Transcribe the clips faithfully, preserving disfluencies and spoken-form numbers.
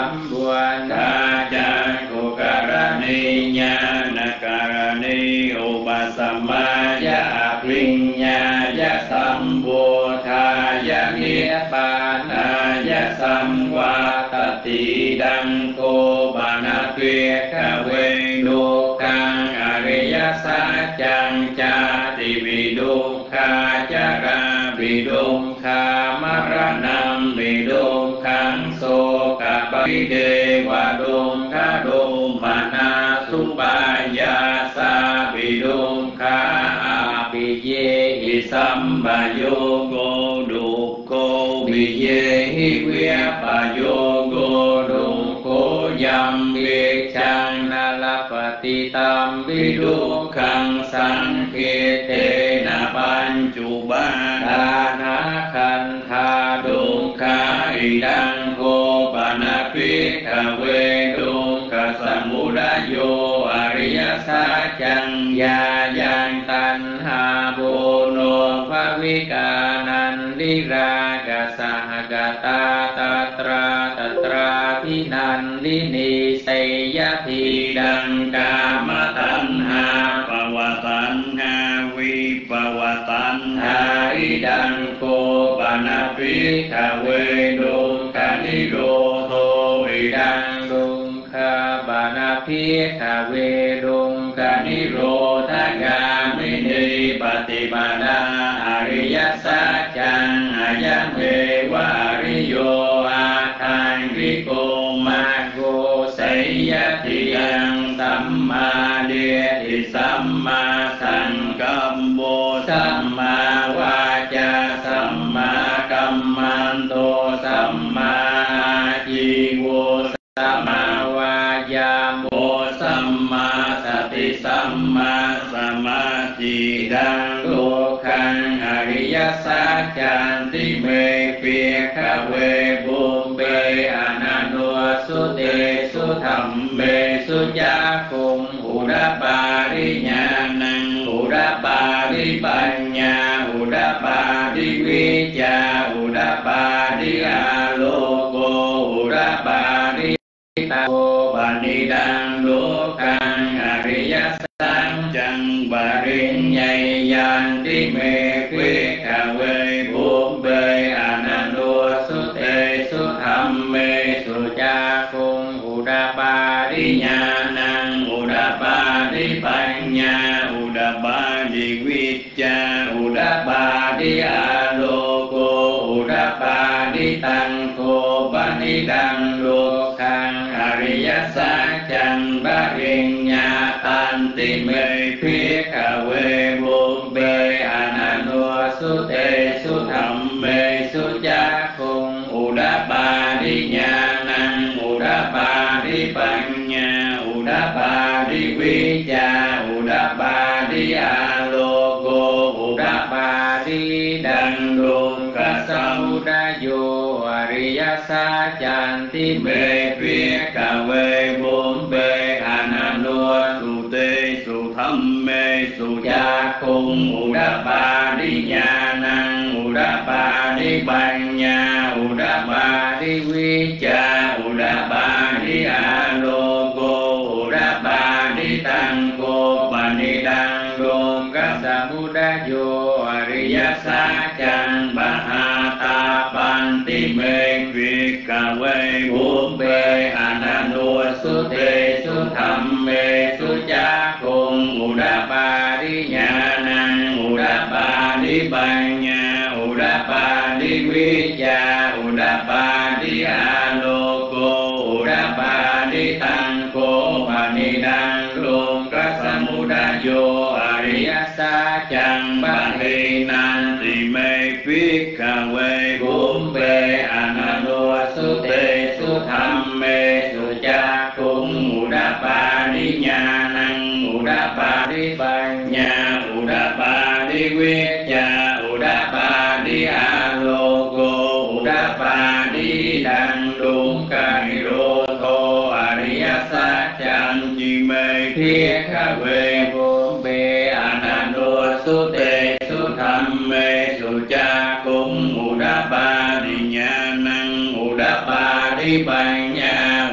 มบวนกาจากุการณิญาณการณิอุปสัมมายะปริญญายะสัมโพธายะนิพพานายะสัมวาตติดังโกปานาเกขเวดุขังอริยสัจจังจาติวิดุขาจาราวิดุขามรณัมวิดุขังโสกปริเดวะดุขาดุมานาสุปายาสาวิดุขาอาปิเยหิสัมปโยโกดุโกวิเยหิเวียปโยโกดุโกยัมเบชังนาลปฏิตัมวิดุขังสังเกเตนะปัญจุบาทานาคันธาดุขาอิดังโกปนาภิกขเวดุขสมุดโยอริยสัจจังญายังตัณหาโบโนภวิกานันดิราคสหกตาตตราตตราทินันดินีเสยทีดังกามตัณหาภวตัณหาวิภวตัณหาอิดังโกปนาภิกขเวดุขนิโรโธอิดังดุขปนาภิกขเวดุขนิโรธกามินีปฏิปทาอริยสัจจังอายะเมวะอริโยอาคังริโกมาโกไสยติยังสัมมาเดชสัมมาสังกัมโมสัมมาวาจาสัมมากัมมันโตสัมมาจีโวสัมมาวายาโมสัมมาสติสัมมาสมาธิดังโลกังอริยสัจจันติเมเปียขเวบุมเบอนันโนสุเตสุธรรมเมสุจาคุงอุรปาริญาณังอุรปาริปัญญาอุรปาริวิจาอุรปาริอาโลโกอุรปาริตาโกปานิดังโลกังอริยสัจจังบริญญายันติเมเวขเวบุมเบอนันโนสุเตสุธรรมเมสุจาคุงอุรปาริญาณังอุรปาริปัญญาอุรปาริวิจาอุรปาริอาโลโกอุรปาริตังโกปนิดังโลกังอริยสัจจังบริญญาตันติเมภิกขเวบุมเบอนันโนสุเตสุธรรมเมสุจาคุงอุรปาริญาณังอุรปาริปัญญาอุรปาริวิจาอุรปาริอาโลโกอุรปาริดังโลกัสสมุดโยอริยสัจจันติเมภิกขเวบุมเบอนันโนสุเตสุธรรมเมสุจาคุงอุรปาริญาณังอุรปาริปัญญาอุรปาริวิจาอุรปาริอาโลโกอุรปาริตังโกปนิดังโลกัสสมุดโยอริยสัจจังปหาตาปันติเมภิกขเวบุมเบอนันโนสุเตสุธรรมเมสุจาคุงอุรปาริญาณังอุรปาริปัญญาอุรปาริวิจาอุรปาริอาโลโกอุรปาริตังโกปนิดังโลกัสสมุดโยอริยสัจจังบรินันติเมภิกขเวบุมเบอนันโนสุเตสุธรรมเมสุจาคุงอุรปาริญาณังอุรปาริปัญญาอุรปาริวิจาอุรปาริอาโลโกอุรปาริดังดุกังโรโทอริยสัจจันติเมภิกขเวบุมเบอนันโนสุเตสุธรรมเมสุจาคุงอุรปาริญาณังอุรปาริปัญญา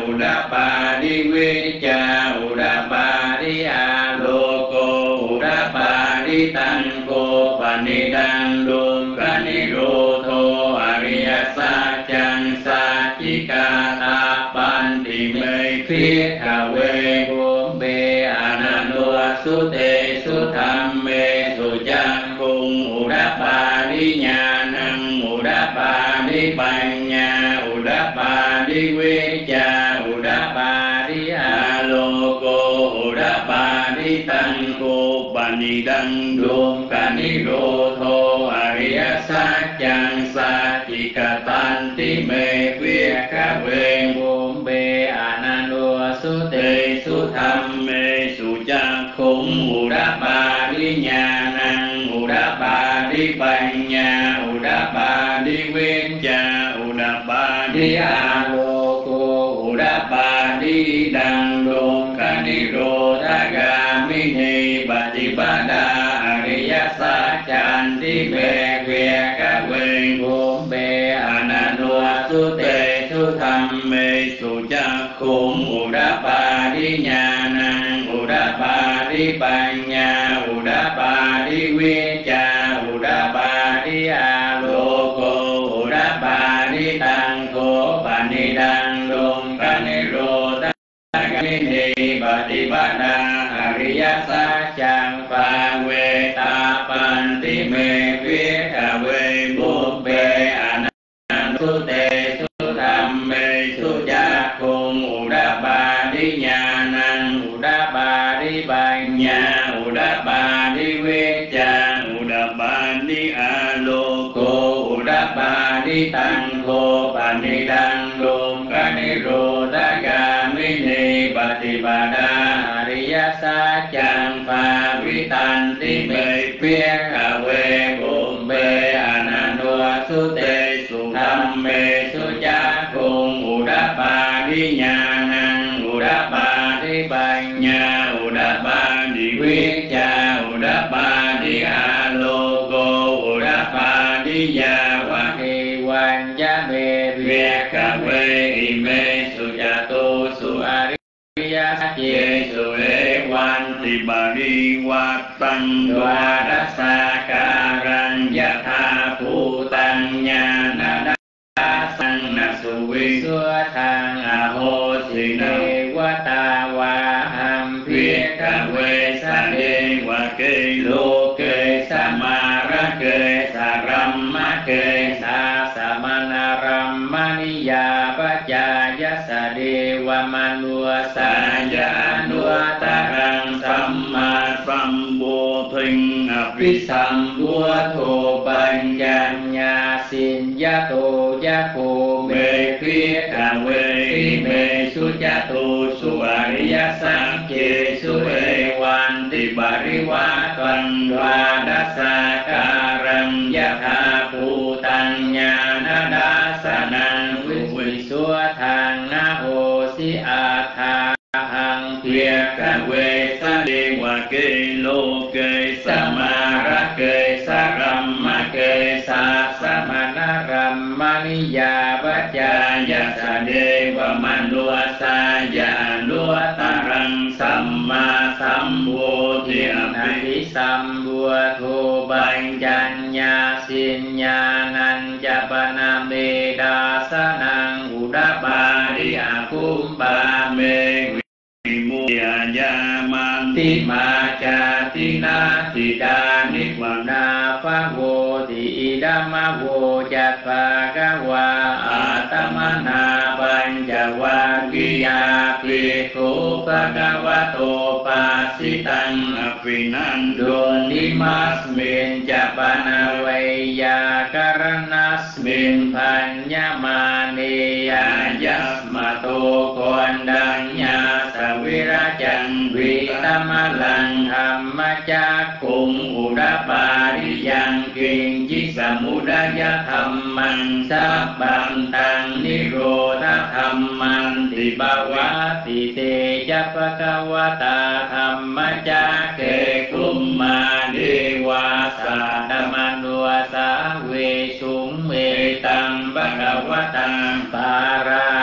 อุดปาดิวิจาอุดปาดิอาโลโกอุดปาดิตังโกปนิดังดุมกนิโรโทอริยสัจจังสัจจิกาตาปันติเมพิขเวภูมิเบอานันโนสุเตสุธรรมเมสุจักขุงอุดปาดิญาณังอุดปาดิปัญญาอุดปาดิวิจาอุดปาดิอาโลโกอุดปาดิตังโกปนิดังดุมกนิโรโทอริยสัจจังสัจจิกตันติเมวิขเวภูมิเบอานันโนสุเตสุธรรมเมสุจักขุงอุดปาดิญาณังอุดปาดิปัญญาอุดปาดิวิญญาอุดปาดิอาโลโกอุดปาดิดังโลกนิโรธกามินีปฏิปดาอริยสัจจันติเบเวกเวภูมิเบอานันโนสุเตสุธรรมเมสุจักขุงอุดปาดิญาณังอุดปาดิปัญญาอุดปาดิวิจาอุดปาดิอาโลโกอุดปาดิตังโกปนิดังดงกนิโรธกามินีปฏิปดาอริยสัจจังปาเวตาปันติเมวิขเวภูมิเบอานันโนสุเตสุธรรมเมสุจักขุงอุดปาดิญาณังอุดปาดิปัญญาอุดปาดิวิจาอุดปาดิอาโลโกอุดปาดิตังโกปนิดังโลกนิโรธกามินีปฏิปดาอริยสัจจังภาวิตันติเมเพียขเวภูมิเบอานันโนสุเตสุธรรมเมสุจักขุงอุดปาดิญาณังอุดปาดิปัญญาอุดปาดิวิจาอุดปาดิอาโลโกอุดปาดิยาวะเทวันยะเมเวกเวอิเมสุจตุสุอริยสัจเจสุเอวันติบาริวัตตังดวารัสสาการัญญธาภูตัญญาณนาสังนสุวิสุทังอโหสิเนวตาวาหัมภิกขเวสะเดวะเกโลเกสมาระเกสารัมมะเกสาสมณรัมมณิยาปัจจายสะเดวมนุสายานุตรังสัมมาสัมพุทธังอภิสัมพุทโธปัญญาญาสิญญโตยะโคเมภิกขเวอิเมสุจตุสุอริยสัจเจสุเอวันติบาริวะตังดวาดัสสาการัญญธาภูตัญญาณดาสนังวิวิสุทังนะโหสิอาทาหังเพียกเวสะเดวะเกโลเกสมาระเกสารัมมะเกสาสมณรัมมณิยาปัจจายสะเดวมนุสายานุตรังสัมมาสัมพุทธิอภิสัมพุทโธปัญญาญาสิญญาณัญจปนาเมดาสนังอุดปาริอาคุมปาเมวิมุตยายามันติมาจาตินาติดานิวนาภะโวติอิดามะโวจัตตากวาอาตมนาปัญจวัคคียาภิกขุภะคะวะโตปัสสิตังอภินันโดนิมัสมินจะปนาเวยากรณัสมินพัญญมานิยายัสมะโตโคนดัญญาสวิราจังวิตมะลังธรรมจักขุงอุดปาริยังกิงจิสมุดยธรรมังสัพพังตังนิโรธธรรมังติบาวะติเตจะภะคะวะตาธรรมจักเกคุมมาเดวาสัตมนุสาเวสุงเมตังภะคะวะตังปาราณสี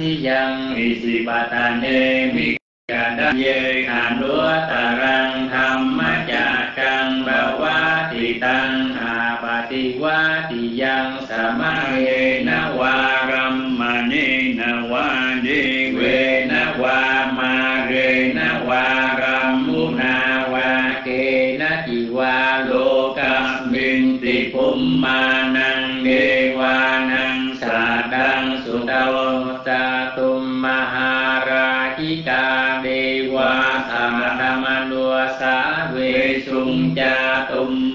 si yang isipatane mikadaye anua tarang thamma cakang bawati tang apatiwati yang samahena warammanena wadewena wamarena waramuna wakena jiwa lokasmin tipummanang dewanang sadang sutawa satum maharajika dewa samadhamanua sawe sung jatum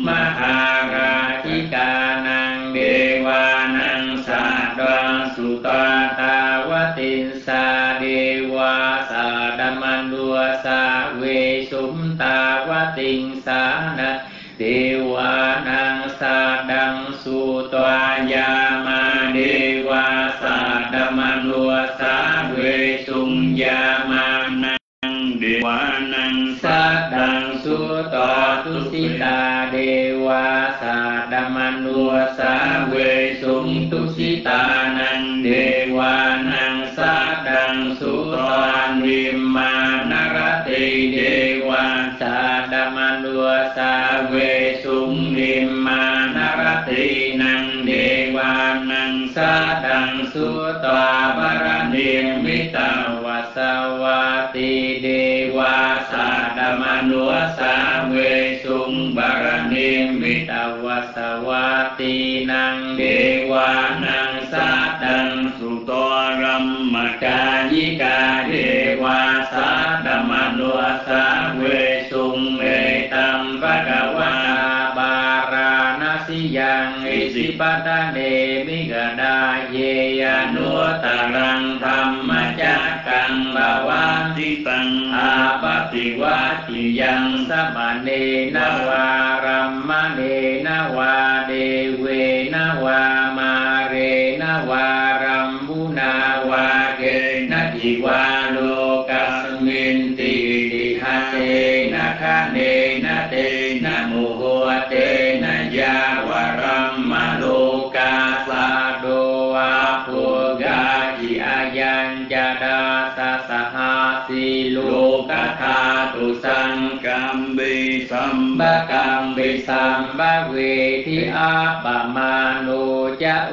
maharajika nang dewanang sadang sutawatin sa dewa sadamanua sawe sum tawatin sana dewa nang sadang sutwayama dewa sadamanua sawe sung yama nang dewa nang sadang sutwa tusita dewa sadamanua sawe sung tusita nang dewa nang sadang sutwa nimanarati dewa sadamanua sawe sung nimanarati nang dewa nang sadang sutwa paranimita wasawati dewa sadamanua sawe sung paranimita wasawati nang dewa nang sadang sutwa rammakayika dewa sadamanua sawe sung etam bhagavata baranasi yang isipatane mikadaye anutarang thamma cakang bawati tang apatiwati yang samanena warammanena wadewena wamarena warambuna wakena jiwa lokasmin tidihasena kanena tena muhuatena jawaramma loka sadoa pugaji ayan jada sasahasi loka thatu sangkambi sambakambi sambaveti apamano ja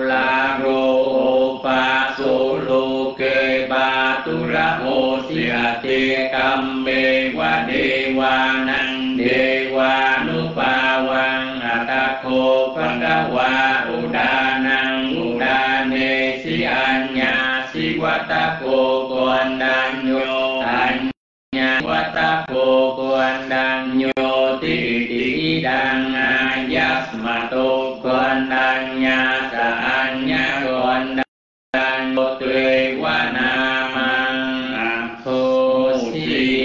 ularo paso loke batura osiate kambe wadewa nang dewa nupawang atako pagawa udanang udane si anya si watako kondanyo anya watako kondanyo titi dang ayasmato kondanya saanya kondanyo tue wanamang hosi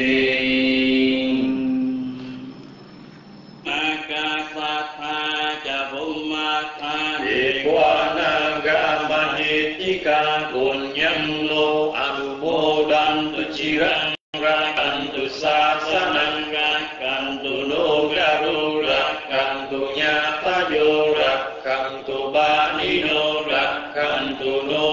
Ika punyam lo anumodan tu cirang rakan tu sasanang rakan tu no garu rakan tu nyata yo rakan tu bani no rakan tu no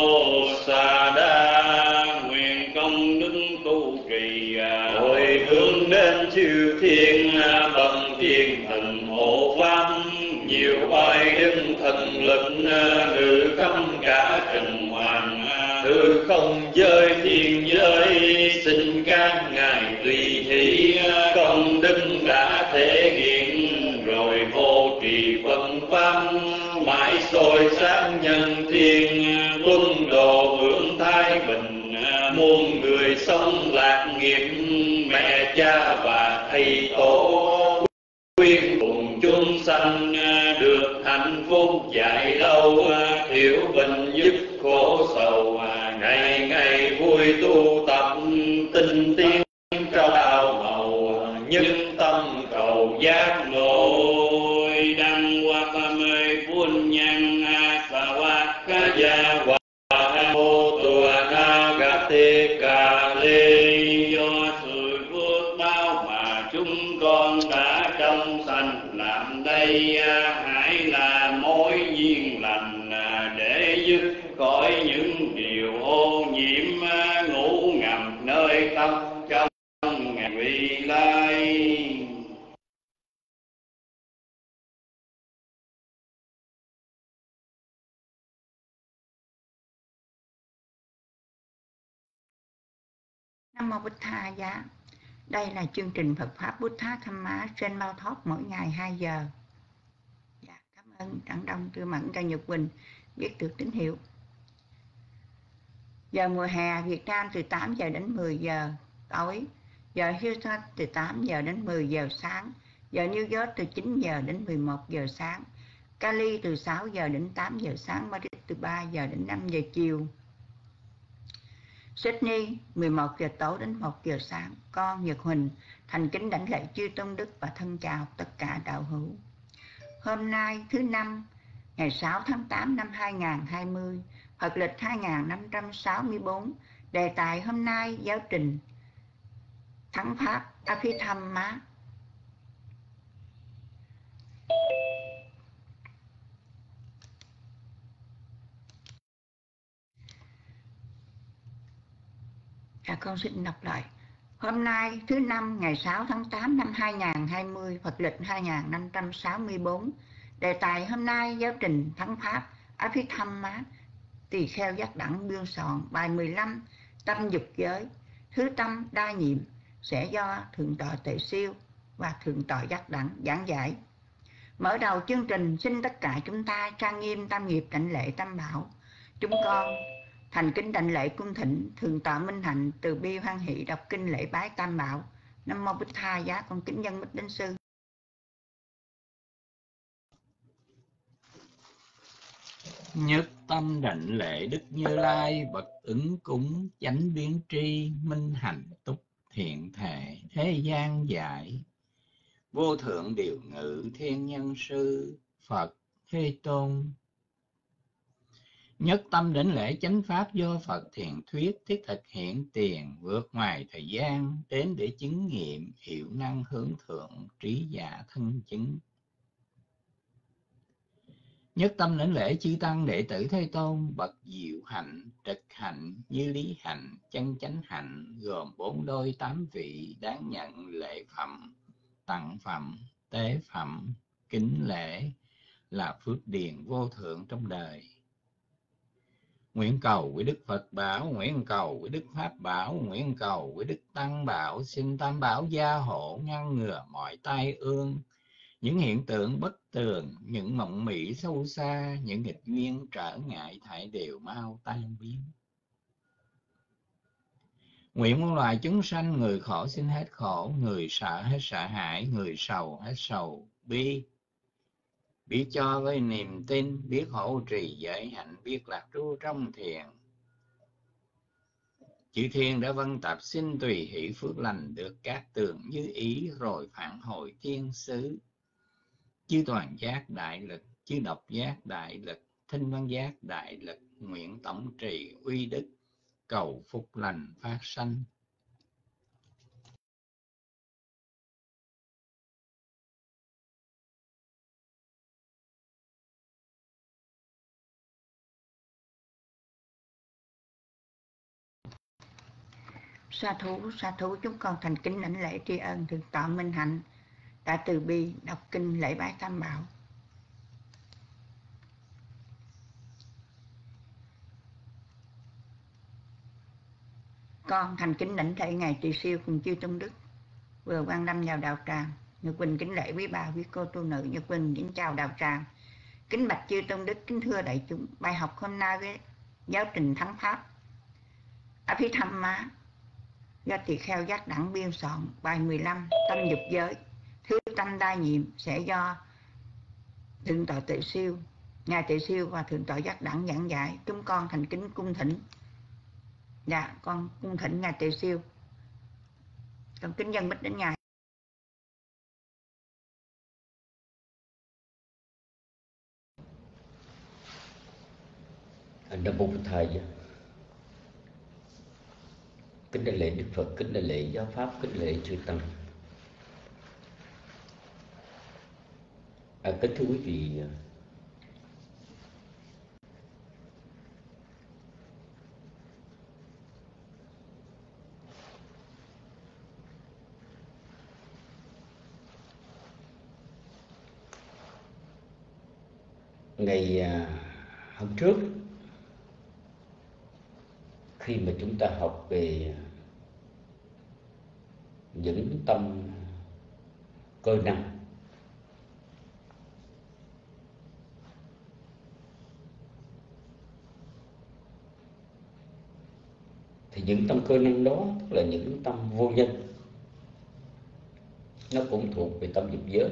sadang nguyện công đức tu trì hồi hướng đến chư thiên bằng thiên thần hộ pháp nhiều oai đức thần lực ngự khắp cả trần hoàng từ không giới thiên giới xin các ngài tùy thị công đức đã thể hiện rồi hộ trì phân pháp mãi soi sáng nhân thiên luân độ hưởng thái bình muôn người sống lạc nghiệp mẹ cha và thầy tổ khuyên cùng chúng sanh được hạnh phúc dài lâu thiểu bình dứt khổ sầu ngày ngày vui tu tập tinh tiến trong đạo màu nhất tâm cầu giác ngộ đăng hoa tham mê phun nhân sa hoa ca gia hoa mô tùa na gà tê cà lê do sự phước báo mà chúng con đã trong sanh làm đây hãy là mối duyên lành để dứt khỏi những điều ô Nam Mô Bích Tha Giá. Đây là chương trình Phật Pháp Bút Thá Tham Má trên Bao Thoát mỗi ngày hai giờ. Dạ, cảm ơn Đặng Đông, Tư Mẫn, Ca Nhật Quỳnh viết được tín hiệu. Giờ mùa hè Việt Nam từ tám giờ đến mười giờ tối. Giờ Houston từ tám giờ đến mười giờ sáng. Giờ New York từ chín giờ đến mười một giờ sáng. Cali từ sáu giờ đến tám giờ sáng. Madrid từ ba giờ đến năm giờ chiều. Sydney mười một giờ tối đến một giờ sáng. Con Nhật Huỳnh thành kính đảnh lễ chư tôn đức và thân chào tất cả đạo hữu. Hôm nay thứ năm ngày sáu tháng tám năm hai nghìn không trăm hai mươi, Phật lịch hai nghìn năm trăm sáu mươi tư. Đề tài hôm nay giáo trình Thắng Pháp Abhidhamma. Dạ, con xin đọc lại. Hôm nay thứ năm ngày sáu tháng tám năm hai nghìn không trăm hai mươi, Phật lịch hai nghìn năm trăm sáu mươi tư. Đề tài hôm nay giáo trình Thắng Pháp Abhidhamma, tỳ kheo giác đẳng biên soạn. Bài mười lăm, tâm dục giới. Thứ tâm đa nhiệm sẽ do Thượng tọa Tệ Siêu và Thượng tọa Giác Đẳng giảng giải. Mở đầu chương trình, xin tất cả chúng ta trang nghiêm tam nghiệp đảnh lễ tam bảo. Chúng con thành kính đảnh lễ cung thỉnh Thượng tọa Minh Hạnh từ bi hoan hỷ đọc kinh lễ bái tam bảo. Nam Mô Bích Tha Giá. Con kính dân Bích Đến Sư. Nhất tâm đảnh lễ Đức Như Lai, bậc ứng cúng chánh biến tri, minh hạnh túc thiện thể, thế gian giải. Vô thượng điều ngự thiên nhân sư, Phật Thế Tôn. Nhất tâm đảnh lễ chánh pháp do Phật thiện thuyết, thiết thực hiện tiền, vượt ngoài thời gian, đến để chứng nghiệm, hiệu năng hướng thượng, trí giả thân chứng. Nhất tâm đảnh lễ chư tăng đệ tử Thế Tôn, bậc diệu hạnh, trực hạnh, như lý hạnh, chân chánh hạnh, gồm bốn đôi tám vị, đáng nhận lễ phẩm, tặng phẩm, tế phẩm, kính lễ, là phước điền vô thượng trong đời. Nguyện cầu với Đức Phật bảo, nguyện cầu với Đức Pháp bảo, nguyện cầu với Đức Tăng bảo, xin Tam bảo gia hộ ngăn ngừa mọi tai ương, những hiện tượng bất tường, những mộng mị sâu xa, những nghịch duyên trở ngại thảy đều mau tan biến. Nguyện muôn loài chúng sanh, người khổ xin hết khổ, người sợ hết sợ hãi, người sầu hết sầu bi, biết cho với niềm tin, biết hộ trì giới hạnh, biết lạc trú trong thiền. Chư thiên đã vân tập xin tùy hỷ phước lành, được các tường như ý rồi phản hồi thiên xứ. Chư toàn giác đại lực, chư độc giác đại lực, thinh văn giác đại lực, nguyện tổng trì uy đức, cầu phúc lành phát sanh. Sa thú, sa thú, chúng con thành kính đảnh lễ tri ân Thượng tọa Minh Hạnh đã từ bi đọc kinh lễ bái tam bảo. Con thành kính đảnh lễ ngài Tỳ Siêu cùng chư tôn đức vừa quan lâm vào đạo tràng. Nhật Quỳnh kính lễ quý bà quý cô tu nữ. Nhật Quỳnh kính chào đạo tràng. Kính bạch chư tôn đức, kính thưa đại chúng. Bài học hôm nay với giáo trình Thắng Pháp Abhidhamma do tỳ kheo giác đẳng biên soạn. Bài mười lăm, tâm dục giới. Thứ tâm đa nhiệm sẽ do Thượng tọa Tệ Siêu, ngài Tệ Siêu và Thượng tọa Giác Đẳng giảng giải. Chúng con thành kính cung thỉnh. Dạ, con cung thỉnh ngài Tệ Siêu. Con kính dân bích đến ngài. Nam Mô Bổn Thầy. Kính đại lễ Đức Phật, kính đại lễ giáo pháp, kính lễ chư tăng. À, kính thưa quý vị, ngày à, hôm trước khi mà chúng ta học về những tâm cơ năng. Thì những tâm cơ năng đó tức là những tâm vô nhân, nó cũng thuộc về tâm dục giới.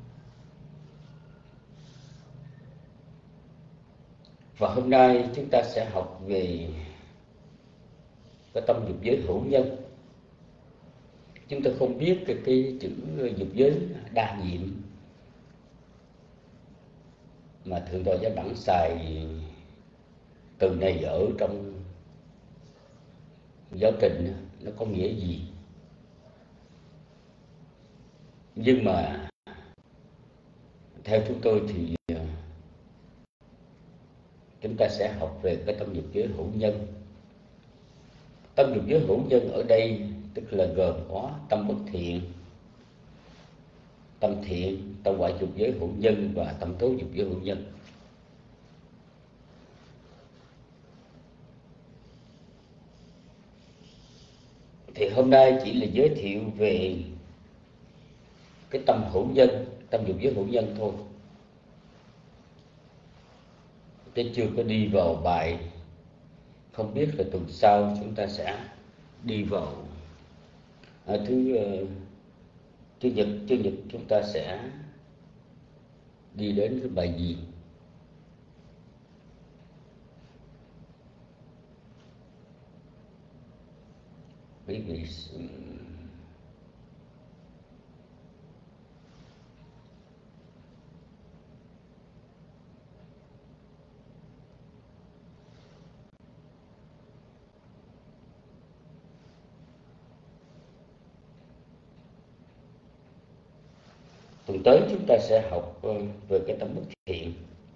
Và hôm nay chúng ta sẽ học về cái tâm dục giới hữu nhân. Chúng ta không biết cái, cái chữ dục giới đa nhiệm mà Thượng tọa Giáo Đẳng xài từ này ở trong giáo trình nó có nghĩa gì. Nhưng mà theo chúng tôi thì chúng ta sẽ học về cái tâm dục giới hữu nhân. Tâm dục giới hữu nhân ở đây tức là gồm có tâm bất thiện, tâm thiện, tâm quả dục giới hữu nhân và tâm tố dục giới hữu nhân. Thì hôm nay chỉ là giới thiệu về cái tâm hữu nhân, tâm dục giới hữu nhân thôi, chứ chưa có đi vào bài. Không biết là tuần sau chúng ta sẽ đi vào à, thứ uh, chủ nhật chủ nhật chúng ta sẽ đi đến cái bài gì. Quý vị tuần tới chúng ta sẽ học về cái tâm bất thiện.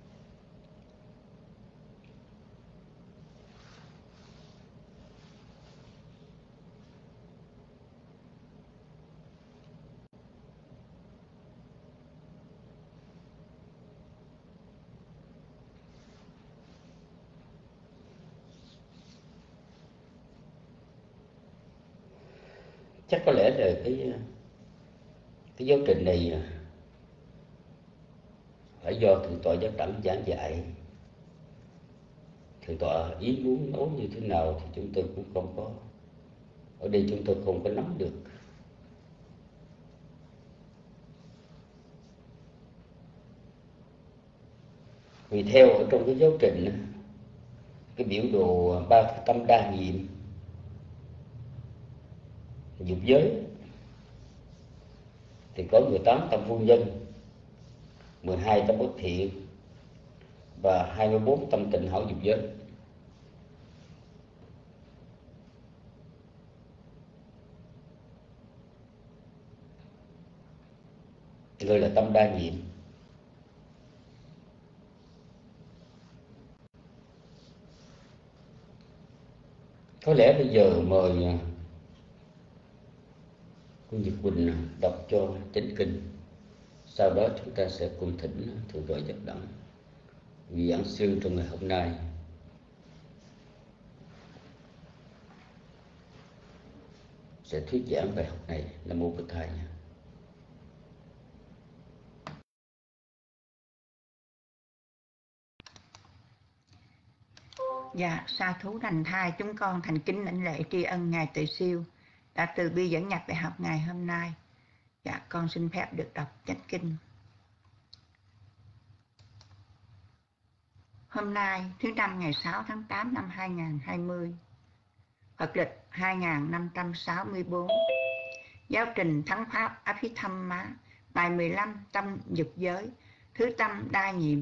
Chắc có lẽ là cái cái giáo trình này phải do Thượng tọa Giáo Đẳng giảng dạy. Thượng tọa ý muốn nói như thế nào thì chúng tôi cũng không có, ở đây chúng tôi không có nắm được. Vì theo ở trong cái giáo trình, cái biểu đồ ba tâm đa nhiệm dục giới thì có mười tám tâm vô nhân, mười hai tâm bất thiện và hai mươi bốn tâm tịnh hảo dục giới. Gọi là tâm đa nhiệm. Có lẽ bây giờ mời cô Nhật Quỳnh đọc cho chánh kinh, sau đó chúng ta sẽ cùng thỉnh Thượng tọa Giáo Đẳng vị giảng sư trong ngày hôm nay sẽ thuyết giảng bài học này. Nam mô Bổn Thầy. Dạ, sa thú thành thai, chúng con thành kính lãnh lễ tri ân Ngài Tuệ Siêu đã từ bi dẫn nhập bài học ngày hôm nay. Dạ, con xin phép được đọc chánh kinh. Hôm nay, thứ năm ngày sáu tháng tám năm hai nghìn không trăm hai mươi, Phật lịch hai nghìn năm trăm sáu mươi tư, giáo trình Thắng Pháp Abhidhamma, bài mười lăm, tâm dục giới, thứ tâm đa nhiệm.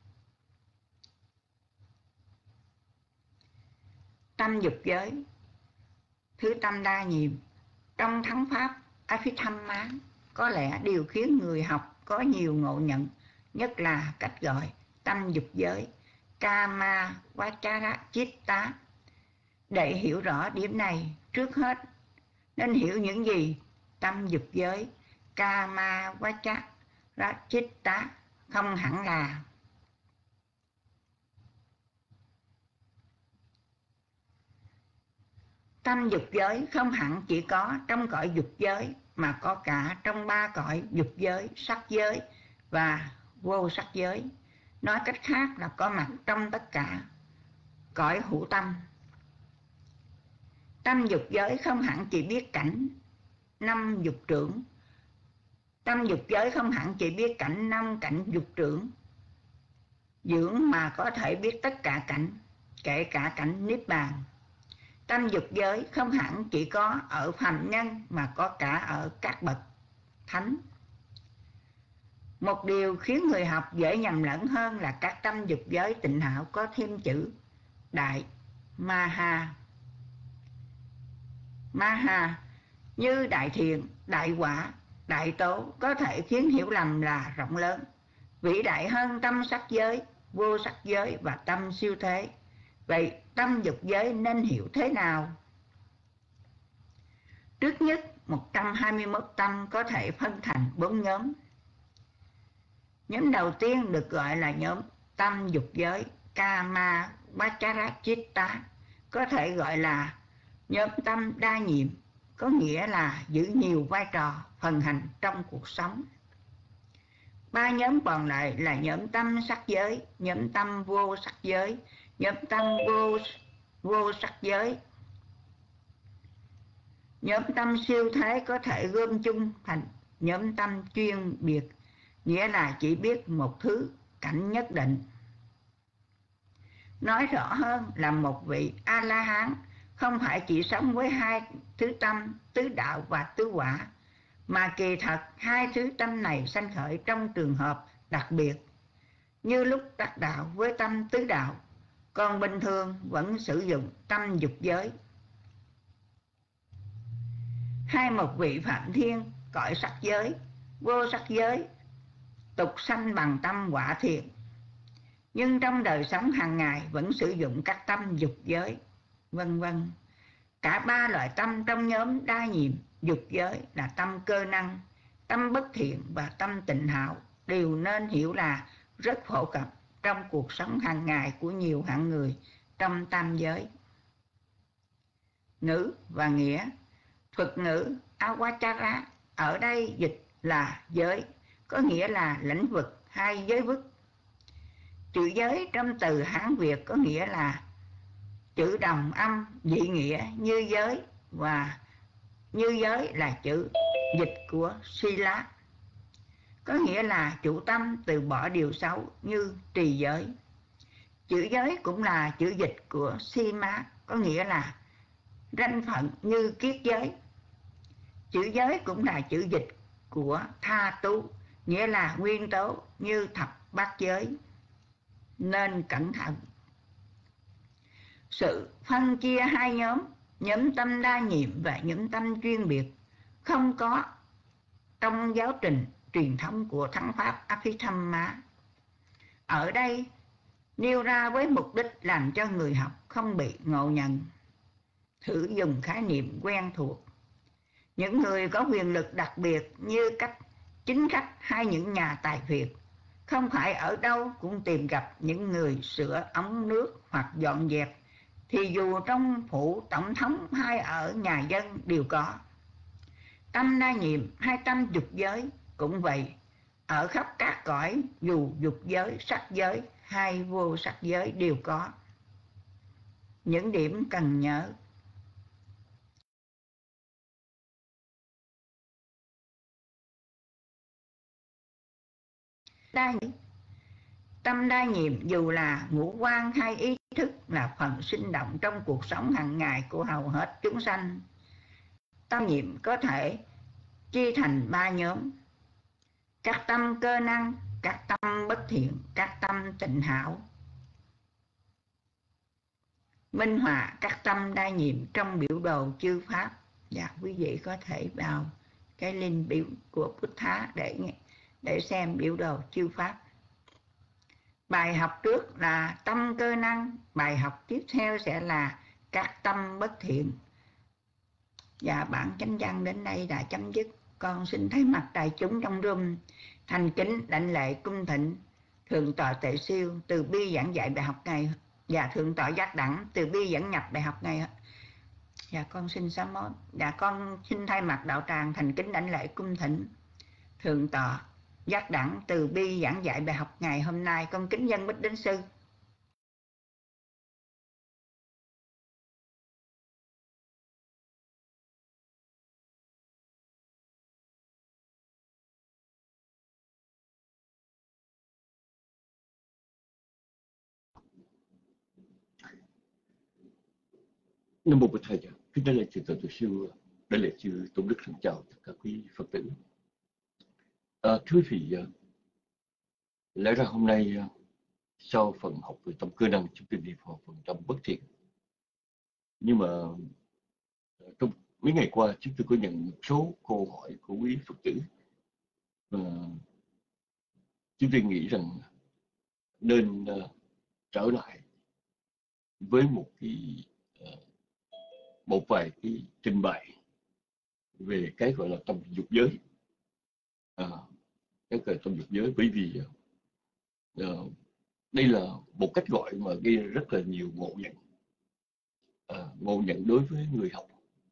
Tâm dục giới, thứ tâm đa nhiệm. Trong Thắng Pháp Abhidhamma có lẽ điều khiến người học có nhiều ngộ nhận, nhất là cách gọi tâm dục giới Kama Vachara Chitta. Để hiểu rõ điểm này, trước hết nên hiểu những gì tâm dục giới Kama Vachara Chitta không hẳn là. Tâm dục giới không hẳn chỉ có trong cõi dục giới, mà có cả trong ba cõi dục giới, sắc giới và vô sắc giới. Nói cách khác là có mặt trong tất cả cõi hữu tâm. Tâm dục giới không hẳn chỉ biết cảnh năm dục trưởng. Tâm dục giới không hẳn chỉ biết cảnh năm cảnh dục trưởng dưỡng, mà có thể biết tất cả cảnh, kể cả cảnh niết bàn. Tâm dục giới không hẳn chỉ có ở phàm nhân, mà có cả ở các bậc thánh. Một điều khiến người học dễ nhầm lẫn hơn là các tâm dục giới tịnh hảo có thêm chữ đại Maha. Maha như đại thiện, đại quả, đại tố có thể khiến hiểu lầm là rộng lớn, vĩ đại hơn tâm sắc giới, vô sắc giới và tâm siêu thế. Vậy tâm dục giới nên hiểu thế nào? Trước nhất, một trăm hai mươi mốt tâm có thể phân thành bốn nhóm. Nhóm đầu tiên được gọi là nhóm tâm dục giới Kama Vacharachitta, có thể gọi là nhóm tâm đa nhiệm, có nghĩa là giữ nhiều vai trò phần hành trong cuộc sống. Ba nhóm còn lại là nhóm tâm sắc giới, nhóm tâm vô sắc giới, nhóm tâm vô, vô sắc giới. Nhóm tâm siêu thế có thể gom chung thành nhóm tâm chuyên biệt, nghĩa là chỉ biết một thứ cảnh nhất định. Nói rõ hơn là một vị A-la-hán không phải chỉ sống với hai thứ tâm tứ đạo và tứ quả, mà kỳ thật hai thứ tâm này sanh khởi trong trường hợp đặc biệt, như lúc đắc đạo với tâm tứ đạo, còn bình thường vẫn sử dụng tâm dục giới. Hay một vị phạm thiên cõi sắc giới, vô sắc giới, tục sanh bằng tâm quả thiện, nhưng trong đời sống hàng ngày vẫn sử dụng các tâm dục giới, vân vân. Cả ba loại tâm trong nhóm đa nhiệm dục giới là tâm cơ năng, tâm bất thiện và tâm tịnh hảo đều nên hiểu là rất phổ cập trong cuộc sống hàng ngày của nhiều hạng người trong tam giới. Ngữ và nghĩa. Thuật ngữ Awachara ở đây dịch là giới, có nghĩa là lĩnh vực hay giới vức. Chữ giới trong từ Hán Việt có nghĩa là chữ đồng âm dị nghĩa như giới, và như giới là chữ dịch của Sila, có nghĩa là chủ tâm từ bỏ điều xấu như trì giới. Chữ giới cũng là chữ dịch của Sima, có nghĩa là ranh phận như kiết giới. Chữ giới cũng là chữ dịch của Tha Tú, nghĩa là nguyên tố như thập bát giới. Nên cẩn thận. Sự phân chia hai nhóm, nhóm tâm đa nhiệm và nhóm tâm chuyên biệt, không có trong giáo trình truyền thống của Thắng Pháp Abhidhamma. Ở đây nêu ra với mục đích làm cho người học không bị ngộ nhận. Thử dùng khái niệm quen thuộc. Những người có quyền lực đặc biệt như các chính khách hay những nhà tài phiệt, không phải ở đâu cũng tìm gặp những người sửa ống nước hoặc dọn dẹp, thì dù trong phủ tổng thống hay ở nhà dân đều có. Tâm đa nhiệm hay tâm dục giới cũng vậy, ở khắp các cõi, dù dục giới, sắc giới hay vô sắc giới đều có. Những điểm cần nhớ. Đa nhiệm. Tâm đa nhiệm dù là ngũ quan hay ý thức là phần sinh động trong cuộc sống hàng ngày của hầu hết chúng sanh. Tâm nhiệm có thể chia thành ba nhóm: các tâm cơ năng, các tâm bất thiện, các tâm tịnh hảo. Minh họa các tâm đa nhiệm trong biểu đồ chư pháp. Dạ, quý vị có thể vào cái link biểu của Buddha để để xem biểu đồ chư pháp. Bài học trước là tâm cơ năng, bài học tiếp theo sẽ là các tâm bất thiện. Và bản chánh văn đến đây đã chấm dứt. Con xin thay mặt đại chúng trong room thành kính đảnh lễ cung thịnh thượng tọa Tệ Siêu từ bi giảng dạy bài học này, và thượng tọa Giác Đẳng từ bi dẫn nhập bài học này Dạ con xin sám hối. Dạ con xin thay mặt đạo tràng thành kính đảnh lễ cung thỉnh thượng tọa giác đẳng từ bi giảng dạy bài học ngày hôm nay. Con kính dân bích đến sư. Nam mô Bổn Thầy. Kính đảnh lễ chư tổ tổ sư, đảnh lễ chư tôn đức, xin chào tất cả quý Phật tử. À, thưa quý vị, lẽ ra hôm nay sau phần học về tâm cơ năng, chúng tôi đi vào phần tâm bất thiện. Nhưng mà trong mấy ngày qua chúng tôi có nhận một số câu hỏi của quý Phật tử và chúng tôi nghĩ rằng nên uh, trở lại với một cái uh, một vài cái trình bày về cái gọi là tâm dục giới. À, cái gọi là tâm dục giới, bởi vì uh, đây là một cách gọi mà gây rất là nhiều ngộ nhận, à, ngộ nhận đối với người học.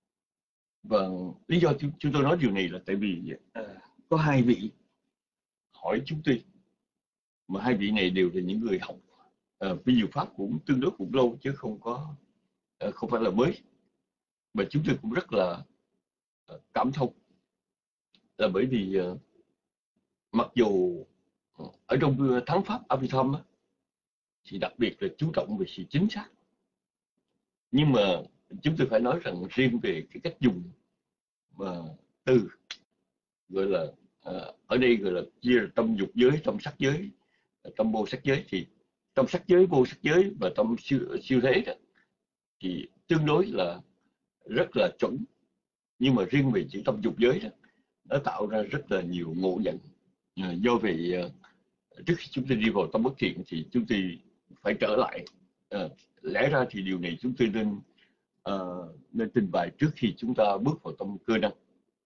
Và lý do chúng, chúng tôi nói điều này là tại vì à, có hai vị hỏi chúng tôi, mà hai vị này đều là những người học à, vi diệu pháp cũng tương đối cũng lâu, chứ không có à, không phải là mới. Và chúng tôi cũng rất là à, cảm thông, là bởi vì à, mặc dù ở trong thắng pháp Abhidhamma á, thì đặc biệt là chú trọng về sự chính xác, nhưng mà chúng tôi phải nói rằng riêng về cái cách dùng mà từ gọi là à, ở đây gọi là chia là tâm dục giới, tâm sắc giới, tâm vô sắc giới, thì tâm sắc giới, vô sắc giới và tâm siêu, siêu thế đó, thì tương đối là rất là chuẩn. Nhưng mà riêng về chữ tâm dục giới đó, nó tạo ra rất là nhiều ngộ nhận. À, do vậy à, trước khi chúng tôi đi vào tâm bất thiện thì chúng tôi phải trở lại. À, lẽ ra thì điều này chúng tôi nên à, nên trình bày trước khi chúng ta bước vào tâm cơ năng.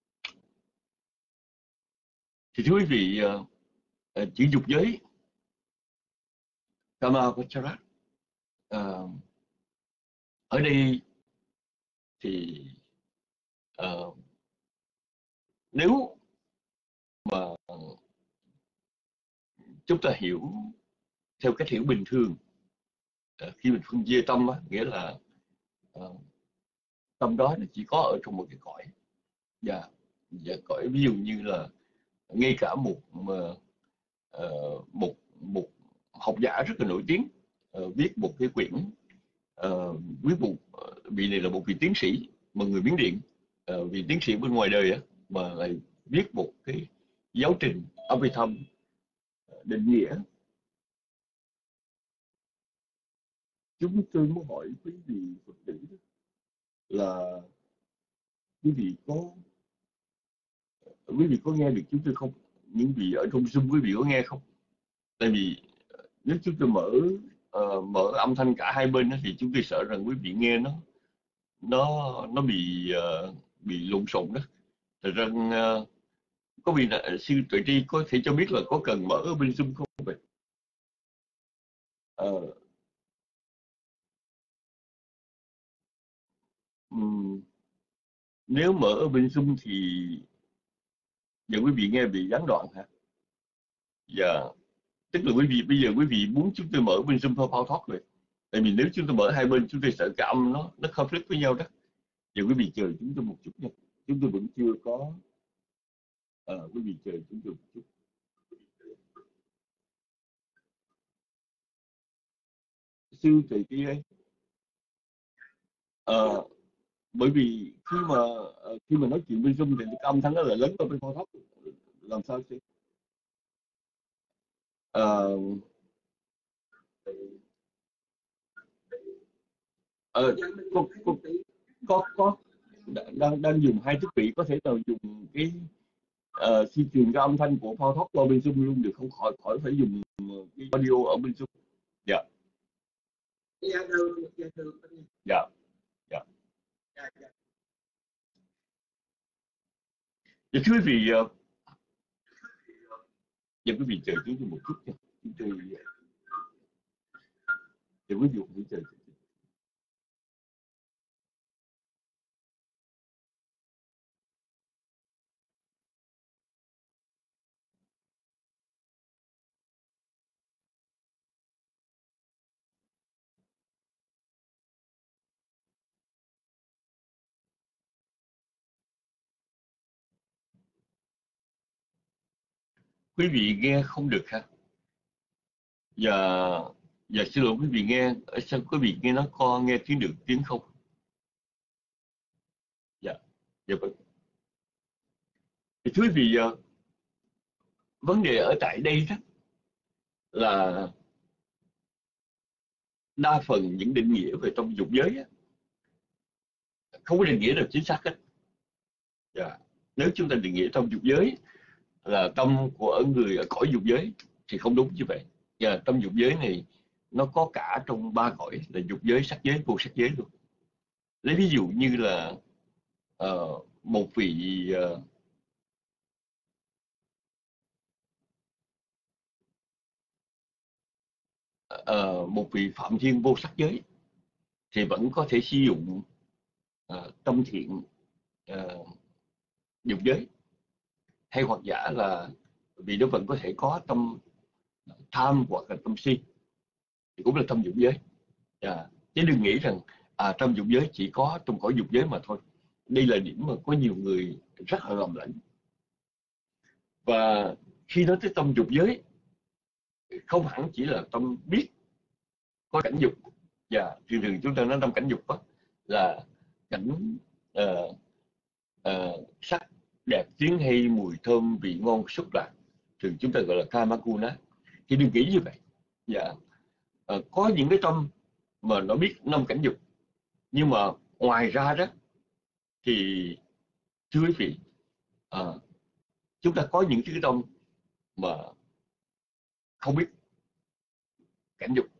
Thì thưa quý vị, uh, uh, chữ dục giới Kama Vacharat uh, ở đây thì uh, nếu mà chúng ta hiểu theo cách hiểu bình thường, uh, khi mình phân chia tâm á, nghĩa là uh, tâm đó nó chỉ có ở trong một cái cõi, và, và cõi ví dụ như là ngay cả một uh, một một học giả rất là nổi tiếng uh, viết một cái quyển, uh, viết một vị này là một vị tiến sĩ mà người Miến Điện, uh, vị tiến sĩ bên ngoài đời á, mà lại viết một cái giáo trình Abhidhamma định nghĩa. Chúng tôi muốn hỏi quý vị Phật tử là quý vị có quý vị có nghe được chúng tôi không? Những vị ở trong Zoom quý vị có nghe không? Tại vì nếu chúng tôi mở uh, mở âm thanh cả hai bên đó, thì chúng tôi sợ rằng quý vị nghe nó nó nó bị uh, bị lộn xộn đó. Thật ra uh, có vị là sư Tuệ Tri có thể cho biết là có cần mở ở bên Zoom không vậy? Uh, um, nếu mở ở bên Zoom thì giờ quý vị nghe bị gián đoạn hả? Dạ, tức là quý vị bây giờ quý vị muốn chúng tôi mở bên Zoom hay Phao Thoát vậy? Tại vì nếu chúng tôi mở hai bên, chúng tôi sợ cái âm nó nó conflict với nhau đó. Giờ quý vị chờ chúng tôi một chút nha, chúng tôi vẫn chưa có. À, quý vị chờ chúng tôi một chút. Sư Tuệ Tri ơi, à, bởi vì khi mà khi mà nói chuyện bên Zoom thì cái âm thanh nó là lớn hơn bên Phao Thoát, làm sao sư? À, ờ, có, có, có, có đang đang dùng hai thiết bị, có thể nào dùng cái uh, khi truyền cái âm thanh của Phao Thoát qua bên Zoom luôn được không, khỏi khỏi phải dùng cái audio ở bên Zoom? Dạ. Dạ được, dạ được. Dạ. Dạ. Dạ, dạ. Dạ thưa quý vị, uh, dạ quý vị chờ chúng tôi một chút nha. Chúng tôi dạ quý vị cũng chờ. quý vị nghe không được hả? Dạ, dạ xin lỗi quý vị nghe, sao quý vị nghe nói con nghe tiếng được tiếng không? Dạ, dạ vâng. Thì thưa quý vị, ờ, vấn đề ở tại đây đó là đa phần những định nghĩa về tâm dục giới á, không có định nghĩa nào chính xác hết. Dạ. Nếu chúng ta định nghĩa tâm dục giới là tâm của ở người ở cõi dục giới thì không đúng như vậy. Và tâm dục giới này nó có cả trong ba cõi là dục giới, sắc giới, vô sắc giới luôn. Lấy ví dụ như là uh, một vị uh, uh, một vị phạm thiên vô sắc giới thì vẫn có thể sử dụng uh, tâm thiện uh, dục giới, hay hoặc giả là vì nó vẫn có thể có tâm tham hoặc là tâm si thì cũng là tâm dục giới. À, chứ đừng nghĩ rằng à, tâm dục giới chỉ có trong cõi dục giới mà thôi. Đây là điểm mà có nhiều người rất là lầm lẫn. Và khi nói tới tâm dục giới, không hẳn chỉ là tâm biết có cảnh dục. Và thường thường chúng ta nói tâm cảnh dục đó, là cảnh uh, uh, sắc đẹp, tiếng hay, mùi thơm, vị ngon, xúc lạc, thường chúng ta gọi là kamakuna. Thì đừng nghĩ như vậy. Dạ. Uh, có những cái tâm mà nó biết năm cảnh dục, nhưng mà ngoài ra đó thì thưa quý vị, uh, chúng ta có những cái tâm mà không biết cảnh dục.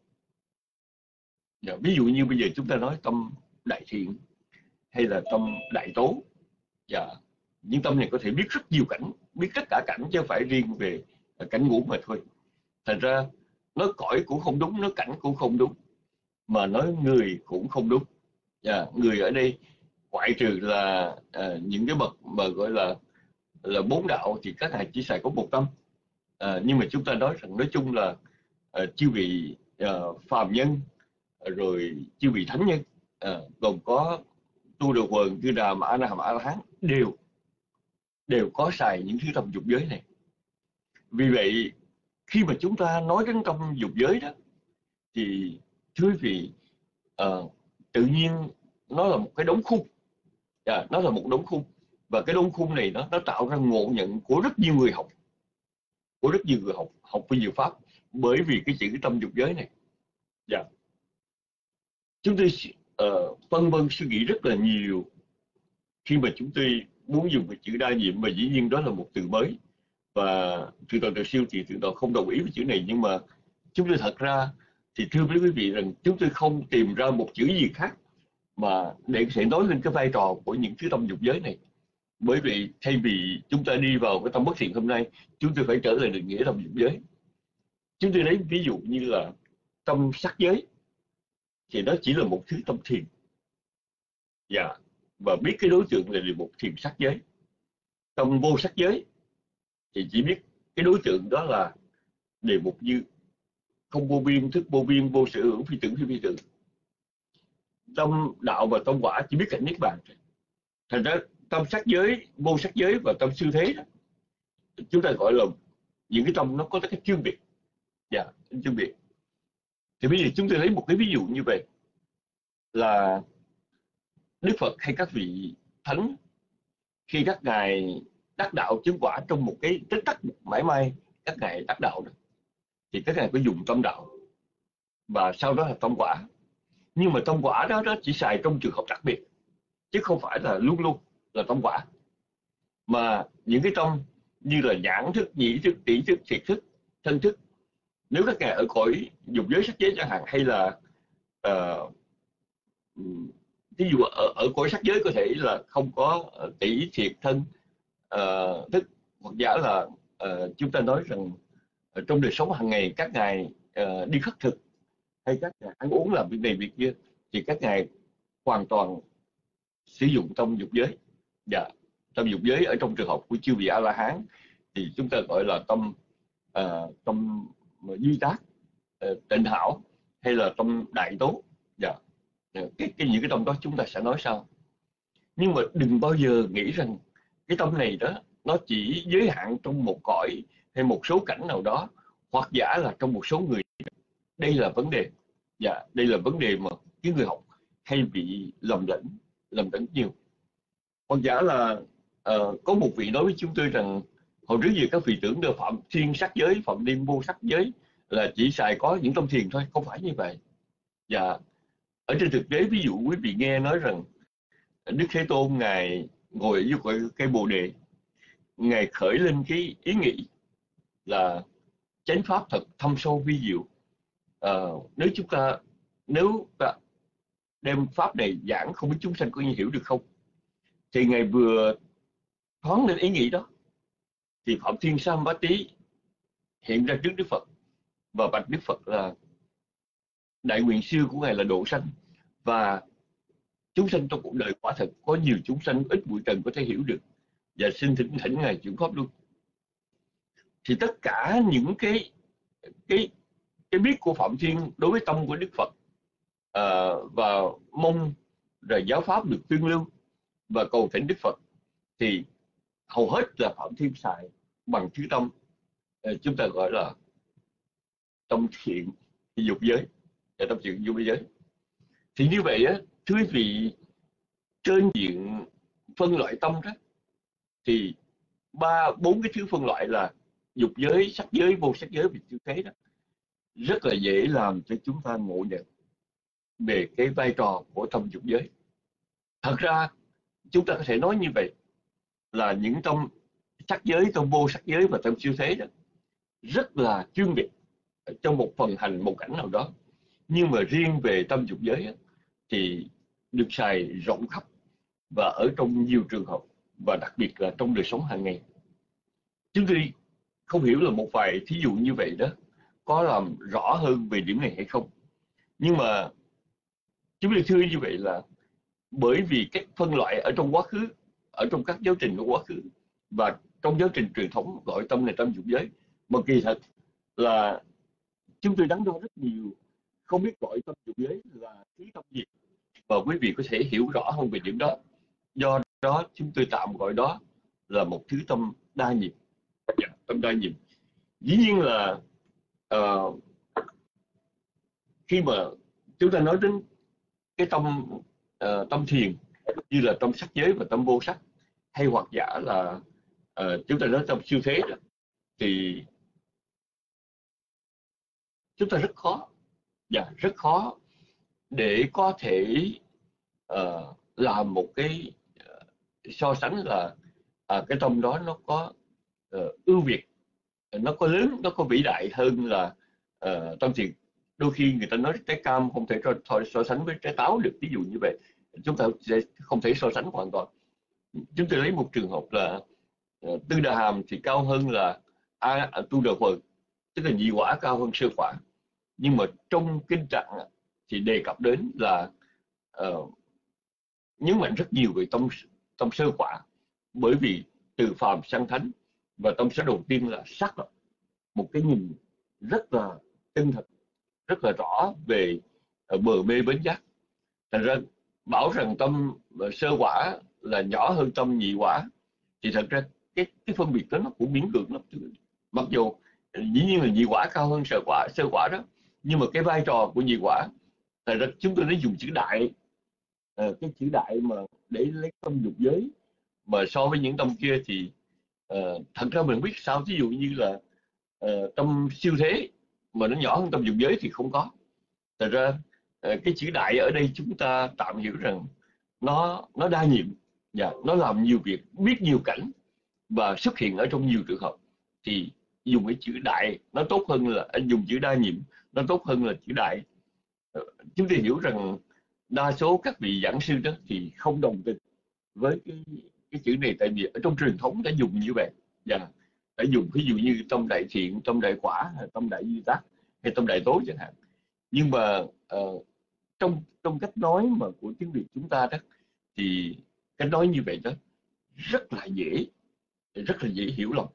Dạ, ví dụ như bây giờ chúng ta nói tâm đại thiện hay là tâm đại tố. Dạ, những tâm này có thể biết rất nhiều cảnh, biết tất cả cảnh chứ không phải riêng về cảnh ngủ mà thôi. Thành ra nói cõi cũng không đúng, nói cảnh cũng không đúng, mà nói người cũng không đúng. Dạ, người ở đây ngoại trừ là à, những cái bậc mà gọi là là bốn đạo thì các ngài chỉ xài có một tâm. À, nhưng mà chúng ta nói rằng nói chung là à, chư vị à, phàm nhân, rồi chư vị thánh nhân, à, gồm có tu đồ quần, Tư Đà, Mã Na Hàm, A La Hán đều đều có xài những thứ tâm dục giới này. Vì vậy khi mà chúng ta nói đến tâm dục giới đó thì thưa quý vị, uh, tự nhiên nó là một cái đống khung. Yeah, nó là một đống khung, và cái đống khung này nó nó tạo ra ngộ nhận của rất nhiều người học, của rất nhiều người học học về nhiều pháp, bởi vì cái chữ cái tâm dục giới này. Yeah. Chúng tôi uh, phân vân suy nghĩ rất là nhiều khi mà chúng tôi muốn dùng cái chữ đa nhiệm, mà dĩ nhiên đó là một từ mới, và Thượng tọa Từ Siêu thì Thượng tọa không đồng ý với chữ này. Nhưng mà chúng tôi thật ra thì thưa với quý vị rằng chúng tôi không tìm ra một chữ gì khác mà để sẽ nói lên cái vai trò của những thứ tâm dục giới này. Bởi vì thay vì chúng ta đi vào cái tâm bất thiện hôm nay, chúng tôi phải trở lại định nghĩa tâm dục giới. Chúng tôi lấy ví dụ như là tâm sắc giới thì nó chỉ là một thứ tâm thiền. Dạ. Yeah. Và biết cái đối tượng là một thiền sắc giới. Tâm vô sắc giới thì chỉ biết cái đối tượng đó là đề mục như không vô biên, thức vô biên, vô sở hữu, phi tưởng, phi phi tưởng. Tâm đạo và tâm quả chỉ biết cảnh niết bàn. Thành ra tâm sắc giới, vô sắc giới và tâm siêu thế đó, chúng ta gọi là những cái tâm nó có cái chuyên biệt. Dạ, chuyên biệt. Thì bây giờ chúng tôi lấy một cái ví dụ như vậy là Đức Phật hay các vị thánh, khi các ngài đắc đạo chứng quả trong một cái tích tắc mãi may các ngài đắc đạo đó, thì các ngài có dùng tâm đạo và sau đó là tâm quả. Nhưng mà tâm quả đó, đó chỉ xài trong trường hợp đặc biệt, chứ không phải là luôn luôn là tâm quả. Mà những cái tâm như là nhãn thức, nhĩ thức, tỷ thức, thiệt thức, thân thức, nếu các ngài ở cõi dục giới sắc giới chẳng hạn, hay là uh, ví dụ ở, ở cõi sắc giới có thể là không có tỷ thiệt thân uh, thức, hoặc giả là uh, chúng ta nói rằng uh, trong đời sống hàng ngày các ngài uh, đi khất thực, hay các ngài ăn uống làm việc này việc kia, thì các ngài hoàn toàn sử dụng tâm dục giới. Dạ, tâm dục giới ở trong trường hợp của chư vị A La Hán thì chúng ta gọi là tâm uh, tâm duy tác, uh, tịnh hảo, hay là tâm đại tố. Dạ, cái, cái những cái tâm đó chúng ta sẽ nói sau. Nhưng mà đừng bao giờ nghĩ rằng cái tâm này đó nó chỉ giới hạn trong một cõi hay một số cảnh nào đó, hoặc giả là trong một số người. Đây là vấn đề, dạ, đây là vấn đề mà cái người học hay bị lầm lẫn, lầm lẫn nhiều. Hoặc giả là ờ, có một vị nói với chúng tôi rằng hồi trước giờ các vị tưởng được phạm thiên sắc giới, phạm niêm vô sắc giới là chỉ xài có những tâm thiền thôi, không phải như vậy. Dạ, ở trên thực tế, ví dụ quý vị nghe nói rằng Đức Thế Tôn ngài ngồi ở dưới cây Bồ Đề, ngài khởi lên cái ý nghĩ là chánh pháp thật thâm sâu vi diệu. Ờ, nếu chúng ta nếu ta đem pháp này giảng, không biết chúng sanh có hiểu được không, thì ngài vừa thoáng lên ý nghĩ đó thì Phạm Thiên Sam Bá Tý hiện ra trước Đức Phật và bạch Đức Phật là đại nguyện siêu của ngài là độ sanh, và chúng sanh trong cuộc đời quả thật có nhiều chúng sanh ít bụi trần có thể hiểu được, và xin thỉnh thỉnh ngài chuyển pháp luôn. Thì tất cả những cái cái cái biết của Phạm Thiên đối với tâm của Đức Phật, uh, và mong rồi giáo pháp được tuyên lưu và cầu thỉnh Đức Phật, thì hầu hết là Phạm Thiên xài bằng thứ tâm, uh, chúng ta gọi là tâm thiện dục giới, và tâm thiện dục giới. Thì như vậy á, thưa quý vị, trên diện phân loại tâm đó, thì ba bốn cái thứ phân loại là dục giới, sắc giới, vô sắc giới, và siêu thế đó, rất là dễ làm cho chúng ta ngộ nhận về cái vai trò của tâm dục giới. Thật ra chúng ta có thể nói như vậy là những tâm sắc giới, tâm vô sắc giới và tâm siêu thế đó rất là chuyên biệt trong một phần hành, một cảnh nào đó, nhưng mà riêng về tâm dục giới đó, thì được xài rộng khắp và ở trong nhiều trường hợp, và đặc biệt là trong đời sống hàng ngày. Chúng tôi không hiểu là một vài thí dụ như vậy đó có làm rõ hơn về điểm này hay không, nhưng mà chúng tôi thưa như vậy là bởi vì cách phân loại ở trong quá khứ, ở trong các giáo trình của quá khứ và trong giáo trình truyền thống gọi tâm này tâm dục giới, mà kỳ thật là chúng tôi đắn đo rất nhiều, không biết gọi tâm dục giới là thứ tâm gì, và quý vị có thể hiểu rõ hơn về điểm đó. Do đó chúng tôi tạm gọi đó là một thứ tâm đa nhiệm. Dạ, tâm đa nhiệm. Dĩ nhiên là uh, khi mà chúng ta nói đến cái tâm uh, tâm thiền như là tâm sắc giới và tâm vô sắc, hay hoặc giả là uh, chúng ta nói tâm siêu thế đó, thì chúng ta rất khó, dạ, rất khó để có thể uh, làm một cái uh, so sánh là uh, cái tâm đó nó có uh, ưu việt, nó có lớn, nó có vĩ đại hơn là uh, tâm thiền. Đôi khi người ta nói trái cam không thể so, so sánh với trái táo được, ví dụ như vậy, chúng ta sẽ không thể so sánh hoàn toàn. Chúng tôi lấy một trường hợp là uh, Tư Đà Hàm thì cao hơn là A à, Tu Đà Phật, tức là nhị quả cao hơn sơ quả, nhưng mà trong kinh trạng thì đề cập đến là uh, nhấn mạnh rất nhiều về tâm tâm sơ quả, bởi vì từ phàm sang thánh, và tâm số đầu tiên là sắc, một cái nhìn rất là chân thật, rất là rõ về uh, bờ mê bến giác. Thành ra bảo rằng tâm uh, sơ quả là nhỏ hơn tâm nhị quả, thì thật ra cái cái phân biệt đó nó cũng miễn cưỡng lắm. Mặc dù uh, dĩ nhiên là nhị quả cao hơn sơ quả, sơ quả đó, nhưng mà cái vai trò của nhị quả, thật ra chúng tôi đã dùng chữ đại, uh, cái chữ đại mà để lấy tâm dục giới, mà so với những tâm kia thì uh, thật ra mình biết sao. Ví dụ như là uh, tâm siêu thế mà nó nhỏ hơn tâm dục giới thì không có. Thật ra uh, cái chữ đại ở đây chúng ta tạm hiểu rằng nó nó đa nhiệm, và nó làm nhiều việc, biết nhiều cảnh và xuất hiện ở trong nhiều trường hợp, thì dùng cái chữ đại nó tốt hơn là dùng chữ đa nhiệm, nó tốt hơn là chữ đại. Uh, chúng ta hiểu rằng đa số các vị giảng sư đó thì không đồng tình với cái cái chữ này, tại vì ở trong truyền thống đã dùng như vậy, và đã dùng ví dụ như tâm đại thiện, tâm đại quả, tâm đại duy tác hay tâm đại tối chẳng hạn. Nhưng mà uh, trong trong cách nói mà của tiếng Việt chúng ta đó, thì cách nói như vậy đó rất là dễ, rất là dễ hiểu lòng.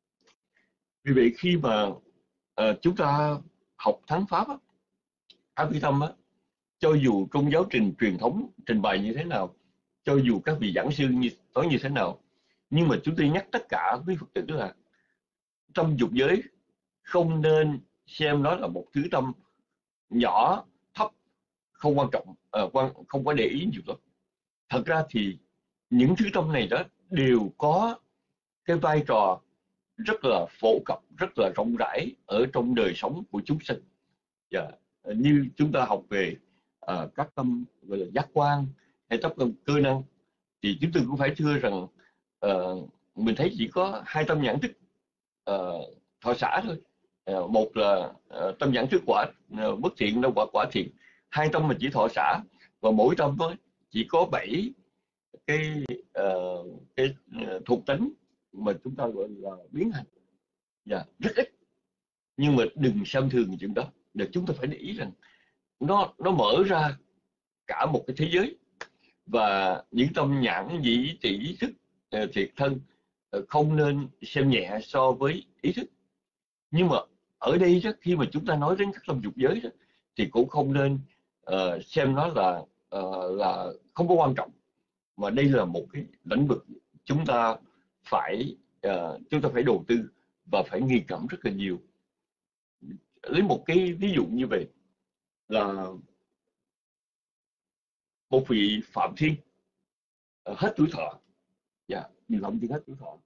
Vì vậy khi mà uh, chúng ta học thắng pháp á, Abhidhamma á, cho dù trong giáo trình truyền thống trình bày như thế nào, cho dù các vị giảng sư như, nói như thế nào, nhưng mà chúng tôi nhắc tất cả với Phật tử là tâm dục giới không nên xem nó là một thứ tâm nhỏ, thấp, không quan trọng, uh, quan không có để ý nhiều lắm. Thật ra thì những thứ tâm này đó đều có cái vai trò rất là phổ cập, rất là rộng rãi ở trong đời sống của chúng sinh. Yeah. Như chúng ta học về uh, các tâm gọi là giác quan hay các tâm cơ năng, thì chúng tôi cũng phải thưa rằng uh, mình thấy chỉ có hai tâm nhãn thức uh, thọ xả thôi. Uh, một là uh, tâm nhãn thức quả uh, bất thiện, đâu quả quả thiện. Hai tâm mà chỉ thọ xả, và mỗi tâm đó chỉ có bảy cái uh, cái uh, thuộc tính mà chúng ta gọi là biến hành. Yeah, rất ít. Nhưng mà đừng xem thường chuyện đó, để chúng ta phải để ý rằng nó nó mở ra cả một cái thế giới. Và những tâm nhãn nhĩ tỷ ý thức uh, thiệt thân uh, không nên xem nhẹ so với ý thức. Nhưng mà ở đây đó, khi mà chúng ta nói đến các tâm dục giới đó, thì cũng không nên uh, xem nó là uh, là không có quan trọng, mà đây là một cái lĩnh vực chúng ta phải uh, chúng ta phải đầu tư và phải nghiền ngẫm rất là nhiều. Lấy một cái ví dụ như vậy là một vị Phạm Thiên uh, hết tuổi thọ, dạ, yeah, vị Phạm Thiên hết tuổi thọ,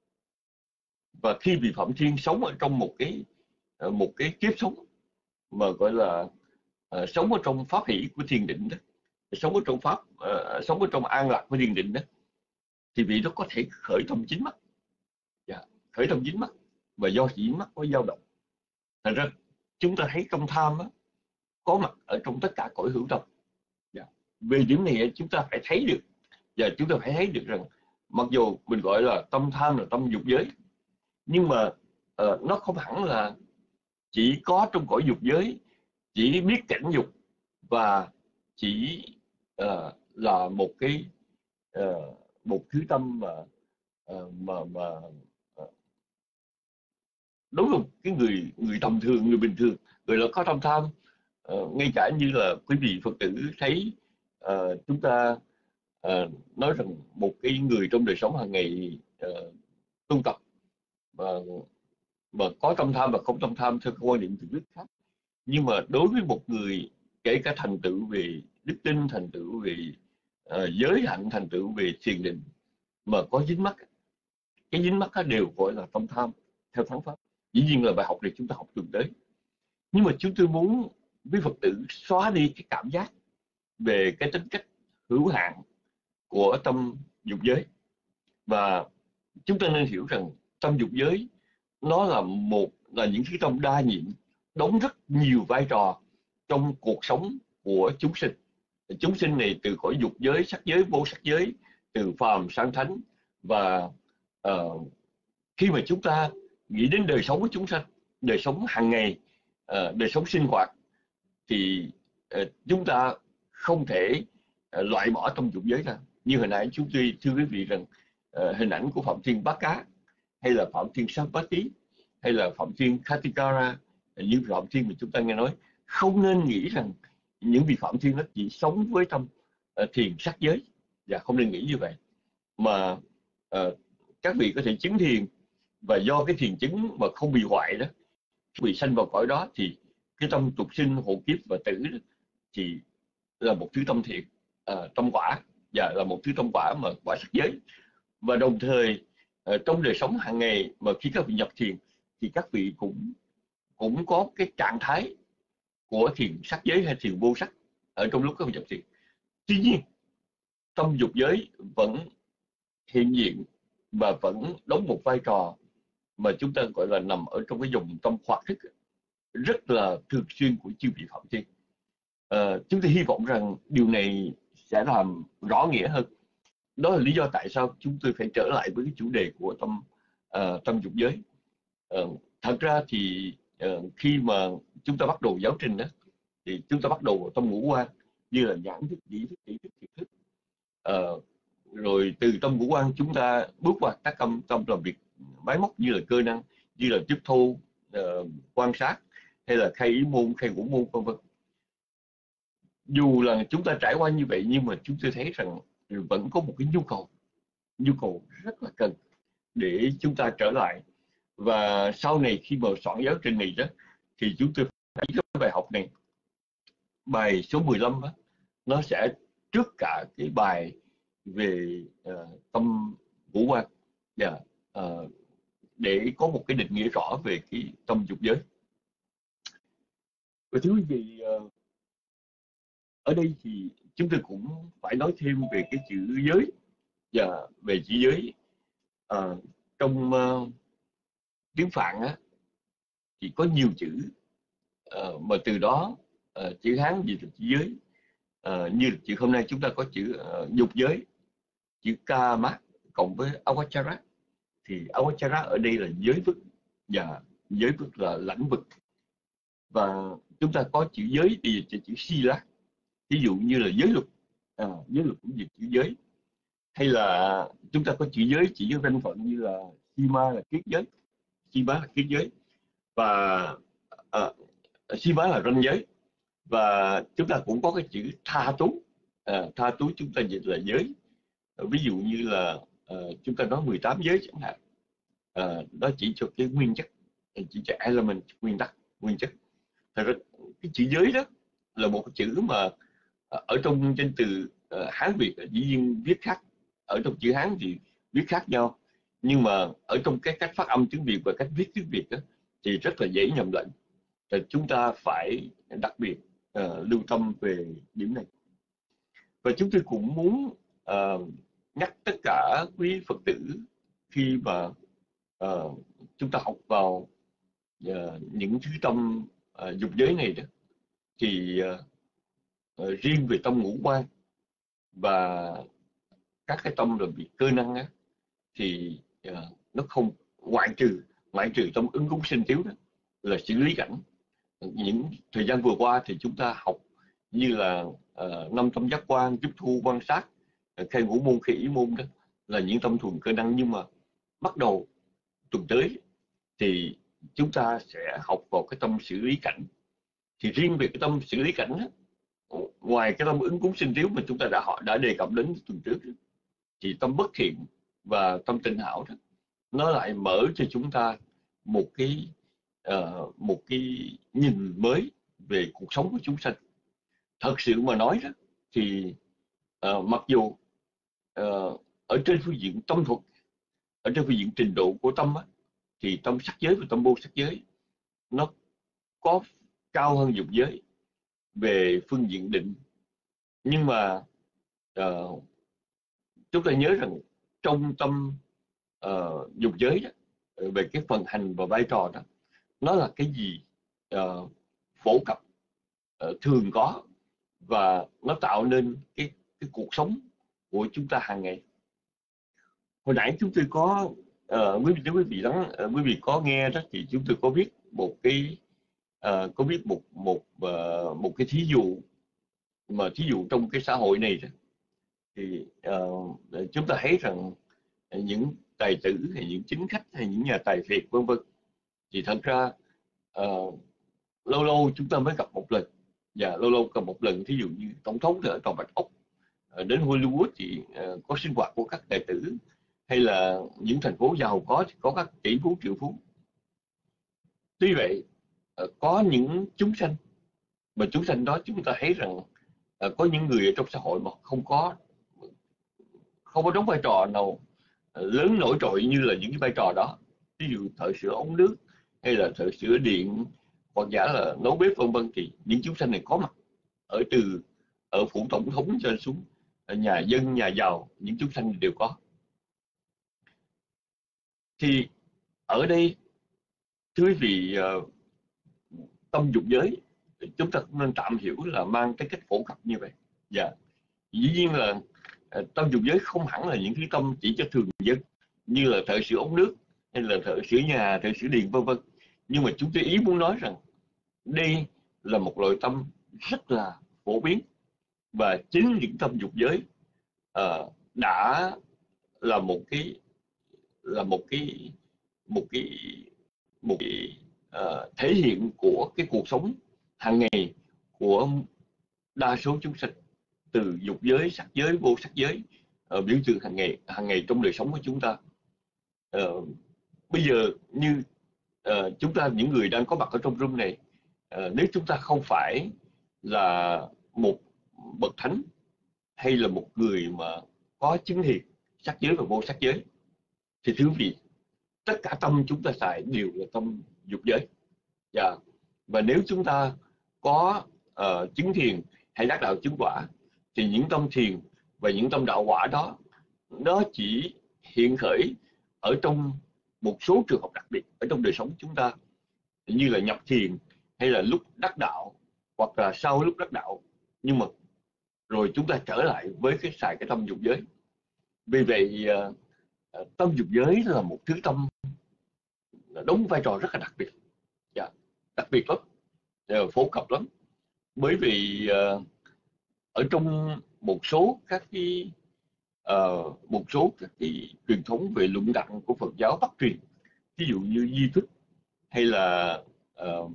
và khi vị Phạm Thiên sống ở trong một cái uh, một cái kiếp sống mà gọi là uh, sống ở trong pháp hỷ của thiền định đó, sống ở trong pháp uh, sống ở trong an lạc của thiền định đó, thì vị đó có thể khởi tâm dính mắc, yeah, khởi tâm dính mắc, và do dính mắc có dao động. Thành ra chúng ta thấy tâm tham á, có mặt ở trong tất cả cõi hữu tâm. Yeah. Về điểm này chúng ta phải thấy được, và chúng ta phải thấy được rằng mặc dù mình gọi là tâm tham là tâm dục giới, nhưng mà uh, nó không hẳn là chỉ có trong cõi dục giới, chỉ biết cảnh dục và chỉ uh, là một cái uh, một thứ tâm mà uh, mà mà uh, đối với cái người người tầm thường, người bình thường, người là có tâm tham. Uh, ngay cả như là quý vị Phật tử thấy uh, chúng ta uh, nói rằng một cái người trong đời sống hàng ngày uh, tu tập mà mà có tâm tham và không tâm tham theo quan điểm tự biết khác, nhưng mà đối với một người kể cả thành tựu về đức tin, thành tựu về uh, giới hạnh, thành tựu về thiền định mà có dính mắc, cái dính mắc đó đều gọi là tâm tham theo thắng pháp. Dĩ nhiên là bài học này chúng ta học tuần tới, nhưng mà chúng tôi muốn với Phật tử xóa đi cái cảm giác về cái tính cách hữu hạn của tâm dục giới, và chúng ta nên hiểu rằng tâm dục giới nó là một là những cái tâm đa nhiệm, đóng rất nhiều vai trò trong cuộc sống của chúng sinh. Chúng sinh này từ cõi dục giới, sắc giới, vô sắc giới, từ phàm sang thánh, và uh, khi mà chúng ta nghĩ đến đời sống của chúng sanh, đời sống hàng ngày, uh, đời sống sinh hoạt, thì uh, chúng ta không thể uh, loại bỏ tâm dục giới ra. Như hồi nãy chúng tôi thưa quý vị rằng uh, hình ảnh của Phạm Thiên Bá Cá, hay là Phạm Thiên Sampati, hay là Phạm Thiên Khatikara, những Phạm Thiên mà chúng ta nghe nói, không nên nghĩ rằng những vị Phạm Thiên đó chỉ sống với tâm uh, thiền sắc giới, và không nên nghĩ như vậy. Mà uh, các vị có thể chứng thiền, và do cái thiền chứng mà không bị hoại đó, bị sanh vào cõi đó, thì cái tâm tục sinh, hộ kiếp và tử đó, thì là một thứ tâm thiện, uh, tâm quả, và là một thứ tâm quả mà quả sắc giới. Và đồng thời uh, trong đời sống hàng ngày mà khi các vị nhập thiền, thì các vị cũng cũng có cái trạng thái của thiền sắc giới hay thiền vô sắc ở trong lúc các vị nhập thiền. Tuy nhiên tâm dục giới vẫn hiện diện và vẫn đóng một vai trò mà chúng ta gọi là nằm ở trong cái dòng tâm hoạt thức rất là thường xuyên của chư vị Phạm Thiên. À, chúng tôi hy vọng rằng điều này sẽ làm rõ nghĩa hơn. Đó là lý do tại sao chúng tôi phải trở lại với cái chủ đề của tâm uh, tâm dục giới. Uh, thật ra thì uh, khi mà chúng ta bắt đầu giáo trình đó, thì chúng ta bắt đầu tâm ngũ quan, như là nhãn thức, nhĩ thức, tỷ thức, thiệt thức. Uh, rồi từ tâm ngũ quan chúng ta bước vào các tâm tâm làm việc máy móc, như là cơ năng, như là tiếp thu, uh, quan sát, hay là khai ý môn, khai ngũ môn, vân vân. Dù là chúng ta trải qua như vậy, nhưng mà chúng tôi thấy rằng vẫn có một cái nhu cầu nhu cầu rất là cần để chúng ta trở lại Và sau này khi mà soạn giáo trình này đó thì chúng tôi thấy cái bài học này, bài số mười lăm đó, nó sẽ trước cả cái bài về uh, tâm ngũ quan, yeah, uh, để có một cái định nghĩa rõ về cái tâm dục giới. Và thưa quý vị, uh, ở đây thì chúng tôi cũng phải nói thêm về cái chữ giới và về chữ giới. Uh, trong uh, tiếng Phạn á, thì có nhiều chữ uh, mà từ đó uh, chữ Hán gì là chữ giới. Uh, như chữ hôm nay chúng ta có chữ uh, dục giới, chữ Kama cộng với Awachara, thì Awachara ở đây là giới vực và giới vực là lãnh vực. Và chúng ta có chữ giới thì chữ, chữ Sila, ví dụ như là giới luật, à, giới luật cũng dịch chữ giới. Hay là chúng ta có chữ giới chỉ với danh phận như là Sima là kiết giới, Sima là kiết giới, và à, Sima là ranh giới. Và chúng ta cũng có cái chữ tha tú, à, tha tú chúng ta dịch là giới. Ví dụ như là uh, chúng ta nói mười tám giới chẳng hạn, uh, đó chỉ cho cái nguyên chất, chỉ cho element, nguyên tắc, nguyên chất. Thật ra cái chữ giới đó là một cái chữ mà uh, ở trong trên từ uh, Hán Việt dĩ nhiên viết khác, ở trong chữ Hán thì viết khác nhau, nhưng mà ở trong cái cách phát âm tiếng Việt và cách viết tiếng Việt đó, thì rất là dễ nhầm lẫn. Thì chúng ta phải đặc biệt uh, lưu tâm về điểm này. Và chúng tôi cũng muốn uh, nhắc tất cả quý Phật tử khi mà uh, chúng ta học vào uh, những thứ tâm uh, dục giới này đó, thì uh, uh, riêng về tâm ngũ quan và các cái tâm rồi bị cơ năng á, thì uh, nó không ngoại trừ ngoại trừ tâm ứng cúng sinh tiếu đó là xử lý cảnh. Những thời gian vừa qua thì chúng ta học như là uh, năm tâm giác quan, giúp thu quan sát, khai ngũ môn, khai ý môn, đó là những tâm thuần cơ năng. Nhưng mà bắt đầu tuần tới thì chúng ta sẽ học vào cái tâm xử lý cảnh. Thì riêng về cái tâm xử lý cảnh đó, ngoài cái tâm ứng cúng sinh tiếu mà chúng ta đã họ đã đề cập đến tuần trước đó, thì tâm bất thiện và tâm tinh hảo đó, nó lại mở cho chúng ta một cái uh, một cái nhìn mới về cuộc sống của chúng sanh. Thật sự mà nói đó thì uh, mặc dù uh, ở trên phương diện tâm thuật, ở trên phương diện trình độ của tâm á, thì tâm sắc giới và tâm vô sắc giới nó có cao hơn dục giới về phương diện định. Nhưng mà uh, chúng ta nhớ rằng trong tâm uh, dục giới đó, về cái phần hành và vai trò đó, nó là cái gì uh, phổ cập, uh, thường có, và nó tạo nên cái, cái cuộc sống của chúng ta hàng ngày. Hồi nãy chúng tôi có uh, quý vị quý vị đó, uh, quý vị có nghe đó, thì chúng tôi có viết một cái uh, có viết một một uh, một cái thí dụ, mà thí dụ trong cái xã hội này đó, thì uh, chúng ta thấy rằng những tài tử hay những chính khách hay những nhà tài phiệt vân vân, thì thật ra uh, lâu lâu chúng ta mới gặp một lần, và lâu lâu gặp một lần. Thí dụ như tổng thống ở Tòa Bạch Ốc, uh, đến Hollywood thì uh, có sinh hoạt của các tài tử, hay là những thành phố giàu có thì có các tỷ phú triệu phú. Tuy vậy uh, có những chúng sanh, mà chúng sanh đó chúng ta thấy rằng uh, có những người ở trong xã hội mà không có không có đóng vai trò nào lớn nổi trội như là những cái vai trò đó. Ví dụ thợ sửa ống nước, hay là thợ sửa điện, hoặc giả là nấu bếp vân vân, thì những chúng sanh này có mặt ở từ ở phủ tổng thống cho xuống nhà dân, nhà giàu, những chúng sanh đều có. Thì ở đây thưa quý vị, tâm dục giới chúng ta cũng nên tạm hiểu là mang cái cách phổ cập như vậy. Dạ, dĩ nhiên là tâm dục giới không hẳn là những thứ tâm chỉ cho thường dân như là thợ sửa ống nước, hay là thợ sửa nhà, thợ sửa điện vân vân. Nhưng mà chúng tôi ý muốn nói rằng đây là một loại tâm rất là phổ biến, và chính những tâm dục giới uh, đã là một cái là một cái một cái một cái uh, thể hiện của cái cuộc sống hàng ngày của đa số chúng sanh, từ dục giới, sắc giới, vô sắc giới, uh, biểu tượng hàng ngày hàng ngày trong đời sống của chúng ta. Uh, bây giờ như uh, chúng ta những người đang có mặt ở trong room này, uh, nếu chúng ta không phải là một bậc thánh hay là một người mà có chứng thiền sắc giới và vô sắc giới, thì thưa quý vị, tất cả tâm chúng ta xài đều là tâm dục giới. Dạ. Và nếu chúng ta có uh, chứng thiền hay đắc đạo chứng quả, thì những tâm thiền và những tâm đạo quả đó nó chỉ hiện khởi ở trong một số trường hợp đặc biệt ở trong đời sống chúng ta, như là nhập thiền hay là lúc đắc đạo hoặc là sau lúc đắc đạo, nhưng mà rồi chúng ta trở lại với cái xài cái tâm dục giới. Vì vậy uh, tâm dục giới là một thứ tâm đóng vai trò rất là đặc biệt, yeah, đặc biệt lắm, phổ cập lắm. Bởi vì uh, ở trong một số các cái uh, một số các cái truyền thống về luận đặng của Phật giáo Bắc truyền, ví dụ như Di Thức hay là uh,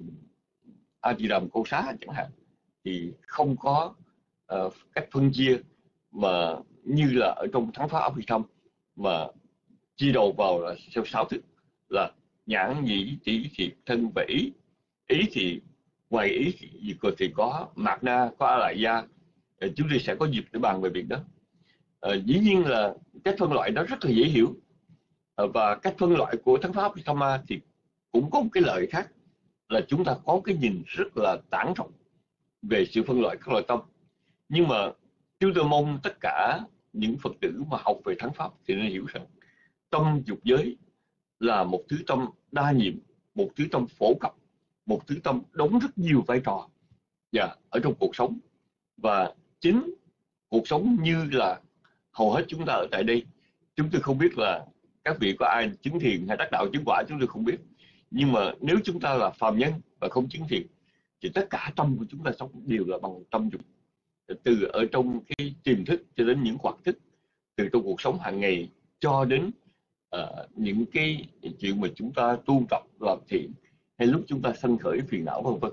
A Di Đà Cô Xá chẳng hạn, thì không có uh, cách phân chia mà như là ở trong Thắng Pháp Abhidhamma, mà chia đầu vào là theo sáu thức là nhãn nhĩ tỷ thiệt thân và ý. Ý thì ngoài ý thì, thì có mạt na, có a lại gia. Chúng tôi sẽ có dịp để bàn về việc đó. À, dĩ nhiên là cách phân loại đó rất là dễ hiểu, à, và cách phân loại của Thắng Pháp Abhidhamma thì cũng có một cái lợi khác là chúng ta có cái nhìn rất là tản rộng về sự phân loại các loại tâm. Nhưng mà chúng tôi mong tất cả những Phật tử mà học về Thắng Pháp thì nên hiểu rằng tâm dục giới là một thứ tâm đa nhiệm, một thứ tâm phổ cập, một thứ tâm đóng rất nhiều vai trò, yeah, ở trong cuộc sống. Và chính cuộc sống như là hầu hết chúng ta ở tại đây, chúng tôi không biết là các vị có ai chứng thiền hay đắc đạo chứng quả, chúng tôi không biết. Nhưng mà nếu chúng ta là phàm nhân và không chứng thiền, thì tất cả tâm của chúng ta sống đều là bằng tâm dục, từ ở trong cái tiềm thức cho đến những hoạt thức, từ trong cuộc sống hàng ngày cho đến uh, những cái chuyện mà chúng ta tu tập làm thiện, hay lúc chúng ta sanh khởi phiền não vân vân.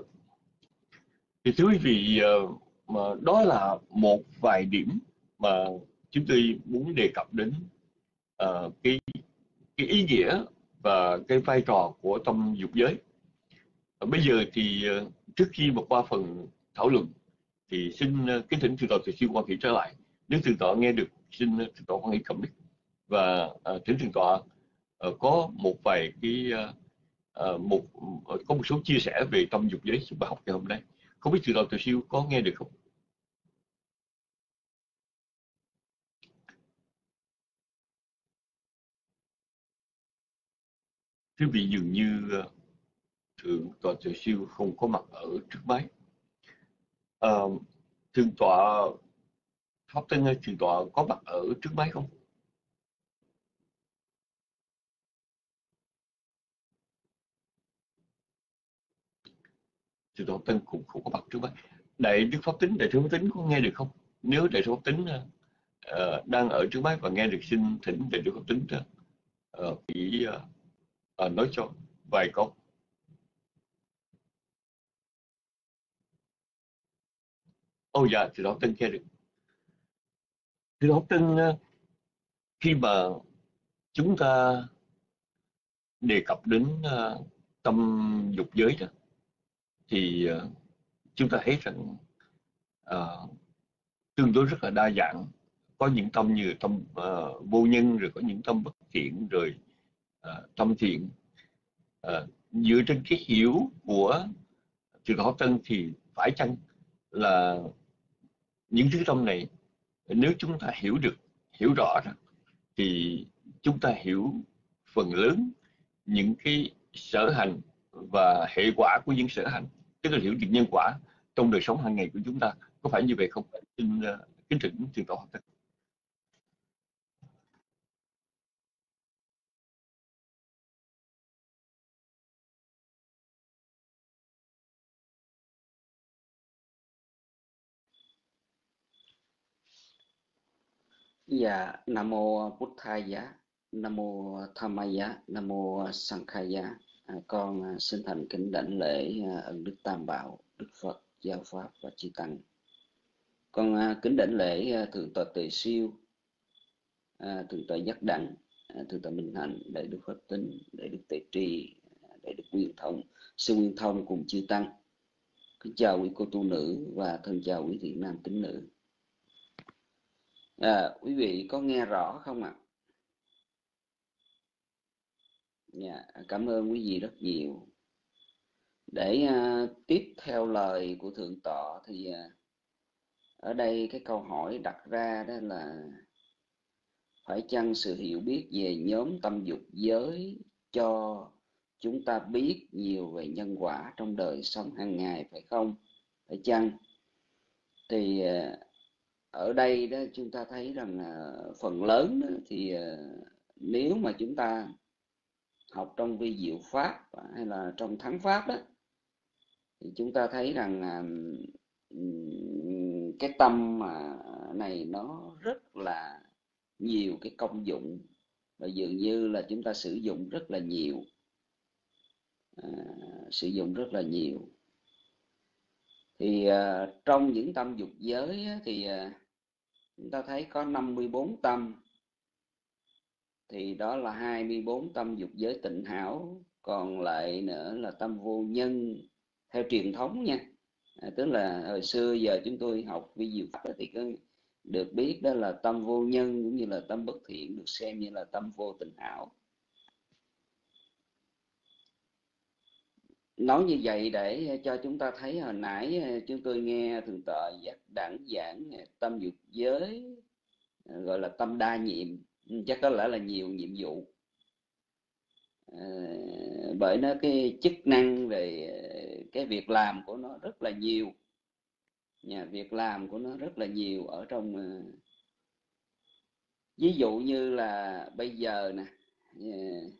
Thì thưa quý vị, uh, mà đó là một vài điểm mà chúng tôi muốn đề cập đến uh, cái cái ý nghĩa và cái vai trò của tâm dục giới. Uh, bây giờ thì uh, trước khi mà qua phần thảo luận thì xin uh, kính thỉnh thượng tọa Từ Siêu Quan Hỷ trở lại. Nếu thượng tọa nghe được, xin uh, thượng tọa Quan Hỷ cầm mic và uh, thỉnh thượng tọa uh, có một vài cái uh, uh, một uh, có một số chia sẻ về tâm dục giới trong bài học ngày hôm nay. Không biết thượng tọa Từ Siêu có nghe được không? Quý vị dường như uh, thượng tọa Từ Siêu không có mặt ở trước máy. Uh, thượng tọa Pháp Tân ơi, thượng tọa có mặt ở trước máy không? Thượng tọa Pháp Tân cũng không có mặt trước máy. Đại Đức Pháp Tính, Đại Đức Pháp Tính có nghe được không? Nếu Đại Đức Pháp Tính uh, đang ở trước máy và nghe được, xin thỉnh Đại Đức Pháp Tính uh, chỉ uh, uh, nói cho vài câu. Ồ dạ, Thượng tọa Pháp Tân nghe được. Thượng tọa Pháp Tân, uh, khi mà chúng ta đề cập đến uh, tâm dục giới đó, thì uh, chúng ta thấy rằng uh, tương đối rất là đa dạng. Có những tâm như tâm uh, vô nhân, rồi có những tâm bất thiện, rồi uh, tâm thiện. Uh, dựa trên cái hiểu của Thượng tọa Pháp Tân thì phải chăng là những thứ tâm này, nếu chúng ta hiểu được, hiểu rõ đó, thì chúng ta hiểu phần lớn những cái sở hành và hệ quả của những sở hành, tức là hiểu được nhân quả trong đời sống hàng ngày của chúng ta. Có phải như vậy không? Xin uh, kính thỉnh Thượng tọa Pháp Tân. Dạ, Nam mô Bụt Thầy Giá, Nam mô Tham Mai Giá, Nam mô Sang Khai Giá. À, con à, xin thành kính đảnh lễ à, ân đức Tam Bảo, Đức Phật, Giáo Pháp và Chư Tăng. Con à, kính đảnh lễ à, Thượng tọa Từ Siêu, à, Thượng tọa Giác Đặng, Thượng tọa Minh Hạnh, Đại đức Phật Tính, Đại đức Tệ Trì, Đại đức Nguyên Thông, sư Nguyên Thông cùng chư tăng. Kính chào quý cô tu nữ và thân chào quý thiện nam tín nữ. À, quý vị có nghe rõ không ạ? À? Dạ, cảm ơn quý vị rất nhiều. Để uh, tiếp theo lời của Thượng tọa thì uh, ở đây cái câu hỏi đặt ra đó là phải chăng sự hiểu biết về nhóm tâm dục giới cho chúng ta biết nhiều về nhân quả trong đời sống hàng ngày, phải không? Phải chăng? Thì uh, ở đây đó chúng ta thấy rằng uh, phần lớn đó, thì uh, nếu mà chúng ta học trong vi diệu pháp hay là trong thắng pháp đó, thì chúng ta thấy rằng uh, cái tâm mà này nó rất là nhiều cái công dụng, và dường như là chúng ta sử dụng rất là nhiều, à, sử dụng rất là nhiều. Thì uh, trong những tâm dục giới á, thì uh, chúng ta thấy có năm mươi bốn tâm, thì đó là hai mươi bốn tâm dục giới tịnh hảo, còn lại nữa là tâm vô nhân theo truyền thống nha. À, tức là hồi xưa giờ chúng tôi học vi diệu pháp thì có được biết đó là tâm vô nhân cũng như là tâm bất thiện được xem như là tâm vô tịnh hảo. Nói như vậy để cho chúng ta thấy hồi nãy chúng tôi nghe Thượng tọa đảng giảng tâm dục giới gọi là tâm đa nhiệm, chắc có lẽ là nhiều nhiệm vụ. À, bởi nó cái chức năng về cái việc làm của nó rất là nhiều, nhà việc làm của nó rất là nhiều ở trong uh, ví dụ như là bây giờ nè, uh,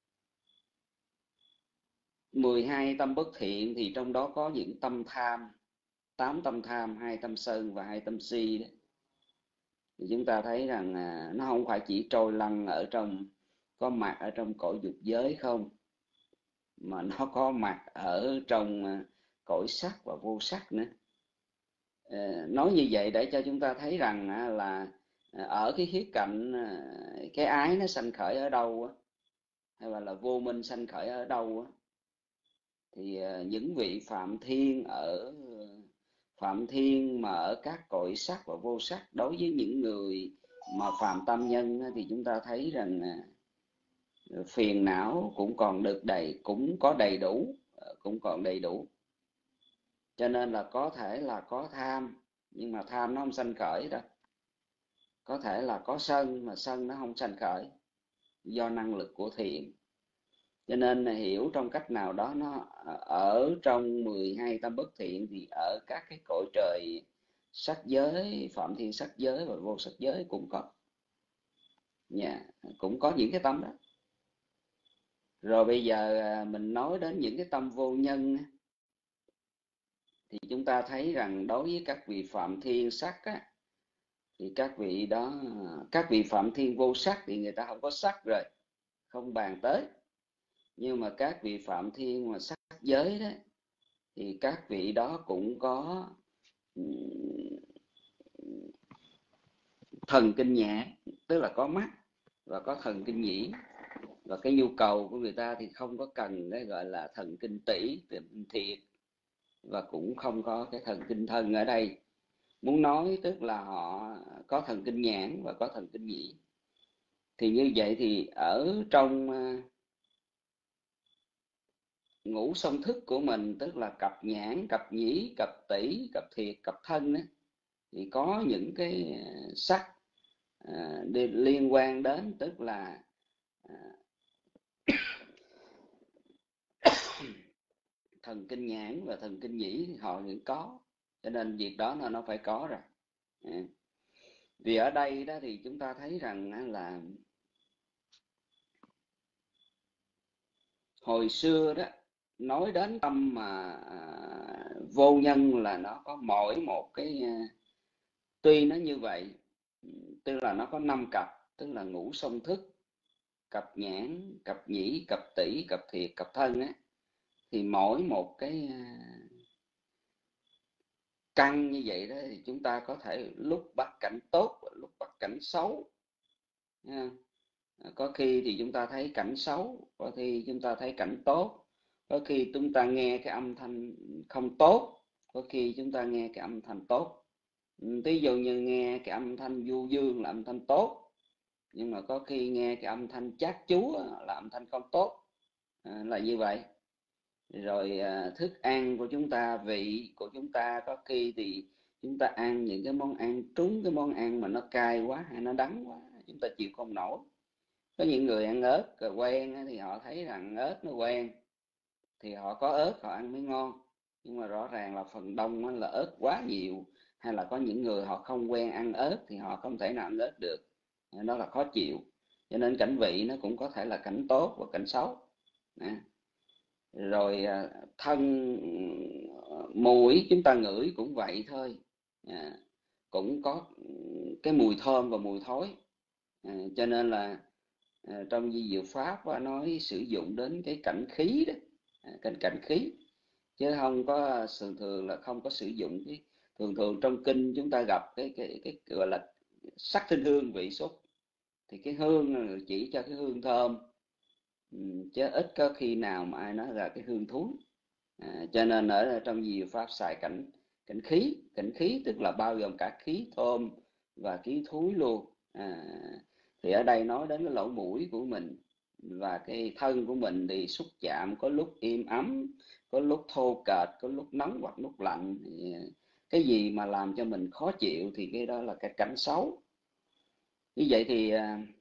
mười hai tâm bất thiện thì trong đó có những tâm tham, tám tâm tham, hai tâm sân và hai tâm si đó. Thì chúng ta thấy rằng uh, nó không phải chỉ trôi lăn ở trong, có mặt ở trong cõi dục giới không, mà nó có mặt ở trong uh, cõi sắc và vô sắc nữa. Uh, nói như vậy để cho chúng ta thấy rằng uh, là uh, ở cái khía cạnh uh, cái ái nó sanh khởi ở đâu uh, hay là, là vô minh sanh khởi ở đâu uh, thì uh, những vị phạm thiên ở uh, phạm thiên mà ở các cõi sắc và vô sắc, đối với những người mà phạm tâm nhân uh, thì chúng ta thấy rằng uh, phiền não cũng còn được đầy, cũng có đầy đủ, uh, cũng còn đầy đủ. Cho nên là có thể là có tham, nhưng mà tham nó không sanh khởi đâu. Có thể là có sân, mà sân nó không sanh khởi do năng lực của thiện. Cho nên là hiểu trong cách nào đó, nó ở trong mười hai tâm bất thiện thì ở các cái cõi trời sắc giới, phạm thiên sắc giới và vô sắc giới cũng có, yeah, cũng có những cái tâm đó. Rồi bây giờ mình nói đến những cái tâm vô nhân, thì chúng ta thấy rằng đối với các vị phạm thiên sắc á, thì các vị đó, các vị phạm thiên vô sắc thì người ta không có sắc rồi, không bàn tới. Nhưng mà các vị phạm thiên mà sắc giới đó, thì các vị đó cũng có thần kinh nhãn, tức là có mắt, và có thần kinh nhĩ. Và cái nhu cầu của người ta thì không có cần cái gọi là thần kinh tỷ, thần thiệt, và cũng không có cái thần kinh thân ở đây. Muốn nói tức là họ có thần kinh nhãn và có thần kinh nhĩ. Thì như vậy thì ở trong ngũ song thức của mình, tức là cặp nhãn, cặp nhĩ, cặp tỷ, cặp thiệt, cặp thân ấy, thì có những cái sắc à, liên quan đến, tức là à, thần kinh nhãn và thần kinh nhĩ thì họ cũng có. Cho nên việc đó là nó phải có rồi. À. Vì ở đây đó thì chúng ta thấy rằng là hồi xưa đó nói đến tâm mà à, vô nhân là nó có mỗi một cái, tuy nó như vậy, tức là nó có năm cặp, tức là ngũ song thức, cặp nhãn, cặp nhĩ, cặp tỷ, cặp thiệt, cặp thân á, thì mỗi một cái căn như vậy đó thì chúng ta có thể lúc bắt cảnh tốt, lúc bắt cảnh xấu. Có khi thì chúng ta thấy cảnh xấu, có khi chúng ta thấy cảnh tốt, có khi chúng ta nghe cái âm thanh không tốt, có khi chúng ta nghe cái âm thanh tốt. Ví dụ như nghe cái âm thanh du dương là âm thanh tốt, nhưng mà có khi nghe cái âm thanh chát chúa là âm thanh không tốt, à, là như vậy. Rồi à, thức ăn của chúng ta, vị của chúng ta, có khi thì chúng ta ăn những cái món ăn, trúng cái món ăn mà nó cay quá hay nó đắng quá, chúng ta chịu không nổi. Có những người ăn ớt quen thì họ thấy rằng ớt nó quen thì họ có ớt họ ăn mới ngon, nhưng mà rõ ràng là phần đông là ớt quá nhiều, hay là có những người họ không quen ăn ớt thì họ không thể nào ăn ớt được, đó là khó chịu. Cho nên cảnh vị nó cũng có thể là cảnh tốt và cảnh xấu. Rồi thân mũi chúng ta ngửi cũng vậy thôi, à, cũng có cái mùi thơm và mùi thối, à, cho nên là à, trong di diệu pháp nói sử dụng đến cái cảnh khí đó, à, cảnh cảnh khí, chứ không có thường thường là không có sử dụng cái thường thường trong kinh chúng ta gặp cái cái cái gọi là sắc thanh hương vị xúc, thì cái hương chỉ cho cái hương thơm, chứ ít có khi nào mà ai nói là cái hương thúi. À, cho nên ở trong di diệu pháp xài cảnh cảnh khí, cảnh khí tức là bao gồm cả khí thơm và khí thúi luôn. À, thì ở đây nói đến cái lỗ mũi của mình và cái thân của mình thì xúc chạm có lúc êm ấm, có lúc thô kệch, có lúc nóng hoặc lúc lạnh. Thì cái gì mà làm cho mình khó chịu thì cái đó là cái cảnh xấu. Như vậy thì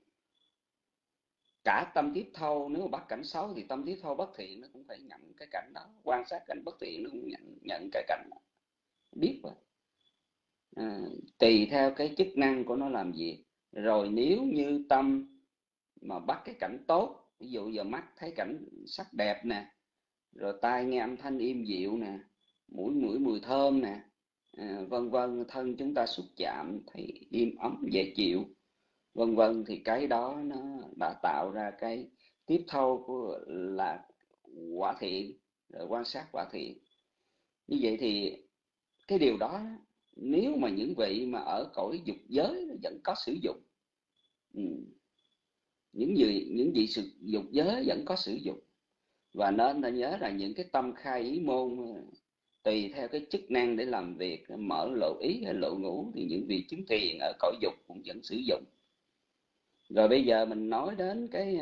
cả tâm tiếp thâu, nếu mà bắt cảnh xấu thì tâm tiếp thâu bất thiện nó cũng phải nhận cái cảnh đó, quan sát cảnh bất thiện nó cũng nhận nhận cái cảnh đó, biết vậy. À, tùy theo cái chức năng của nó làm gì. Rồi nếu như tâm mà bắt cái cảnh tốt, ví dụ giờ mắt thấy cảnh sắc đẹp nè, rồi tai nghe âm thanh êm dịu nè, mũi mũi mùi thơm nè, à, vân vân, thân chúng ta xúc chạm thấy êm ấm dễ chịu, vân vân, thì cái đó nó đã tạo ra cái tiếp thâu của là quả thiện, rồi quan sát quả thiện. Như vậy thì cái điều đó nếu mà những vị mà ở cõi dục giới vẫn có sử dụng, ừ. những gì những vị sự dục giới vẫn có sử dụng, và nên ta nhớ là những cái tâm khai ý môn tùy theo cái chức năng để làm việc, mở lộ ý hay lộ ngũ, thì những vị chứng thiền ở cõi dục cũng vẫn sử dụng. Rồi bây giờ mình nói đến cái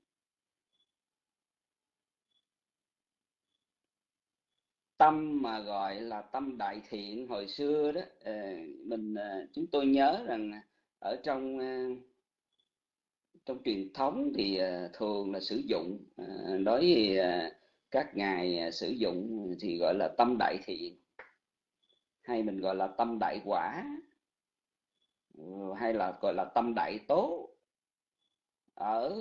tâm mà gọi là tâm đại thiện hồi xưa đó, mình chúng tôi nhớ rằng ở trong trong truyền thống thì thường là sử dụng, đối với các ngài sử dụng thì gọi là tâm đại thiện, hay mình gọi là tâm đại quả, hay là gọi là tâm đại tố. Ở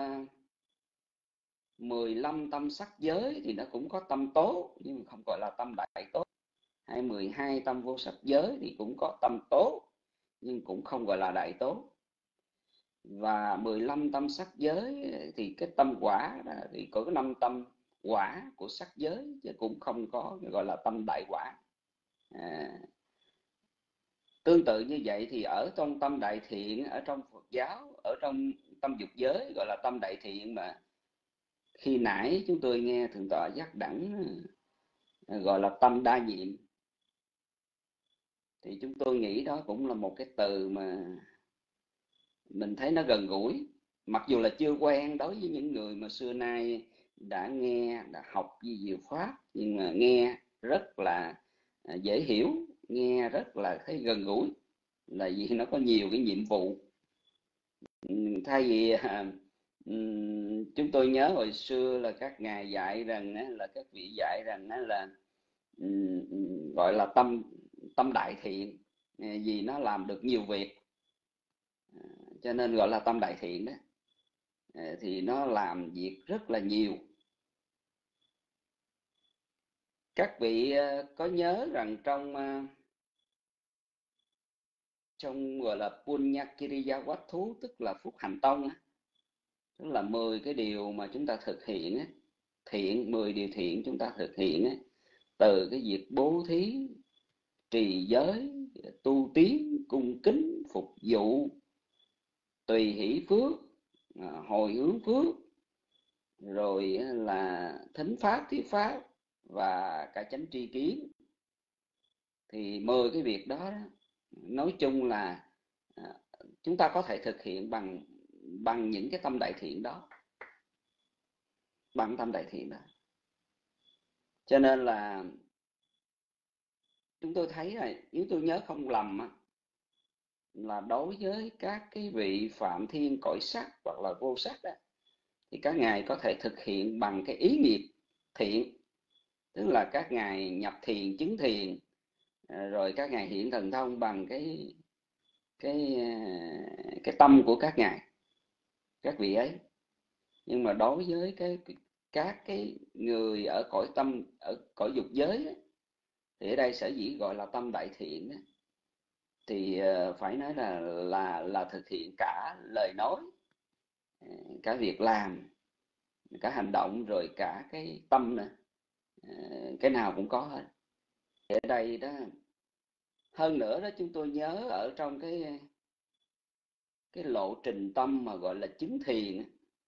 mười lăm tâm sắc giới thì nó cũng có tâm tố nhưng mà không gọi là tâm đại tố, hay mười hai tâm vô sắc giới thì cũng có tâm tố nhưng cũng không gọi là đại tố. Và mười lăm tâm sắc giới thì cái tâm quả đó, thì có năm tâm quả của sắc giới chứ cũng không có gọi là tâm đại quả. À, tương tự như vậy thì ở trong tâm đại thiện, ở trong Phật giáo, ở trong tâm dục giới gọi là tâm đại thiện, mà khi nãy chúng tôi nghe Thượng tọa Giác Đẳng gọi là tâm đa nhiệm, thì chúng tôi nghĩ đó cũng là một cái từ mà mình thấy nó gần gũi, mặc dù là chưa quen đối với những người mà xưa nay đã nghe, đã học di diệu pháp, nhưng mà nghe rất là dễ hiểu, nghe rất là thấy gần gũi, là vì nó có nhiều cái nhiệm vụ. Thay vì chúng tôi nhớ hồi xưa là các ngài dạy rằng là các vị dạy rằng là gọi là tâm tâm đại thiện, vì nó làm được nhiều việc cho nên gọi là tâm đại thiện đó, thì nó làm việc rất là nhiều. Các vị có nhớ rằng trong trong gọi là Punyakiriya Quát Thú, tức là phúc hành tông, tức là mười cái điều mà chúng ta thực hiện thiện, mười điều thiện chúng ta thực hiện, từ cái việc bố thí, trì giới, tu tiến, cung kính, phục vụ, tùy hỷ phước, à, hồi hướng phước, rồi là thính pháp, thuyết pháp và cả chánh tri kiến. Thì mười cái việc đó, đó nói chung là à, chúng ta có thể thực hiện bằng bằng những cái tâm đại thiện đó, bằng tâm đại thiện đó. Cho nên là chúng tôi thấy là, nếu tôi nhớ không lầm á, là đối với các cái vị phạm thiên cõi sắc hoặc là vô sắc đó, thì các ngài có thể thực hiện bằng cái ý nghiệp thiện, tức là các ngài nhập thiền, chứng thiền, rồi các ngài hiện thần thông bằng cái cái cái tâm của các ngài, các vị ấy. Nhưng mà đối với cái các cái người ở cõi tâm, ở cõi dục giới ấy, thì ở đây sở dĩ gọi là tâm đại thiện ấy, thì phải nói là là là thực hiện cả lời nói, cả việc làm, cả hành động, rồi cả cái tâm nữa, cái nào cũng có hết. Ở đây đó, hơn nữa đó, chúng tôi nhớ ở trong cái cái lộ trình tâm mà gọi là chứng thiền,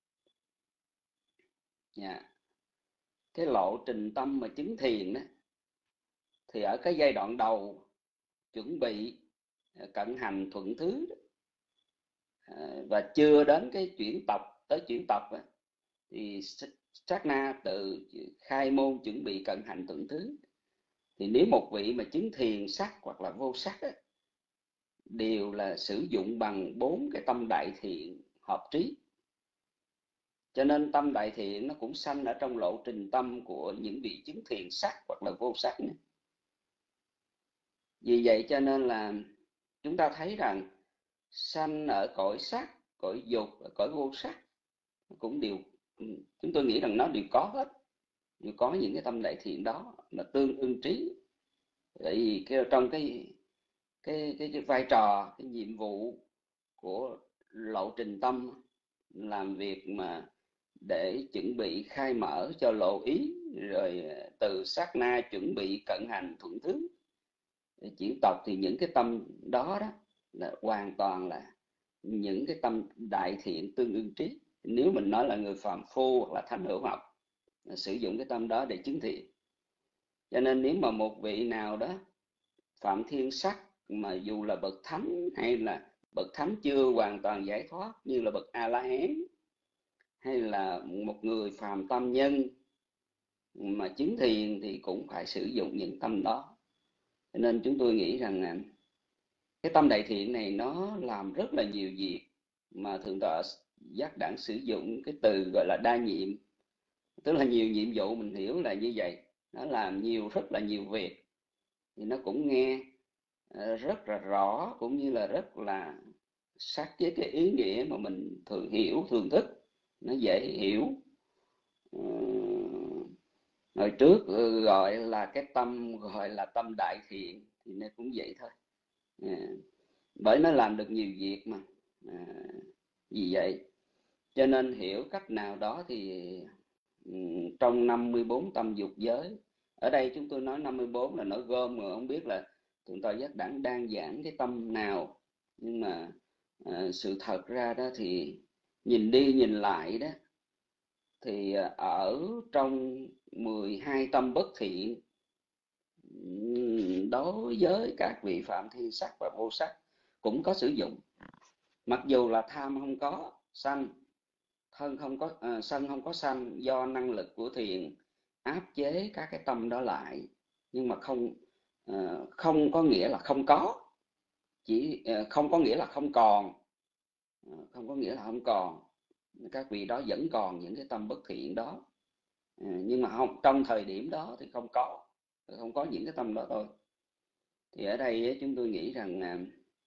yeah. Cái lộ trình tâm mà chứng thiền đó, thì ở cái giai đoạn đầu chuẩn bị cận hành thuận thứ đó, và chưa đến cái chuyển tập, tới chuyển tập đó, thì sát na từ khai môn chuẩn bị cận hành thuận thứ, thì nếu một vị mà chứng thiền sắc hoặc là vô sắc đó, đều là sử dụng bằng bốn cái tâm đại thiện hợp trí. Cho nên tâm đại thiện nó cũng sanh ở trong lộ trình tâm của những vị chứng thiền sắc hoặc là vô sắc nữa. Vì vậy cho nên là chúng ta thấy rằng sanh ở cõi sắc, cõi dục, cõi vô sắc cũng đều, chúng tôi nghĩ rằng nó đều có hết, đều có những cái tâm đại thiện đó là tương ưng trí. Tại vì cái, trong cái cái, cái cái vai trò, cái nhiệm vụ của lộ trình tâm làm việc mà để chuẩn bị khai mở cho lộ ý, rồi từ sát na chuẩn bị cận hành thuận thứ, để chuyển tập, thì những cái tâm đó đó là hoàn toàn là những cái tâm đại thiện tương ưng trí. Nếu mình nói là người phàm phu hoặc là thánh hữu học sử dụng cái tâm đó để chứng thiện. Cho nên nếu mà một vị nào đó phạm thiên sắc, mà dù là bậc thánh hay là bậc thánh chưa hoàn toàn giải thoát như là bậc A La Hán, hay là một người phàm tâm nhân mà chứng thiền, thì cũng phải sử dụng những tâm đó. Cho nên chúng tôi nghĩ rằng cái tâm đại thiện này nó làm rất là nhiều việc, mà Thượng tọa Giác Đẳng sử dụng cái từ gọi là đa nhiệm, tức là nhiều nhiệm vụ. Mình hiểu là như vậy, nó làm nhiều, rất là nhiều việc, thì nó cũng nghe rất là rõ, cũng như là rất là sát với cái ý nghĩa mà mình thường hiểu, thường thức, nó dễ hiểu. Hồi trước gọi là cái tâm, gọi là tâm đại thiện, thì nó cũng vậy thôi, bởi nó làm được nhiều việc mà. À, vì vậy cho nên hiểu cách nào đó thì trong năm mươi bốn tâm dục giới, ở đây chúng tôi nói năm mươi bốn là nói gom, mà không biết là Thượng tọa Giác Đẳng đang giảng cái tâm nào. Nhưng mà à, sự thật ra đó thì nhìn đi nhìn lại đó, thì ở trong mười hai tâm bất thiện, đối với các vị phạm thiên sắc và vô sắc cũng có sử dụng. Mặc dù là tham không có sanh, thân không có à, sân không có sanh, do năng lực của thiền áp chế các cái tâm đó lại, nhưng mà không à, không có nghĩa là không có, chỉ à, không có nghĩa là không còn, à, không có nghĩa là không còn. Các vị đó vẫn còn những cái tâm bất thiện đó, à, nhưng mà không, trong thời điểm đó thì không có, không có những cái tâm đó thôi. Thì ở đây chúng tôi nghĩ rằng à,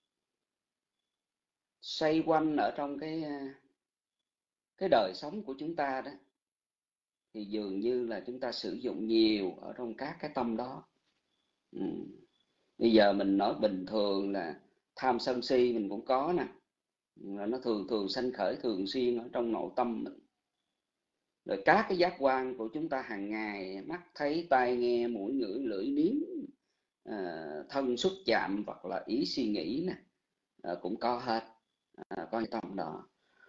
xoay quanh ở trong cái cái đời sống của chúng ta đó, thì dường như là chúng ta sử dụng nhiều ở trong các cái tâm đó. Ừ. Bây giờ mình nói bình thường là tham sân si mình cũng có nè, nó thường thường sanh khởi thường xuyên ở trong nội tâm mình. Rồi các cái giác quan của chúng ta hàng ngày, mắt thấy, tai nghe, mũi ngửi, lưỡi nếm, à, thân xúc chạm hoặc là ý suy nghĩ nè, à, cũng có hết, à, có cái tâm đó.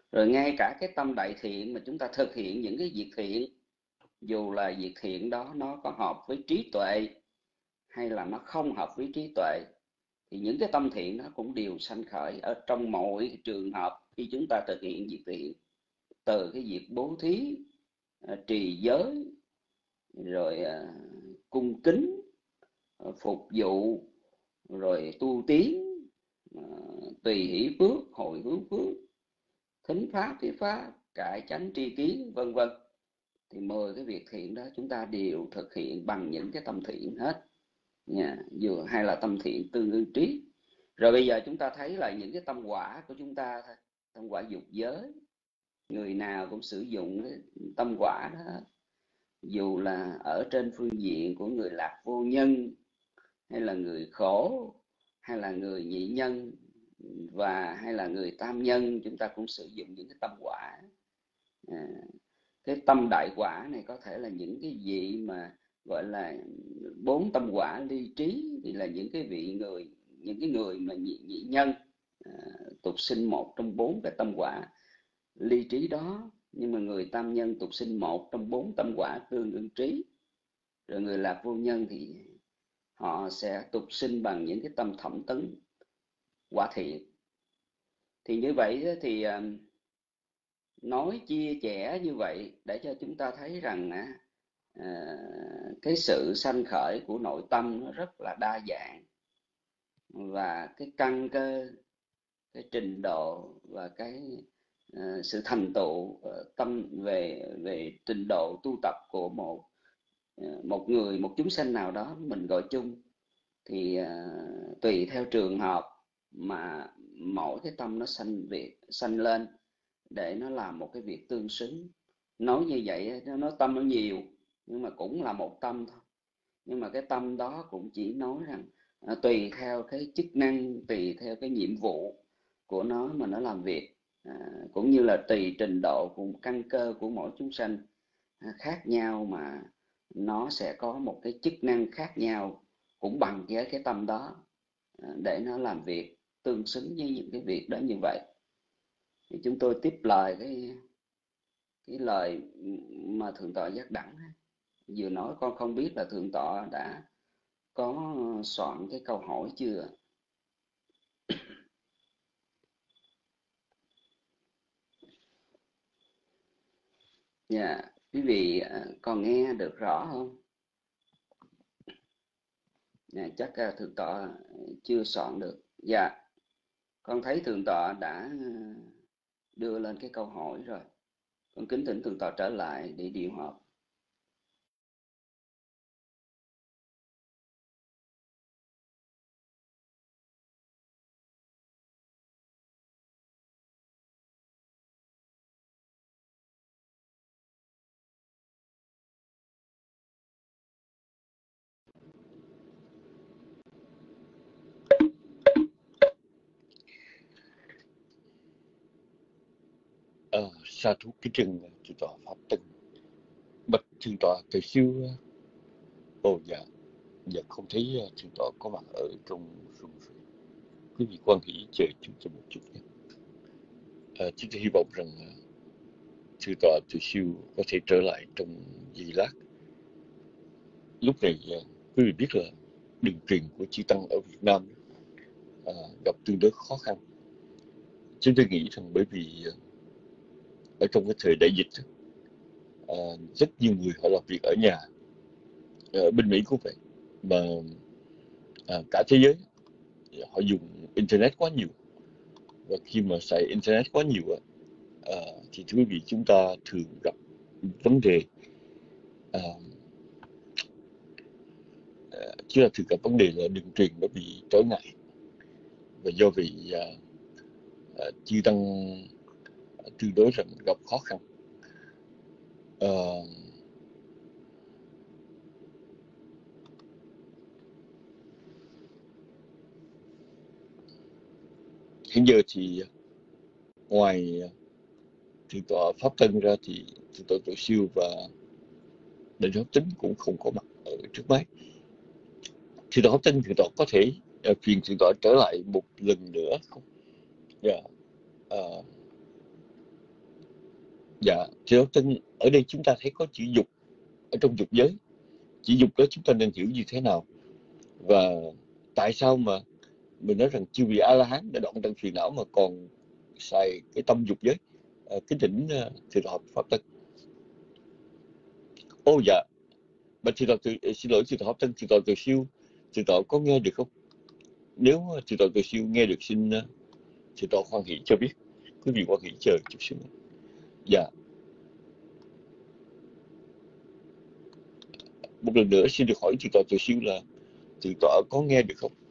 Rồi ngay cả cái tâm đại thiện mà chúng ta thực hiện những cái việc thiện, dù là việc thiện đó nó có hợp với trí tuệ hay là nó không hợp với trí tuệ, thì những cái tâm thiện nó cũng đều sanh khởi ở trong mọi trường hợp khi chúng ta thực hiện việc thiện. Từ cái việc bố thí, trì giới, rồi cung kính, phục vụ, rồi tu tiến, tùy hỷ phước, hồi hướng phước, thính pháp, thuyết pháp, cải chánh tri kiến, vân vân. Thì mười cái việc thiện đó chúng ta đều thực hiện bằng những cái tâm thiện hết nha, dù hay là tâm thiện tương ưng trí. Rồi bây giờ chúng ta thấy là những cái tâm quả của chúng ta thôi, tâm quả dục giới, người nào cũng sử dụng cái tâm quả đó, dù là ở trên phương diện của người lạc vô nhân, hay là người khổ, hay là người nhị nhân, và hay là người tam nhân, chúng ta cũng sử dụng những cái tâm quả. À, cái tâm đại quả này có thể là những cái vị mà gọi là bốn tâm quả ly trí, thì là những cái vị người, những cái người mà nhị, nhị nhân, à, tục sinh một trong bốn cái tâm quả ly trí đó. Nhưng mà người tam nhân tục sinh một trong bốn tâm quả tương ưng trí. Rồi người lạc vô nhân thì họ sẽ tục sinh bằng những cái tâm thẩm tấn quả thiện. Thì như vậy thì nói chia sẻ như vậy để cho chúng ta thấy rằng à, cái sự sanh khởi của nội tâm nó rất là đa dạng, và cái căn cơ, cái trình độ và cái uh, sự thành tựu uh, tâm về về trình độ tu tập của một uh, một người, một chúng sanh nào đó mình gọi chung, thì uh, tùy theo trường hợp mà mỗi cái tâm nó sanh việc sanh lên để nó làm một cái việc tương xứng. Nói như vậy nó tâm nó nhiều nhưng mà cũng là một tâm thôi, nhưng mà cái tâm đó cũng chỉ nói rằng à, tùy theo cái chức năng, tùy theo cái nhiệm vụ của nó mà nó làm việc, à, cũng như là tùy trình độ cùng căn cơ của mỗi chúng sanh à, khác nhau, mà nó sẽ có một cái chức năng khác nhau cũng bằng với cái tâm đó, à, để nó làm việc tương xứng với những cái việc đó như vậy. Thì chúng tôi tiếp lời cái cái lời mà Thượng tọa Giác Đẳng vừa nói. Con không biết là Thượng tọa đã có soạn cái câu hỏi chưa? Dạ, yeah. Quý vị còn nghe được rõ không? Dạ, yeah, chắc là Thượng tọa chưa soạn được. Dạ, yeah. Con thấy Thượng tọa đã đưa lên cái câu hỏi rồi. Con kính thỉnh Thượng tọa trở lại để điều họp. Ờ, sa thú cái rừng Thượng tọa Pháp Tân. Bạch Thượng tọa từ xưa. Ồ dạ, dạ không thấy Thượng tọa có mặt ở trong room. Quý vị quan hỷ chờ chúng tôi một chút nhé. À, chúng tôi hy vọng rằng Thượng tọa từ siêu có thể trở lại trong giây lát. Lúc này quý vị biết là đường truyền của chư tăng ở Việt Nam à, gặp tương đối khó khăn. Chúng tôi nghĩ rằng bởi vì ở trong cái thời đại dịch à, rất nhiều người họ làm việc ở nhà, ở bên Mỹ cũng vậy, mà à, cả thế giới họ dùng internet quá nhiều, và khi mà xài internet quá nhiều à, thì thưa quý vị, chúng ta thường gặp vấn đề à, chứ là thường gặp vấn đề là đường truyền nó bị trở ngại, và do vậy à, à, chư tăng tương đối rằng gặp khó khăn. À, hiện giờ thì ngoài Thượng tọa Pháp Tân ra thì Thượng tọa Tổ Siêu và Đại Pháp Tính cũng không có mặt ở trước máy. Thượng tọa Pháp Tân, Thượng tọa có thể uh, phiền Thượng tọa trở lại một lần nữa không? Dạ. Yeah. Uh, Dạ, thì đó, tên ở đây chúng ta thấy có chữ dục ở trong dục giới. Chữ dục đó chúng ta nên hiểu như thế nào? Và tại sao mà mình nói rằng chưa vị A-la-hán đã đoạn tận phiền não mà còn xài cái tâm dục giới? À, kính thỉnh uh, Thượng tọa Pháp Tân. Ô dạ, mà Thượng tọa từ, xin lỗi Thượng tọa Pháp Tân, Thượng tọa Từ Siêu, Thượng tọa có nghe được không? Nếu uh, Thượng tọa Từ Siêu nghe được, xin uh, Thượng tọa hoan hỷ cho biết. Quý vị hoan hỷ chờ chút xíu. Dạ, một lần nữa xin được hỏi Thượng tọa Từ Siêu là Thượng tọa có nghe được không?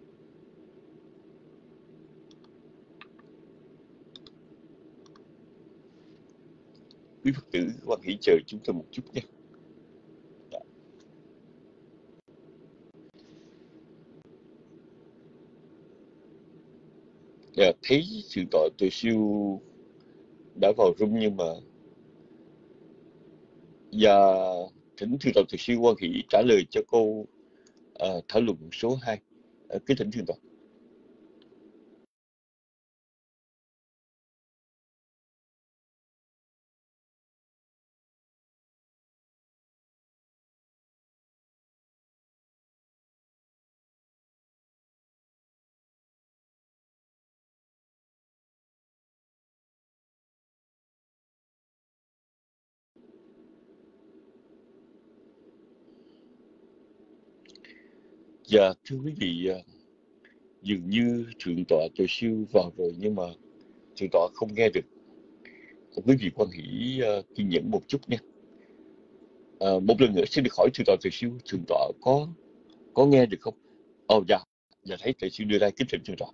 Quý Phật tử hoan hỷ chờ chúng tôi một chút nha. Dạ. Dạ, thấy Thượng tọa Từ Siêu đã vào room nhưng mà và thỉnh Thượng tọa Từ Siêu hoan hỷ trả lời cho câu uh, thảo luận số hai. Uh, kính thỉnh Thượng tọa. Dạ, thưa quý vị, uh, dường như Thượng tọa Từ Siêu vào rồi nhưng mà Thượng tọa không nghe được. Quý vị hoan hỷ uh, kiên nhẫn một chút nha. Uh, một lần nữa xin được hỏi Thượng tọa Từ Siêu, Thượng tọa có có nghe được không? Ồ oh, dạ, dạ thấy Từ Siêu đưa ra, kính thỉnh Thượng tọa.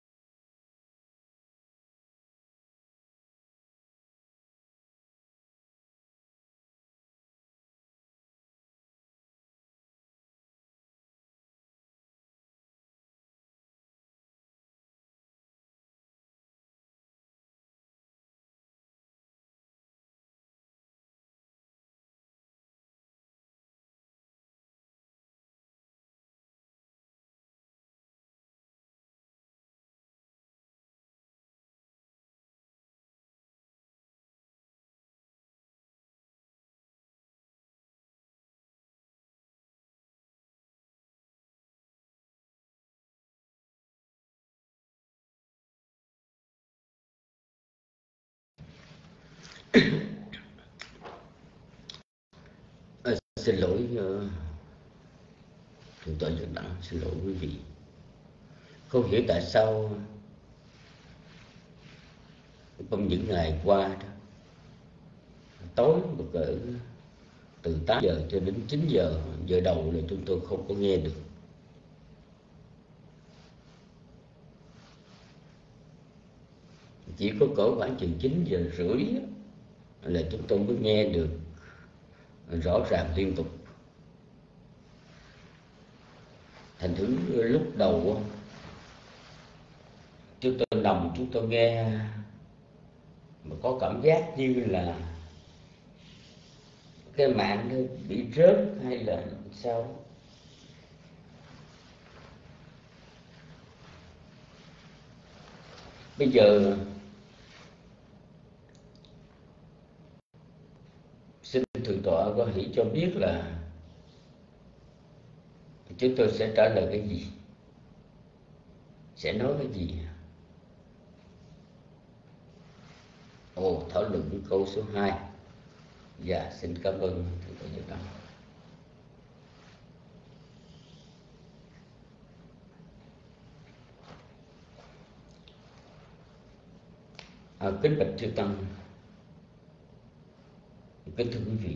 À, xin lỗi uh, Thượng tọa Nhật Đặng, xin lỗi quý vị. Không hiểu tại sao trong những ngày qua đó, tối một cỡ từ tám giờ cho đến chín giờ giờ đầu là chúng tôi không có nghe được. Chỉ có cỡ khoảng chừng chín giờ rưỡi là chúng tôi mới nghe được rõ ràng liên tục. Thành thử lúc đầu chúng tôi nằm chúng tôi nghe mà có cảm giác như là cái mạng nó bị rớt hay là sao. Bây giờ xin Thượng tọa có hỷ cho biết là chúng tôi sẽ trả lời cái gì, sẽ nói cái gì. Ồ, thảo luận câu số hai. Dạ, xin cảm ơn Thượng tọa Nhật Đặng. À, kính bạch chư tăng, kính thưa quý vị,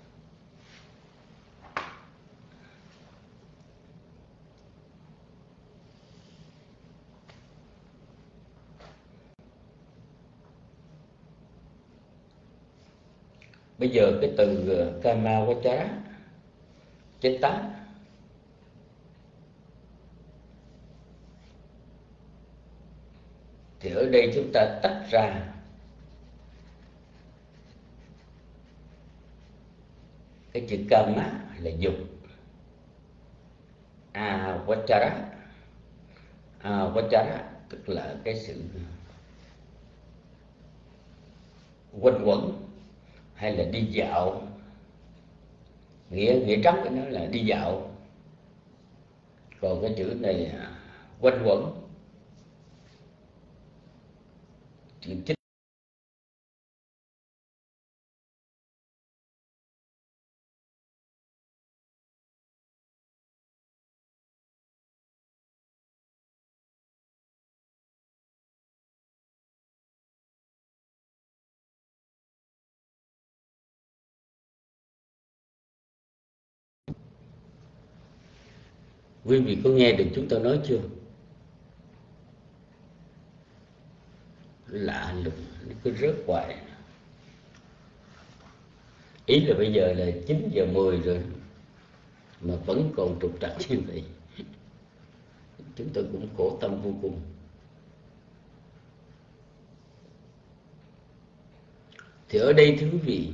bây giờ cái từ Kamawachara chết tá thì ở đây chúng ta tách ra cái chữ Kama là dục, a Vachara, a Vachara tức là cái sự quanh quẩn hay là đi dạo. Nghĩa nghĩa trắng của nó là đi dạo. Còn cái chữ này quanh quẩn. Chữ chích quý vị có nghe được chúng tôi nói chưa? Lạ lùng, nó cứ rớt hoài. Ý là bây giờ là chín giờ mười rồi mà vẫn còn trục trặc như vậy. Chúng tôi cũng khổ tâm vô cùng. Thì ở đây thưa quý vị,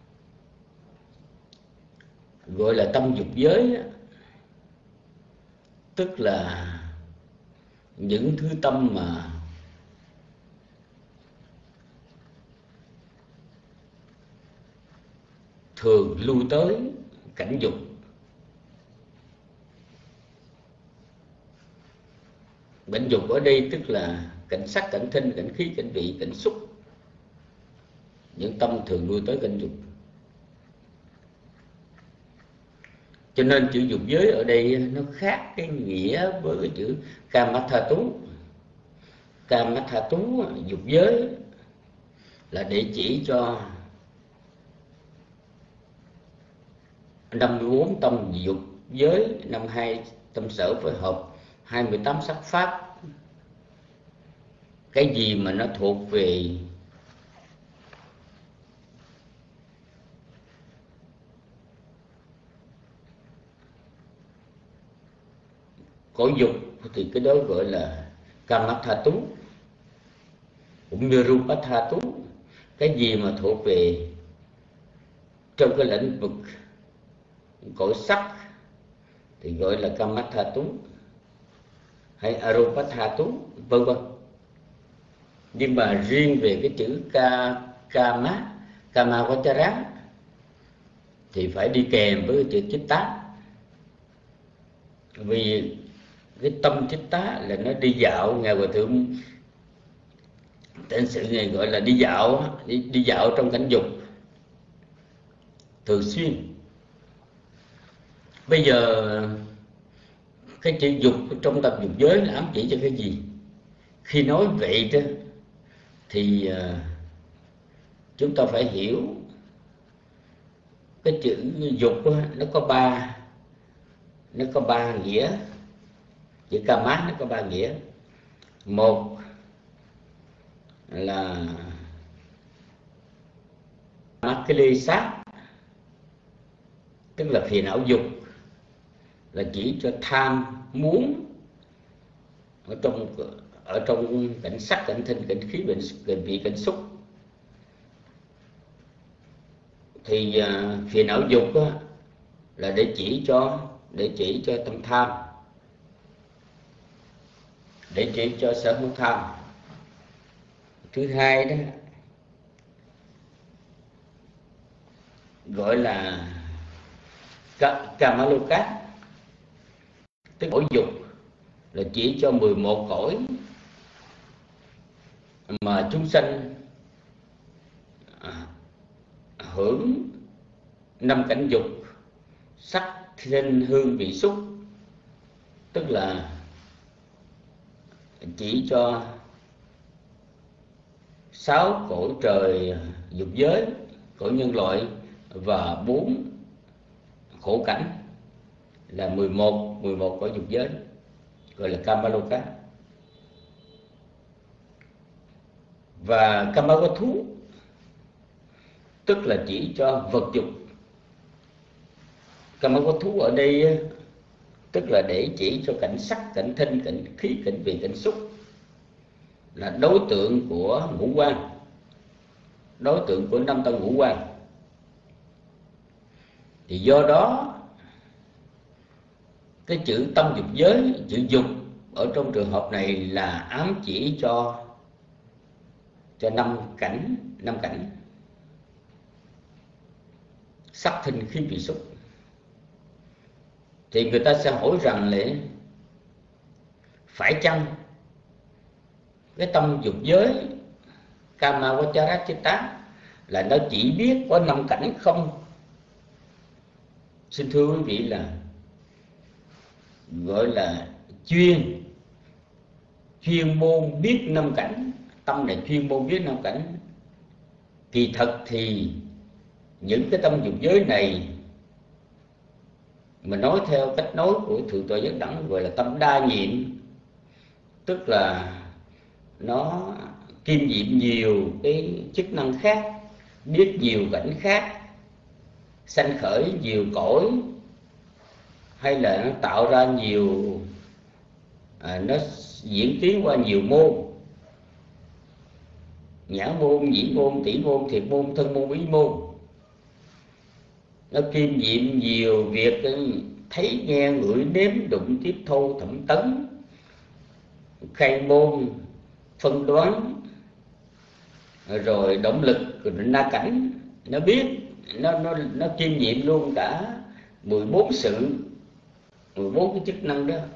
gọi là tâm dục giới, tức là những thứ tâm mà thường lưu tới cảnh dục. Cảnh dục ở đây tức là cảnh sắc, cảnh thinh, cảnh khí, cảnh vị, cảnh xúc. Những tâm thường lưu tới cảnh dục. Cho nên chữ dục giới ở đây nó khác cái nghĩa với cái chữ Kamathatú. Kamathatú, dục giới, là để chỉ cho năm mươi bốn tâm dục giới, năm mươi hai tâm sở phối hợp, hai mươi tám sắc pháp. Cái gì mà nó thuộc về cõi dục thì cái đó gọi là Kamathatú, cũng như Rupathatú. Cái gì mà thuộc về trong cái lĩnh vực cõi sắc thì gọi là Kamathatú hay Arupathatú, vân vân. Nhưng mà riêng về cái chữ ka, Kama, Kamavachara thì phải đi kèm với cái chữ Chitta. Vì cái tâm Chitta là nó đi dạo. Ngài Hòa Thượng tên sự này gọi là đi dạo, đi, đi dạo trong cảnh dục thường xuyên. Bây giờ cái chữ dục trong tập dục giới là ám chỉ cho cái gì? Khi nói vậy đó thì uh, chúng ta phải hiểu cái chữ dục đó, nó có ba nó có ba nghĩa. Chữ Kama nó có ba nghĩa. Một là Makilesa, tức là phiền não dục, là chỉ cho tham muốn ở trong ở trong cảnh sắc, cảnh thinh, cảnh khí, cảnh vị, cảnh xúc. Thì uh, phiền não dục đó, là để chỉ cho để chỉ cho tâm tham, để chỉ cho sở hữu tham. Thứ hai đó gọi là Kamaloka, tức cõi dục, là chỉ cho mười một cõi mà chúng sanh à, hưởng năm cảnh dục: sắc, thinh, hương, vị, xúc. Tức là chỉ cho sáu cõi trời dục giới, cõi nhân loại, và bốn khổ cảnh, là mười một mười một cõi dục giới, gọi là Kamaloka. Và Kamavathú tức là chỉ cho vật dục. Kamavathú ở đây tức là để chỉ cho cảnh sắc, cảnh thinh, cảnh khí, cảnh vị, cảnh xúc, là đối tượng của ngũ quan, đối tượng của năm tân ngũ quan. Thì do đó cái chữ tâm dục giới, chữ dục ở trong trường hợp này là ám chỉ cho cho năm cảnh, năm cảnh. sắc thinh khí vị xúc. Thì người ta sẽ hỏi rằng là phải chăng cái tâm dục giới Kama Vachara Chitta là nó chỉ biết có năm cảnh không? Xin thưa quý vị, là gọi là chuyên chuyên môn biết năm cảnh, tâm này chuyên môn biết năm cảnh. Kỳ thật thì những cái tâm dục giới này, mà nói theo cách nói của Thượng tọa Giác Đẳng, gọi là tâm đa nhiệm, tức là nó kiêm nhiệm nhiều cái chức năng khác, biết nhiều cảnh khác, sanh khởi nhiều cõi, hay là nó tạo ra nhiều, à, nó diễn tiến qua nhiều môn: nhãn môn, nhĩ môn, tỷ môn, thiệt môn, thân môn, ý môn. Nó kiêm nhiệm nhiều việc thấy, nghe, ngửi, nếm, đụng, tiếp thu, thẩm tấn, khai môn, phân đoán, rồi động lực, rồi na cảnh. Nó biết, nó nó nó kiêm nhiệm luôn cả mười bốn sự, mười bốn cái chức năng đó.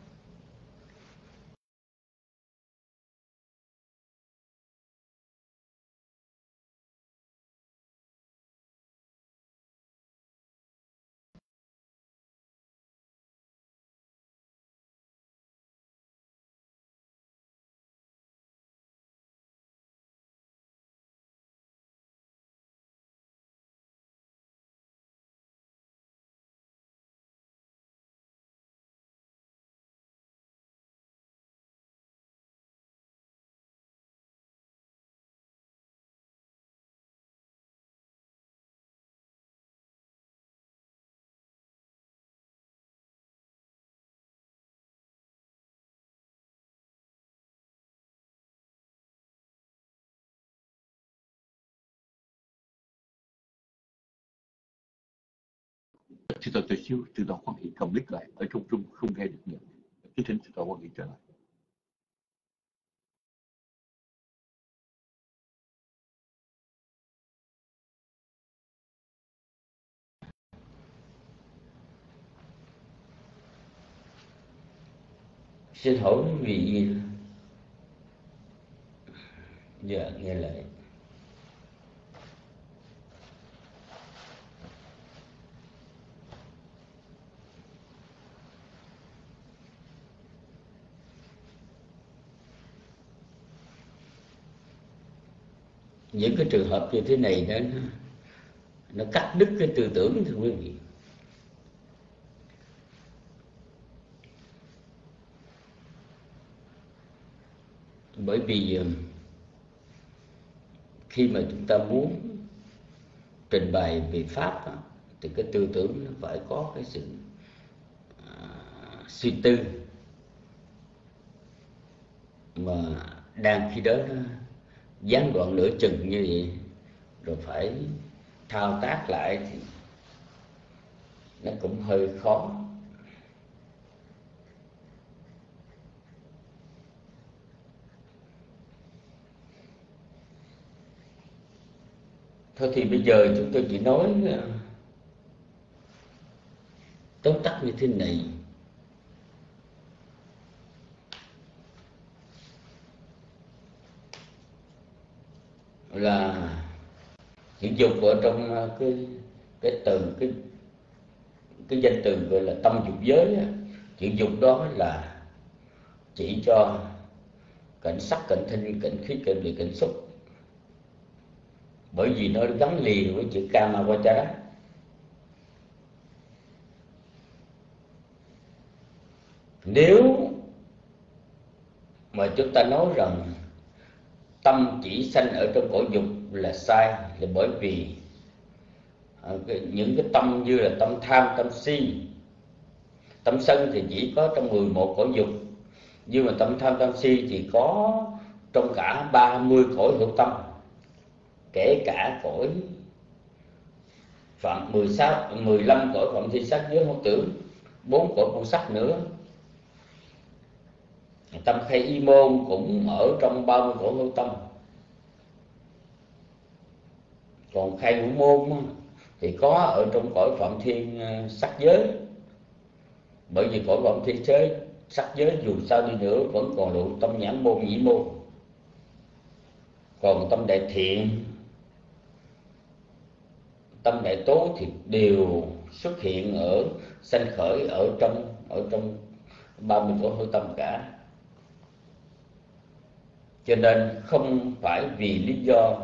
Thì tôi tự siêu tự động quan hệ cầm đích lại ở trong room không nghe được nữa. Cái thính tự động quan hệ trở lại. Xin hỏi quý vị, dạ nghe lại. Những cái trường hợp như thế này đó, nó, nó cắt đứt cái tư tưởng, thưa quý vị. Bởi vì khi mà chúng ta muốn trình bày về Pháp đó, thì cái tư tưởng nó phải có cái sự à, suy tư, mà đang khi đó nó gián đoạn nửa chừng như vậy, rồi phải thao tác lại thì nó cũng hơi khó. Thôi thì bây giờ chúng tôi chỉ nói tóm tắt như thế này. Là chữ dục ở trong cái cái từ cái cái danh từ gọi là tâm dục giới, chữ dục đó là chỉ cho cảnh sắc, cảnh thinh, cảnh khí, cảnh vị, cảnh xúc. Bởi vì nó gắn liền với chữ Kama Vachara. Nếu mà chúng ta nói rằng tâm chỉ sanh ở trong cõi dục là sai, là bởi vì những cái tâm như là tâm tham, tâm si, tâm sân thì chỉ có trong mười một cõi dục, nhưng mà tâm tham, tâm si thì có trong cả ba mươi cõi hữu tâm, kể cả cõi phạm mười sáu, mười lăm cõi phạm thi sắc giới hữu tưởng, bốn cõi con sắc nữa. Tâm khai y môn cũng ở trong ba mươi cõi hữu tâm. Còn khai ngũ môn thì có ở trong cõi phạm thiên sắc giới. Bởi vì cõi phạm thiên giới sắc giới dù sao đi nữa vẫn còn lộ tâm nhãn môn nhĩ môn. Còn tâm đại thiện, tâm đại tố thì đều xuất hiện ở sanh khởi ở trong ở trong ba mươi cõi hữu tâm cả. Cho nên không phải vì lý do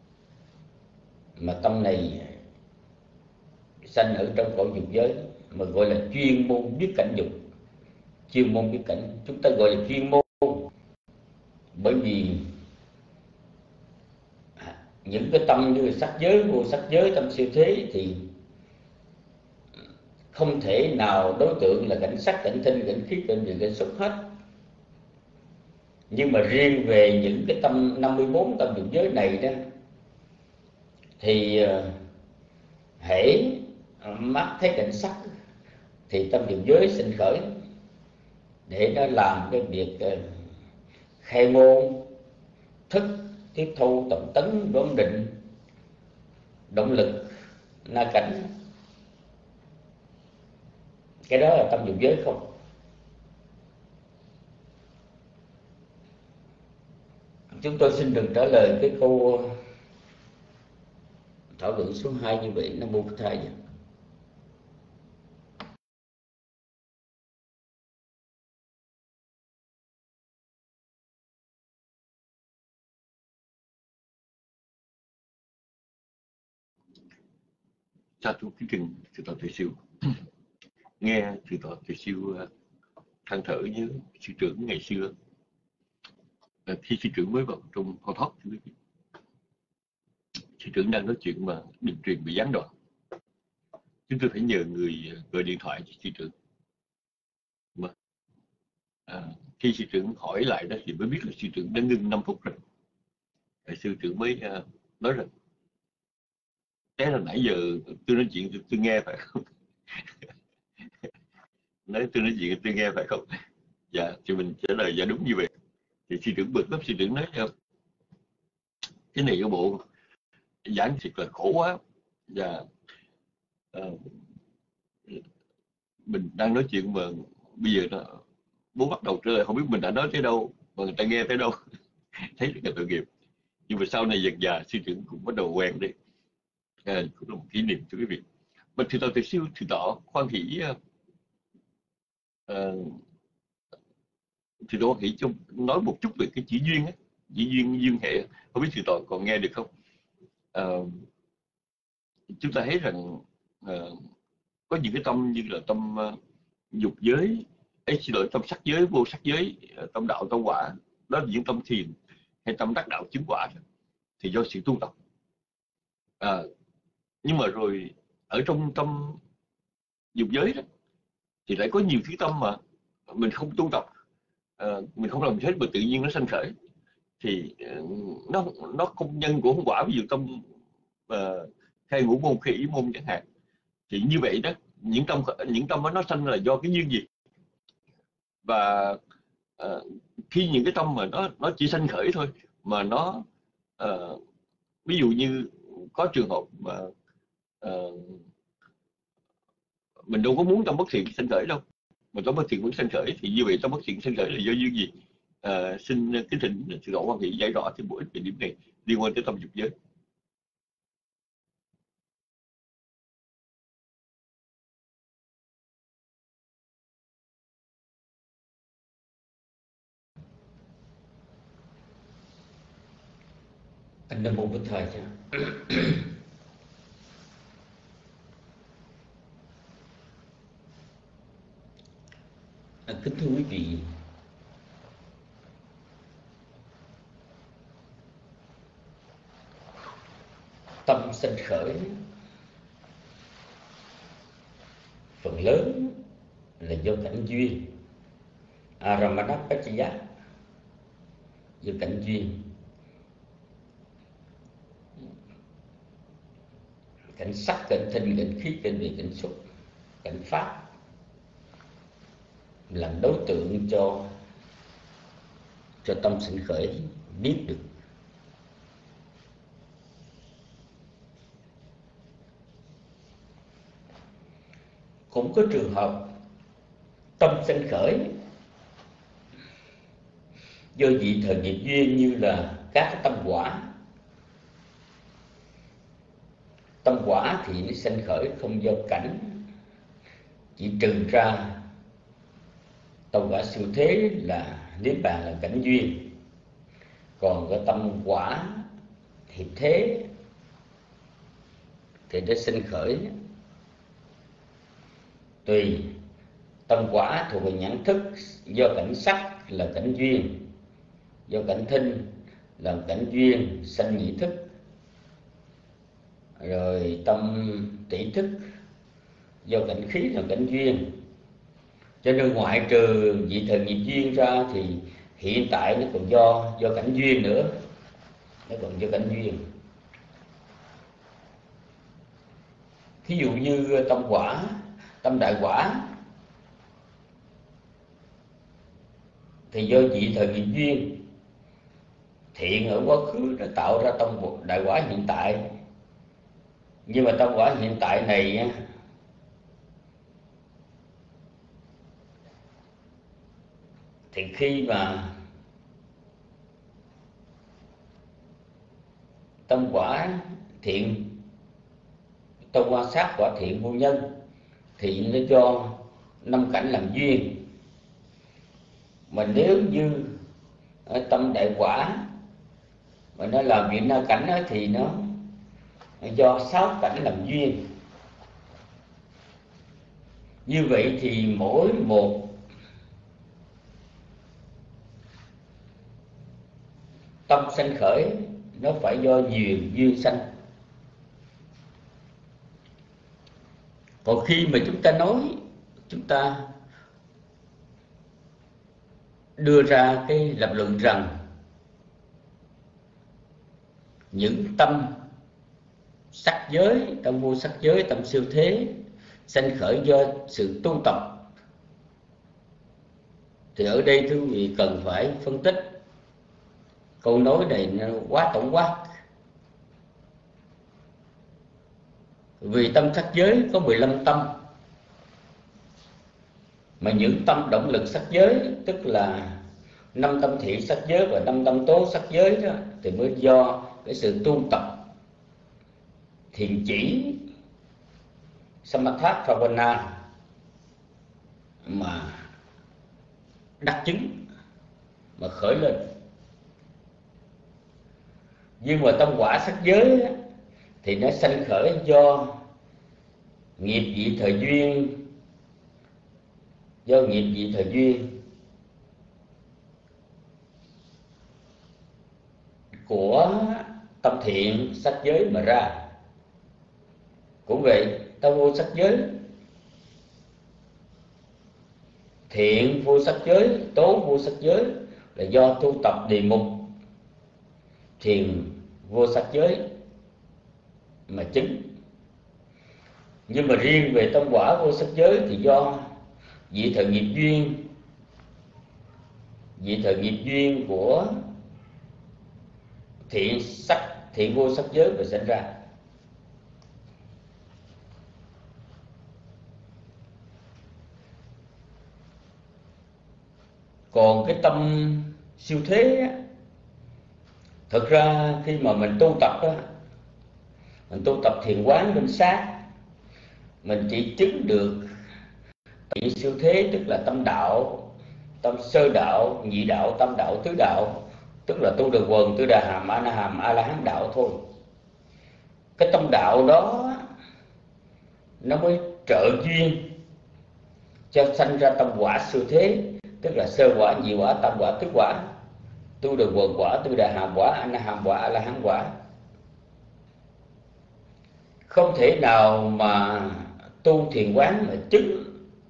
mà tâm này sanh ở trong cõi dục giới mà gọi là chuyên môn biết cảnh dục. Chuyên môn biết cảnh chúng ta gọi là chuyên môn, bởi vì những cái tâm như sắc giới, vô sắc giới, tâm siêu thế thì không thể nào đối tượng là cảnh sắc, cảnh thinh, cảnh khí, cảnh vị, cảnh xúc hết. Nhưng mà riêng về những cái tâm năm mươi bốn tâm dục giới này đó thì hễ mắt thấy cảnh sắc thì tâm dục giới sinh khởi để nó làm cái việc khai môn, thức, tiếp thu, tổng tấn, đoán định, động lực, na cảnh. Cái đó là tâm dục giới không? Chúng tôi xin được trả lời cái câu thảo luận số hai như vậy. Nam mô Bổn Thầy. Sa thú kính trình sư tọa Tuệ Siêu. Nghe sư tọa Tuệ Siêu than thở nhớ sư trưởng ngày xưa. Khi sư trưởng mới vào trong Phật Pháp, sư trưởng đang nói chuyện mà đường truyền bị gián đoạn. Chúng tôi phải nhờ người gọi điện thoại cho sư trưởng. Mà à, khi sư trưởng hỏi lại đó thì mới biết là sư trưởng đã ngưng năm phút rồi. Rồi sư trưởng mới uh, nói rằng thế là nãy giờ tôi nói chuyện tôi, tôi nghe phải không? Nói tôi nói chuyện tôi nghe phải không? Dạ, thì mình trả lời dạ đúng như vậy. Thì sư trưởng bực lắm, sư trưởng nói không? Cái này cái bộ giảng thiệt là khổ quá. Và uh, mình đang nói chuyện mà bây giờ nó muốn bắt đầu trở lại không biết mình đã nói tới đâu mà người ta nghe tới đâu. Thấy rất là tội nghiệp. Nhưng mà sau này dần dà sư trưởng cũng bắt đầu quen đấy. À, cũng là một kỷ niệm cho quý vị. Mà thì tọa Tuệ Siêu thì tỏ khoan hỷ uh, thì tôi nghĩ chung nói một chút về cái chỉ duyên á, chỉ duyên duyên hệ, không biết thì tọa còn nghe được không? Uh, chúng ta thấy rằng uh, có những cái tâm như là tâm uh, dục giới, ấy xin lỗi, tâm sắc giới, vô sắc giới, uh, tâm đạo, tâm quả, đó là những tâm thiền hay tâm đắc đạo chứng quả thì do sự tu tập. Uh, nhưng mà rồi ở trong tâm dục giới đó thì lại có nhiều thứ tâm mà mình không tu tập, uh, mình không làm hết mà tự nhiên nó sanh khởi thì uh, nó nó không nhân của không quả. Ví dụ tâm uh, khai ngũ môn, khai ý môn chẳng hạn, thì như vậy đó những tâm những tâm đó nó sanh là do cái duyên gì. Và uh, khi những cái tâm mà nó nó chỉ sanh khởi thôi mà nó uh, ví dụ như có trường hợp mà uh, mình đâu có muốn tâm bất thiện sanh khởi đâu, mà tâm bất thiện vẫn sanh khởi, thì như vậy tâm bất thiện sanh khởi là do duyên gì? Uh, xin kính thỉnh sự độ quan hệ giải rõ thêm buổi về điểm này liên quan tới tâm dục giới. Anh Nam mô Bổn Thầy. À, kính thưa quý vị, tâm sanh khởi phần lớn là do cảnh duyên, Aramadapachya, do cảnh duyên, cảnh sắc, cảnh thinh, cảnh khí, cảnh vị, cảnh xúc, cảnh pháp làm đối tượng cho cho tâm sinh khởi biết được. cũng có trường hợp tâm sanh khởi do vị thời nghiệp duyên, như là các tâm quả. Tâm quả thì nó sanh khởi không do cảnh, chỉ trừ ra tâm quả siêu thế là niết bàn là cảnh duyên. Còn cái tâm quả hiệp thế thì nó sinh khởi tùy. Tâm quả thuộc về nhãn thức, do cảnh sắc là cảnh duyên, do cảnh thinh là cảnh duyên sanh nhị thức, rồi tâm tỷ thức do cảnh khí là cảnh duyên. Cho nên ngoại trừ vị thời nghiệp duyên ra thì hiện tại nó còn do do cảnh duyên nữa, nó còn do cảnh duyên. Thí dụ như tâm quả, tâm đại quả thì do vị thời nghiệp duyên thiện ở quá khứ đã tạo ra tâm đại quả hiện tại. Nhưng mà tâm quả hiện tại này thì khi mà tâm quả thiện, tâm quan sát quả thiện vô nhân thì nó do năm cảnh làm duyên. Mà nếu như ở tâm đại quả mà nó làm chuyện na cảnh đó, thì nó do sáu cảnh làm duyên. Như vậy thì mỗi một tâm sanh khởi nó phải do nhiều duyên sanh. Còn khi mà chúng ta nói, chúng ta đưa ra cái lập luận rằng những tâm sắc giới, tâm vô sắc giới, tâm siêu thế sanh khởi do sự tu tập, thì ở đây thưa quý vị cần phải phân tích. Câu nói này nó quá tổng quát. Vì tâm sắc giới có mười lăm tâm, mà những tâm động lực sắc giới, tức là năm tâm thiện sắc giới và năm tâm tố sắc giới đó, thì mới do cái sự tu tập thiền chỉ Samatha Bhavana mà đắc chứng, mà khởi lên. Nhưng mà tâm quả sắc giới thì nó sanh khởi do nghiệp vị thời duyên, do nghiệp vị thời duyên của tâm thiện sắc giới mà ra. Cũng vậy, tâm vô sắc giới, thiện vô sắc giới, tố vô sắc giới là do tu tập đề mục thiền vô sắc giới mà chứng. Nhưng mà riêng về tâm quả vô sắc giới thì do vị thời nghiệp duyên, vị thời nghiệp duyên của thiện sắc, thiện vô sắc giới mà sinh ra. Còn cái tâm siêu thế, thực ra khi mà mình tu tập đó, mình tu tập thiền quán minh sát, mình chỉ chứng được vị siêu thế, tức là tâm đạo, tâm sơ đạo, nhị đạo, tam đạo, tứ đạo, tức là tu được quần, tư đà hàm, a na hàm, a la hán đạo thôi. Cái tâm đạo đó nó mới trợ duyên cho sanh ra tâm quả siêu thế, tức là sơ quả, nhị quả, tam quả, tứ quả, tu được quần quả, tư đà hàm quả, a na hàm quả, a la hán quả. Không thể nào mà tu thiền quán mà chứng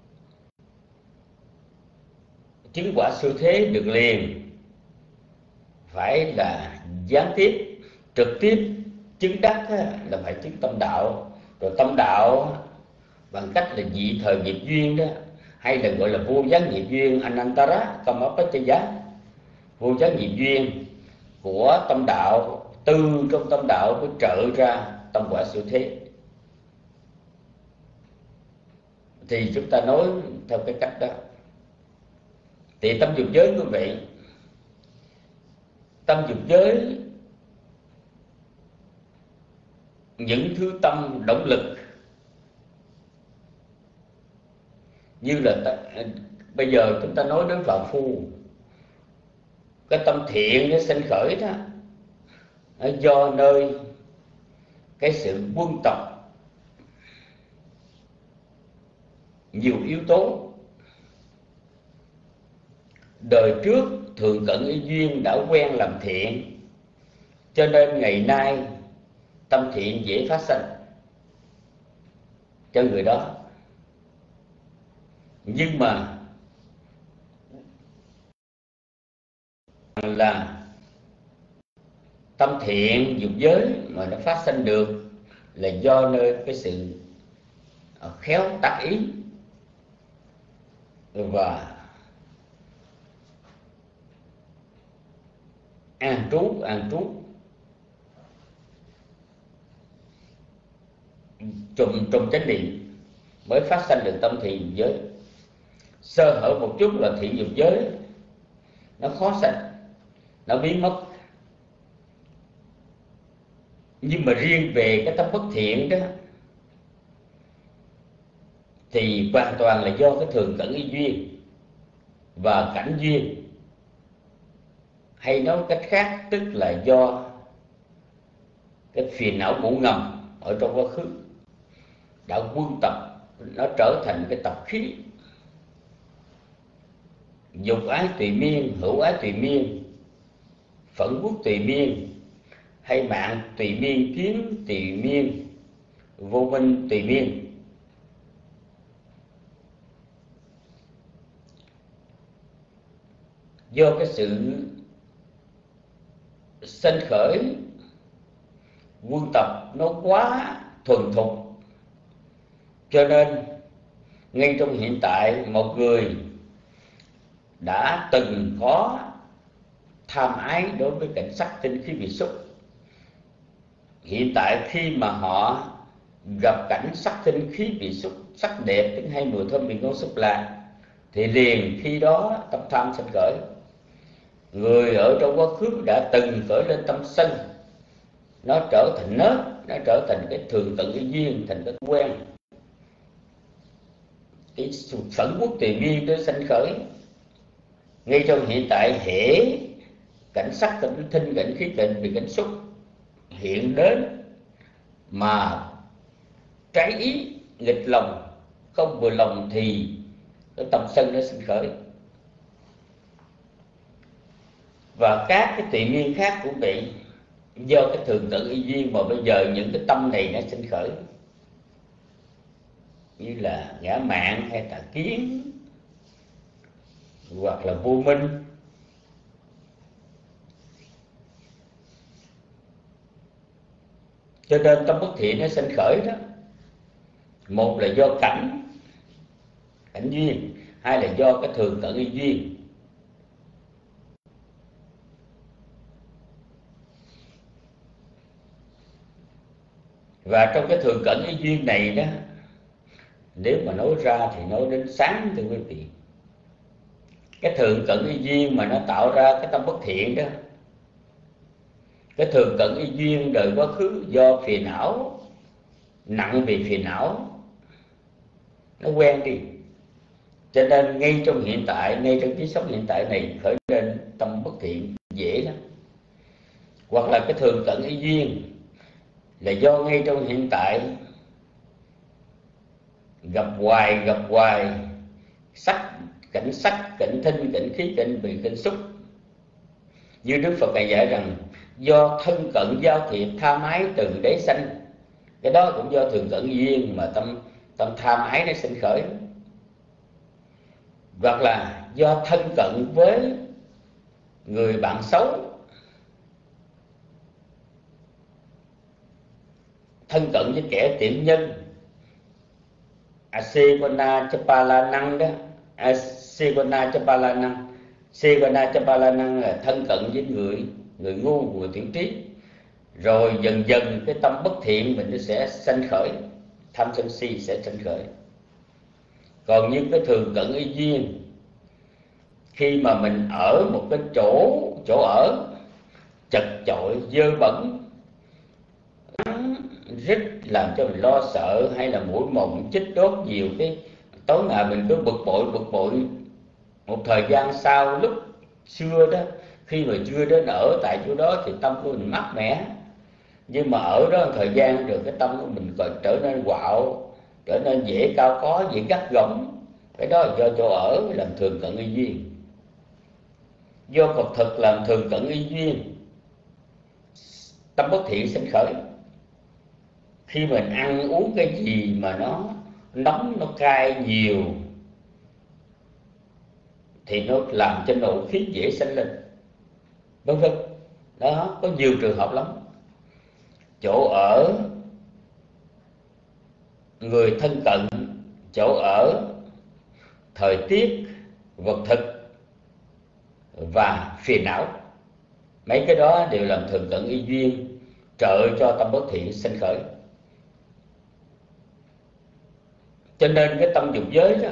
chứng quả siêu thế được liền, phải là gián tiếp, trực tiếp chứng đắc là phải chứng tâm đạo. Rồi tâm đạo bằng cách là vị thời nghiệp duyên đó, hay là gọi là vô gián nghiệp duyên, Anantara Kamapachaya, vô gián nghiệp duyên của tâm đạo, từ trong tâm đạo mới trợ ra tâm quả siêu thế. thì chúng ta nói theo cái cách đó. Thì tâm dục giới quý vị, tâm dục giới, những thứ tâm động lực như là t- bây giờ chúng ta nói đến phạm phu, cái tâm thiện nó sinh khởi đó, nó do nơi cái sự quân tập nhiều yếu tố. Đời trước thường cận ý duyên đã quen làm thiện, cho nên ngày nay tâm thiện dễ phát sinh cho người đó. Nhưng mà là tâm thiện dục giới mà nó phát sinh được là do nơi cái sự khéo tác ý và an trú an trú trùm trùm chánh niệm mới phát sinh được tâm thiện dục giới. Sơ hở một chút là thiện dục giới nó khó sinh, nó biến mất. Nhưng mà riêng về cái tâm bất thiện đó thì hoàn toàn là do cái thường cận ý duyên và cảnh duyên, hay nói cách khác tức là do cái phiền não ngủ ngầm ở trong quá khứ đã quân tập, nó trở thành cái tập khí. Dục ái tùy miên, hữu ái tùy miên, phẫn quốc tùy miên, hay mạng tùy miên, kiến tùy miên, vô minh tùy miên. Do cái sự sinh khởi quân tập nó quá thuần thục, cho nên ngay trong hiện tại một người đã từng có tham ái đối với cảnh sắc tinh khí vị xúc, hiện tại khi mà họ gặp cảnh sắc tinh khí vị xúc, sắc đẹp, tiếng hay, mùi thơm, vị ngon, xúc lạc, thì liền khi đó tâm tham sinh khởi. Người ở trong quá khứ đã từng khởi lên tâm sân, nó trở thành nết, nó trở thành cái thường cận cái duyên, thành cái quen. Cái phẫn quốc tùy miên đó sinh khởi. Ngay trong hiện tại hễ cảnh sắc, cảnh thinh, cảnh khí, cảnh vị, cảnh xúc hiện đến mà trái ý, nghịch lòng, không vừa lòng thì cái tâm sân nó sinh khởi. Và các cái tùy miên khác cũng bị do cái thường cận ý duyên mà bây giờ những cái tâm này nó sinh khởi, như là ngã mạn hay tà kiến hoặc là vô minh. Cho nên tâm bất thiện nó sinh khởi đó, một là do cảnh cảnh duyên, hai là do cái thường cận ý duyên. Và trong cái thường cận ý duyên này đó, nếu mà nói ra thì nói đến sáng thưa quý vị. Cái thường cận ý duyên mà nó tạo ra cái tâm bất thiện đó, cái thường cận ý duyên đời quá khứ do phiền não, nặng vì phiền não, nó quen đi. Cho nên ngay trong hiện tại, ngay trong kiếp sống hiện tại này khởi lên tâm bất thiện dễ lắm. Hoặc là cái thường cận ý duyên là do ngay trong hiện tại gặp hoài gặp hoài sắc, cảnh sắc, cảnh thinh, cảnh khí, cảnh vị, cảnh xúc. Như Đức Phật này dạy rằng do thân cận giao thiệp tham ái từ đấy sanh, cái đó cũng do thường cận duyên mà tâm tâm tham ái nó sinh khởi. Hoặc là do thân cận với người bạn xấu, thân cận với kẻ tiện nhân, Asegona Chapala Năng đó, Asegona Chapala Năng, Segona Chapala Năng là thân cận với người người ngu, người tiểu trí. Rồi dần dần cái tâm bất thiện mình nó sẽ sanh khởi, tham sân si sẽ sanh khởi. Còn như cái thường cận y duyên, khi mà mình ở một cái chỗ chỗ ở chật chội, dơ bẩn, rít làm cho mình lo sợ, hay là mũi mộng chích đốt nhiều, cái tối ngày mình cứ bực bội bực bội. Một thời gian sau, lúc xưa đó, khi mà chưa đến ở tại chỗ đó thì tâm của mình mát mẻ, nhưng mà ở đó một thời gian rồi cái tâm của mình còn trở nên quạo, trở nên dễ cao có, dễ gắt gỏng. Cái đó là do chỗ ở làm thường cận y duyên. Do Phật thực làm thường cận y duyên, tâm bất thiện sinh khởi. Khi mình ăn uống cái gì mà nó nóng, nó cay nhiều thì nó làm cho nộ khí dễ sinh lên, vân vân. Đó, có nhiều trường hợp lắm. Chỗ ở, người thân cận, chỗ ở, thời tiết, vật thực và phiền não, mấy cái đó đều làm thường cận y duyên, trợ cho tâm bất thiện sinh khởi. Cho nên cái tâm dục giới đó,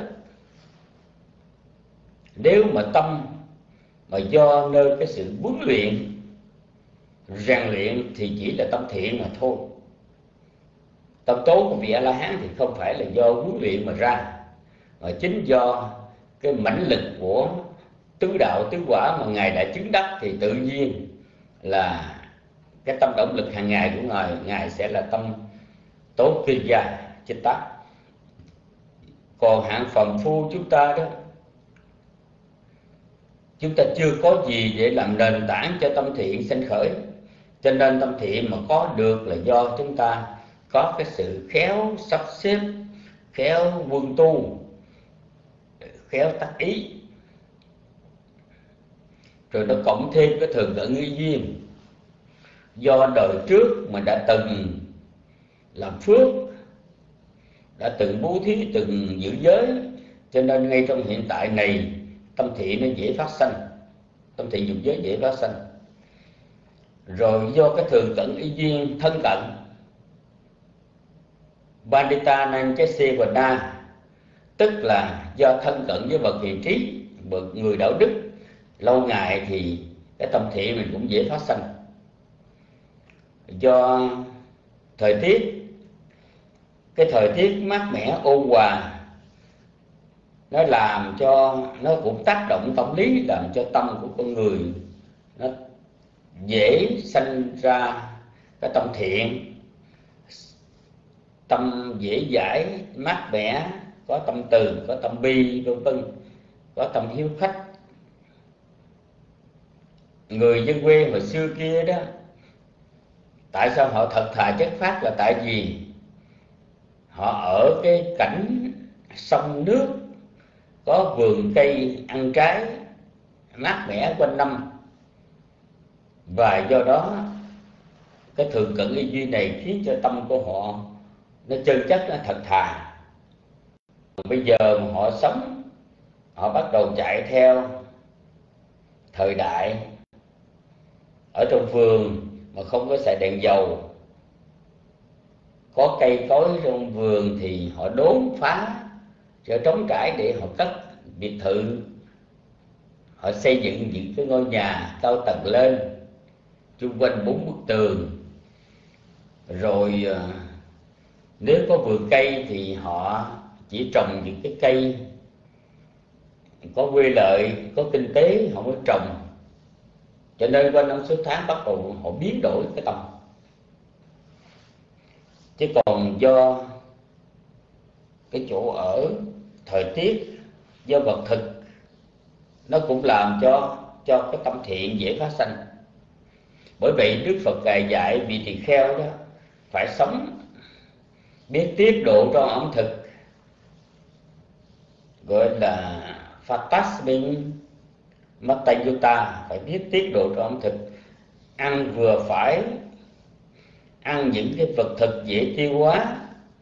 nếu mà tâm mà do nơi cái sự huấn luyện, rèn luyện thì chỉ là tâm thiện mà thôi. Tâm tốt của vị A-la-hán thì không phải là do huấn luyện mà ra, mà chính do cái mãnh lực của tứ đạo tứ quả mà Ngài đã chứng đắc, thì tự nhiên là cái tâm động lực hàng ngày của Ngài, Ngài sẽ là tâm tốt kinh gia, chích tác. Còn hạng phàm phu chúng ta đó, chúng ta chưa có gì để làm nền tảng cho tâm thiện sinh khởi. Cho nên tâm thiện mà có được là do chúng ta có cái sự khéo sắp xếp, khéo quân tu, khéo tác ý. Rồi nó cộng thêm cái thường cận y duyên, do đời trước mà đã từng làm phước, đã từng bố thí, từng giữ giới, cho nên ngay trong hiện tại này tâm thiện nó dễ phát sanh, tâm thiện dục giới dễ phát sanh. Rồi do cái thường cận y duyên thân cận, Pandita Nancesevana, tức là do thân cận với bậc hiền trí, bậc người đạo đức, lâu ngày thì cái tâm thiện mình cũng dễ phát sanh. Do thời tiết, cái thời tiết mát mẻ ôn hòa, nó làm cho, nó cũng tác động tâm lý, làm cho tâm của con người nó dễ sanh ra cái tâm thiện, tâm dễ dãi, mát mẻ, có tâm từ, có tâm bi, vân vân, có tâm hiếu khách. Người dân quê hồi xưa kia đó, tại sao họ thật thà chất phác, là tại vì họ ở cái cảnh sông nước, có vườn cây ăn trái, mát mẻ quanh năm, và do đó cái thường cận y duyên này khiến cho tâm của họ nó chân chất, nó thật thà. Bây giờ mà họ sống, họ bắt đầu chạy theo thời đại, ở trong vườn mà không có xài đèn dầu, có cây cối trong vườn thì họ đốn phá cho trống trải để họ cất biệt thự, họ xây dựng những cái ngôi nhà cao tầng lên, chung quanh bốn bức tường. Rồi nếu có vườn cây thì họ chỉ trồng những cái cây có quê lợi, có kinh tế họ mới trồng. Cho nên qua năm số tháng bắt đầu họ biến đổi cái tâm. Chứ còn do cái chỗ ở, thời tiết, do vật thực, nó cũng làm cho cho cái tâm thiện dễ phát sanh. Bởi vậy Đức Phật Ngài dạy vị tỳ kheo đó phải sống biết tiết độ trong ẩm thực, gọi là Fatasmin Matayuta, phải biết tiết độ trong ẩm thực, ăn vừa phải, ăn những cái vật thực dễ tiêu hóa,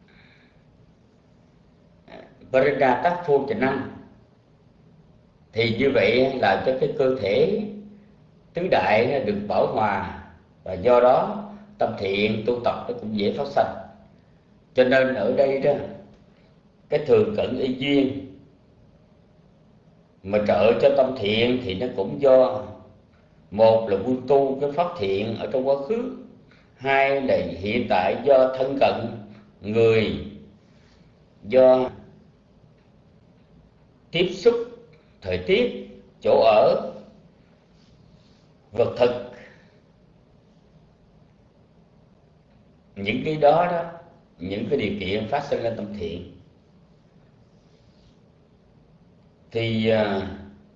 Parinataphojanam, thì như vậy làm cho cái cơ thể tứ đại được bảo hòa, và do đó tâm thiện tu tập nó cũng dễ phát sanh. Cho nên ở đây đó, cái thường cận y duyên. Mà trợ cho tâm thiện thì nó cũng do, một là quân tu cái pháp thiện ở trong quá khứ, hai là hiện tại do thân cận người, do tiếp xúc thời tiết, chỗ ở, vật thực. Những cái đó đó, những cái điều kiện phát sinh ra tâm thiện thì à,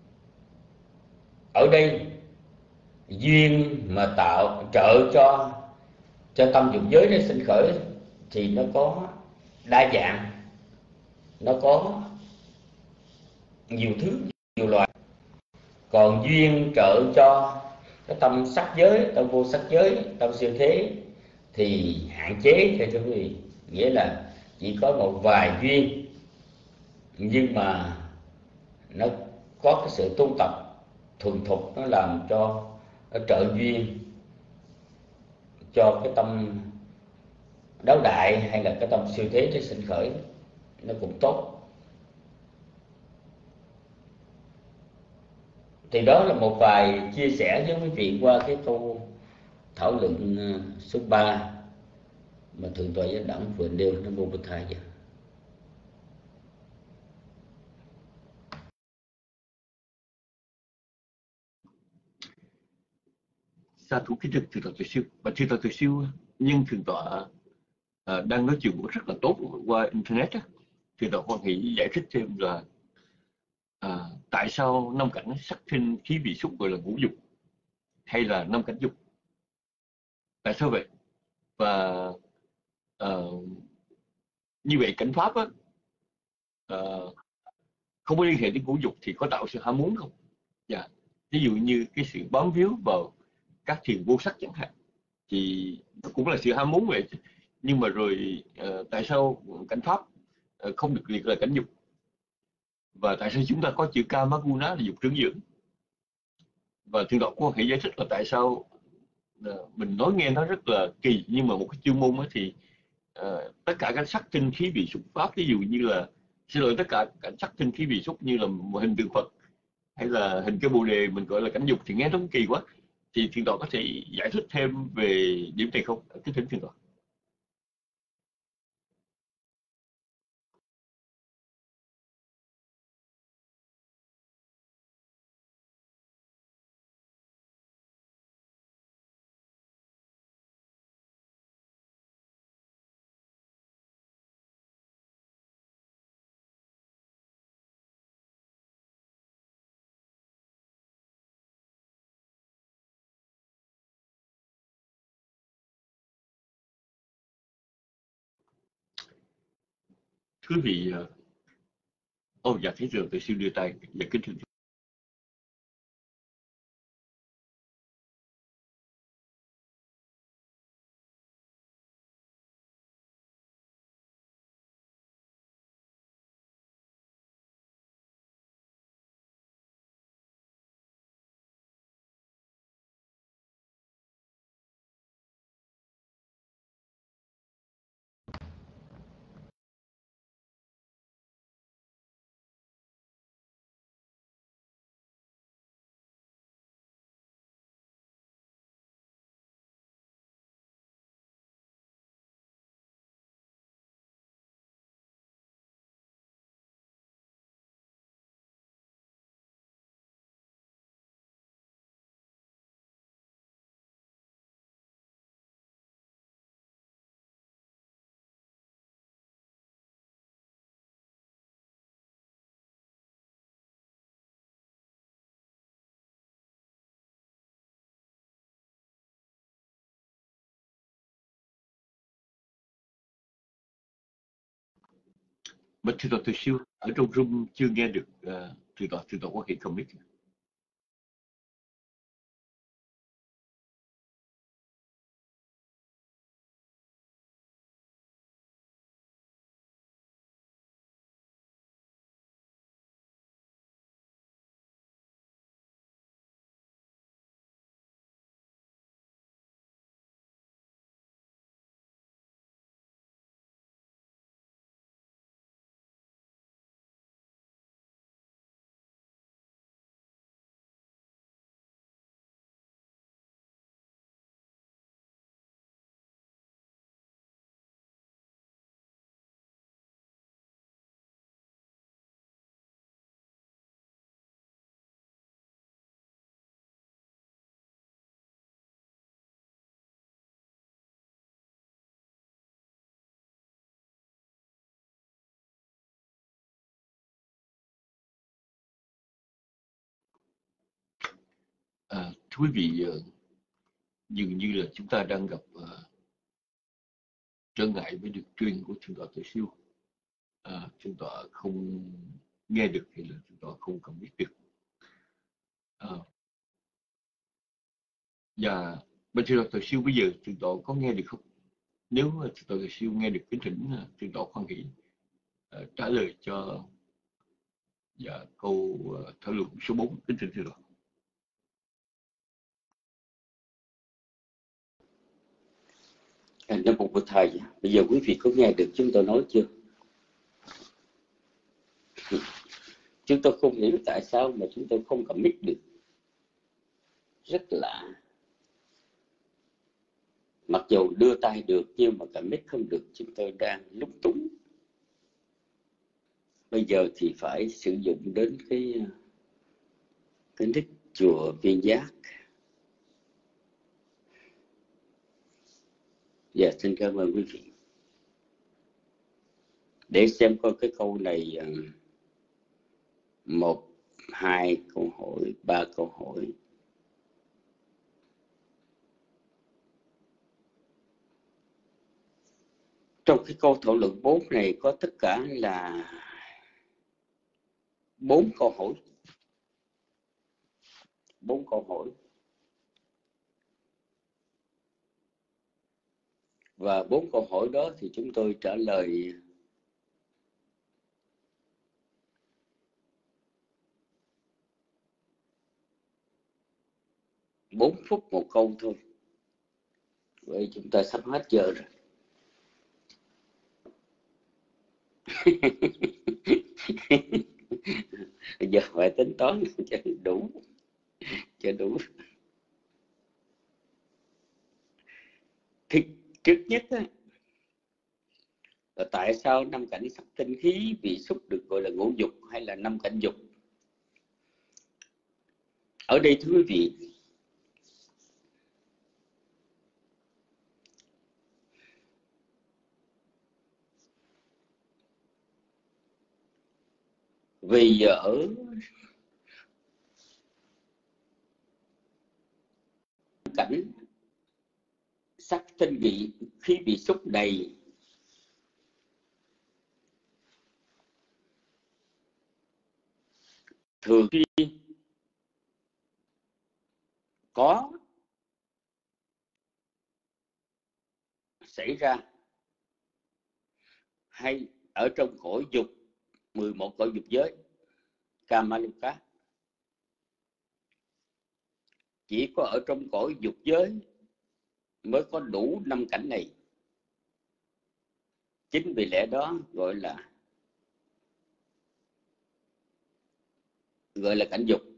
ở đây duyên mà tạo trợ cho cho tâm dục giới nó sinh khởi thì nó có đa dạng, nó có nhiều thứ, nhiều loại. Còn duyên trợ cho cái tâm sắc giới, tâm vô sắc giới, tâm siêu thế thì hạn chế, thưa quý vị, nghĩa là chỉ có một vài duyên, nhưng mà nó có cái sự tu tập thuần thục, nó làm cho nó trợ duyên cho cái tâm đáo đại hay là cái tâm siêu thế để sinh khởi, nó cũng tốt. Thì đó là một vài chia sẻ với quý vị qua cái câu thảo luận số ba mà Thượng tọa Giác Đẳng vừa nêu. Nam mô Bổn Thầy. Sa thú kính thưa thượng tọa Tuệ Siêu. Và thượng tọa Tuệ Siêu, nhưng thượng tọa à, đang nói chuyện cũng rất là tốt qua internet á, thượng tọa hoan hỷ giải thích thêm là à, tại sao năm cảnh sắc thinh khí vị xúc gọi là ngũ dục hay là năm cảnh dục, tại sao vậy? Và uh, như vậy cảnh pháp á, uh, không có liên hệ đến ngũ dục thì có tạo sự ham muốn không? Dạ. Ví dụ như cái sự bám víu vào các thiền vô sắc chẳng hạn, thì nó cũng là sự ham muốn vậy. Nhưng mà rồi uh, tại sao cảnh pháp uh, không được liệt là cảnh dục? Và tại sao chúng ta có chữ kama guna là dục trưởng dưỡng? Và thượng tọa có thể giải thích là tại sao uh, mình nói nghe nó rất là kỳ, nhưng mà một cái chuyên môn thì uh, tất cả các sắc tinh khí vị xúc pháp, ví dụ như là, xin lỗi, tất cả cảnh sắc tinh khí vị xúc như là một hình tượng Phật hay là hình cái bồ đề mình gọi là cảnh dục thì nghe nó kỳ quá. Thì thượng tọa có thể giải thích thêm về điểm này không? Kính thỉnh thượng tọa. Quý vị, ô uh, dạ thấy rồi, tôi xin đưa tay. Dạ kính thưa. Mà thượng tọa từ siêu ở trong room chưa nghe được uh, thượng tọa thượng tọa có thể comment. thưa quý vị, uh, dường như là chúng ta đang gặp uh, trở ngại với được truyền của Thượng tọa Tuệ Siêu. À, Thượng tọa không nghe được hay là Thượng tọa không cảm biết được. À, và bên Thượng tọa Tuệ Siêu bây giờ Thượng tọa có nghe được không? Nếu mà Thượng tọa Tuệ Siêu nghe được, kính thỉnh uh, Thượng tọa khoan hỷ uh, trả lời cho và câu uh, thảo luận số bốn. Kính thỉnh Thượng tọa. Nam Mô Bổn Thầy, bây giờ quý vị có nghe được chúng tôi nói chưa? Chúng tôi không hiểu tại sao mà chúng tôi không cầm mic được. Rất lạ. Mặc dù đưa tay được nhưng mà cầm mic không được, chúng tôi đang lúng túng. Bây giờ thì phải sử dụng đến cái cái nick chùa Viên Giác. Dạ, xin cảm ơn quý vị. Để xem coi cái câu này một, hai câu hỏi, ba câu hỏi. Trong cái câu thảo luận bốn này có tất cả là bốn câu hỏi. Bốn câu hỏi. Và bốn câu hỏi đó thì chúng tôi trả lời bốn phút một câu thôi. Vậy chúng ta sắp hết giờ rồi. Giờ phải tính toán cho đủ. Cho đủ. Thì trước nhất á, là tại sao năm cảnh sắc tinh khí vị xúc được gọi là ngũ dục hay là năm cảnh dục? Ở đây thưa quý vị, vì ở cảnh sắc tinh vị khí bị xúc này thường khi có xảy ra hay ở trong cõi dục mười một cõi dục giới Kamaluka, chỉ có ở trong cõi dục giới mới có đủ năm cảnh này. Chính vì lẽ đó gọi là gọi là cảnh dục,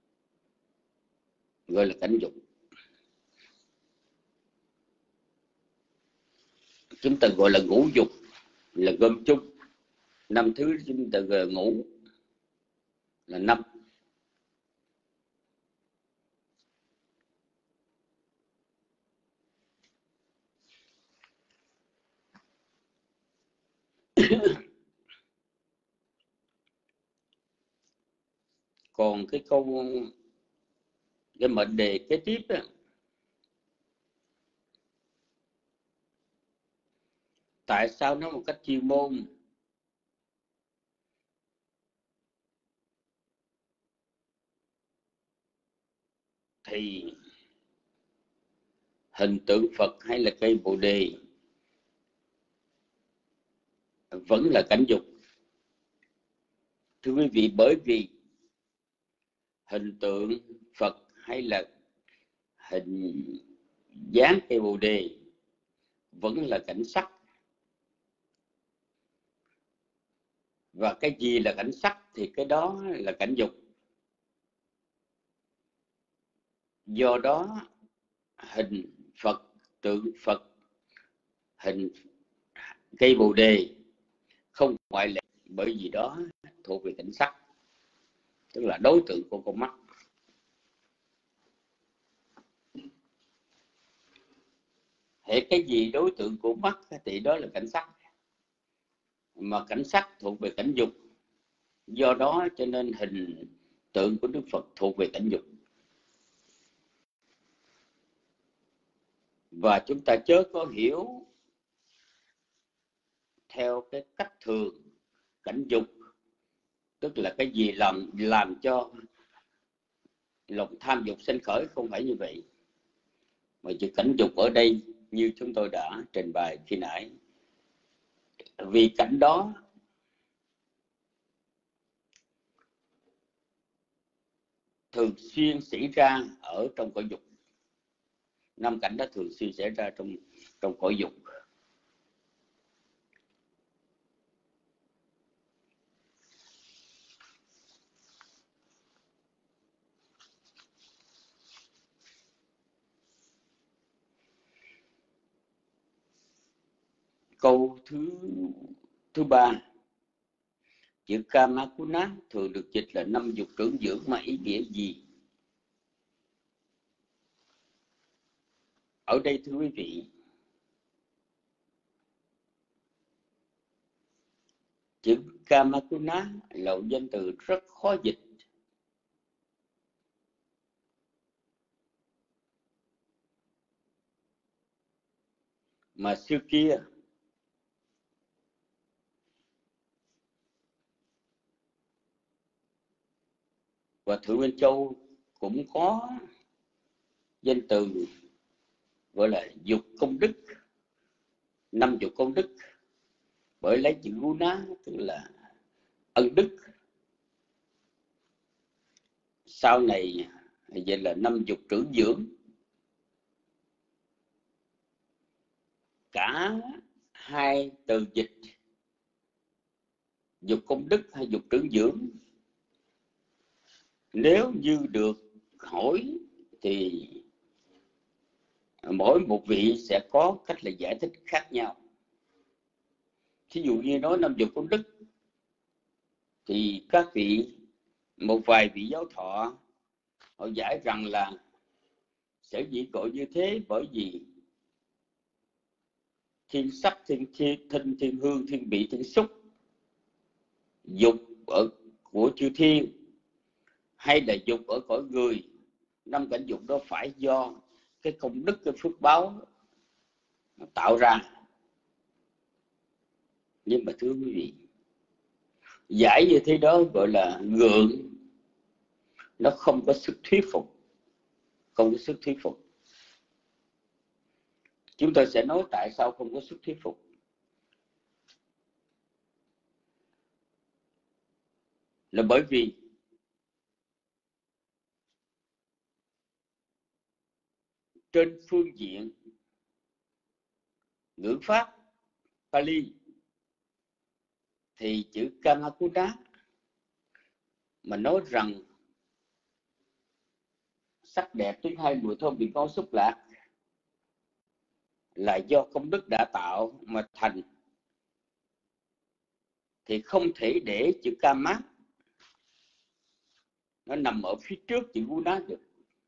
gọi là cảnh dục. Chúng ta gọi là ngũ dục, là gom chung năm thứ. Chúng ta gọi là ngũ là năm. Còn cái câu cái mệnh đề kế tiếp á, tại sao nó một cách chuyên môn thì hình tượng Phật hay là cây Bồ Đề vẫn là cảnh dục? Thưa quý vị, bởi vì hình tượng Phật hay là hình dáng cây Bồ Đề vẫn là cảnh sắc. Và cái gì là cảnh sắc thì cái đó là cảnh dục. Do đó hình Phật, tượng Phật, hình cây Bồ Đề không ngoại lệ, bởi vì đó thuộc về cảnh sắc, tức là đối tượng của con mắt. Hệ cái gì đối tượng của mắt thì đó là cảnh sắc, mà cảnh sắc thuộc về cảnh dục. Do đó cho nên hình tượng của Đức Phật thuộc về cảnh dục. Và chúng ta chớ có hiểu theo cái cách thường cảnh dục, tức là cái gì làm làm cho lòng tham dục sinh khởi. Không phải như vậy, mà chữ cảnh dục ở đây như chúng tôi đã trình bày khi nãy, vì cảnh đó thường xuyên xảy ra ở trong cõi dục. Năm cảnh đó thường xuyên xảy ra trong trong cõi dục. Câu thứ thứ ba, chữ Kamakuna thường được dịch là năm dục trưởng dưỡng, mà ý nghĩa gì? Ở đây thưa quý vị, chữ Kamakuna là một danh từ rất khó dịch. Mà xưa kia và Thượng Minh Châu cũng có danh từ gọi là dục công đức, năm dục công đức, bởi lấy chữ guna tức là ân đức. Sau này vậy là năm dục trưởng dưỡng. Cả hai từ dịch dục công đức hay dục trưởng dưỡng, nếu như được hỏi thì mỗi một vị sẽ có cách là giải thích khác nhau. Thí dụ như nói năm dục công đức thì các vị, một vài vị giáo thọ họ giải rằng là sở dĩ gọi như thế bởi vì thiên sắc, thiên thiên, thiên, thiên hương, thiên vị, thiên xúc, dục ở của chư thiên hay là dục ở cõi người, năm cảnh dục đó phải do cái công đức, cái phước báo tạo ra. Nhưng mà thưa quý vị, giải như thế đó gọi là gượng, nó không có sức thuyết phục, không có sức thuyết phục. Chúng tôi sẽ nói tại sao không có sức thuyết phục. Là bởi vì trên phương diện ngữ pháp Pali thì chữ Kamakuna mà nói rằng sắc đẹp, tiếng hay, mùi thơm, vị ngon, xúc lạc là do công đức đã tạo mà thành, thì không thể để chữ Kama nó nằm ở phía trước chữ Guna được,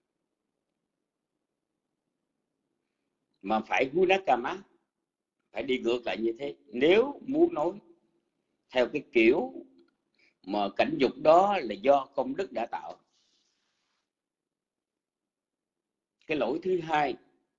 mà phải Guna Kama, phải đi ngược lại như thế. Nếu muốn nói theo cái kiểu mà cảnh dục đó là do công đức đã tạo. Cái lỗi thứ hai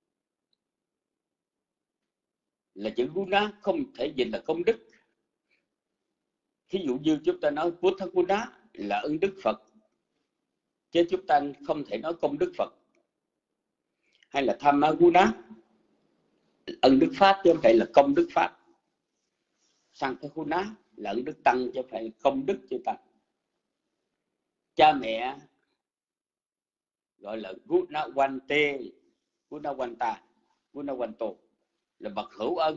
là chữ Guna không thể dịch là công đức. Thí dụ như chúng ta nói Buddha Guna là ân đức Phật, chứ chúng ta không thể nói công đức Phật. Hay là Dhamma Guna, ân đức Pháp chứ không phải là công đức Pháp. Sanghana là ân đức Tăng chứ không phải là công đức chư Tăng. Cha mẹ gọi là Gunawante, Gunawanta, Gunawanto là bậc hữu ân.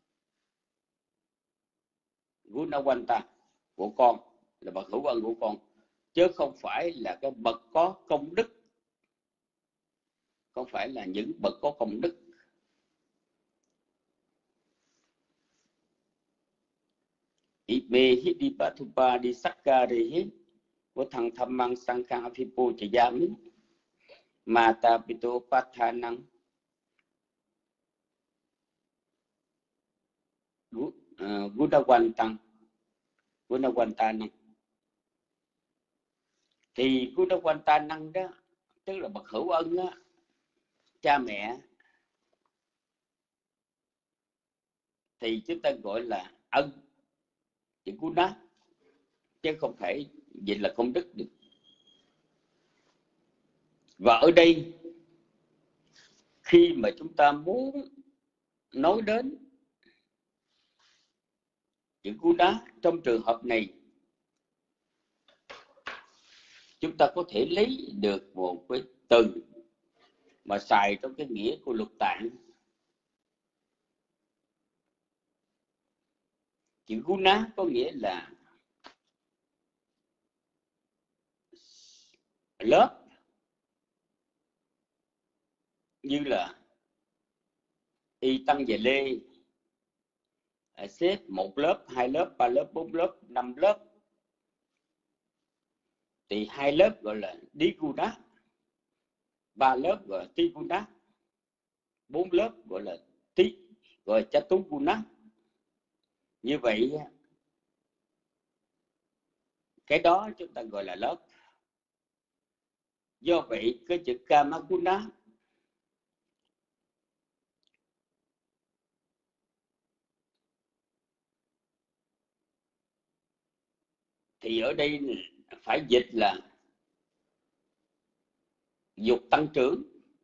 Gunawanta của con là bậc hữu ân của con, chứ không phải là cái bậc có công đức, không phải là những bậc có công đức. Ibe hidipatupa di sakkarehi của thằng tham mang sang khang apipo chayami mata pito pathanang Gunawantang Gunawantanang. Thì Gunawantanang đó tức là bậc hữu ân á, cha mẹ thì chúng ta gọi là ân, chữ guna, chứ không thể dịch là công đức được. Và ở đây khi mà chúng ta muốn nói đến chữ guna trong trường hợp này, chúng ta có thể lấy được một cái từ mà xài trong cái nghĩa của lục tạng. Chữ guna có nghĩa là lớp, như là y tăng về lê, xếp một lớp, hai lớp, ba lớp, bốn lớp, năm lớp, thì hai lớp gọi là diguna, ba lớp gọi là tiguna, bốn lớp gọi là tí gọi là chatuguna. Như vậy cái đó chúng ta gọi là lớp. Do vậy cái chữ kamaguna thì ở đây phải dịch là dục tăng trưởng,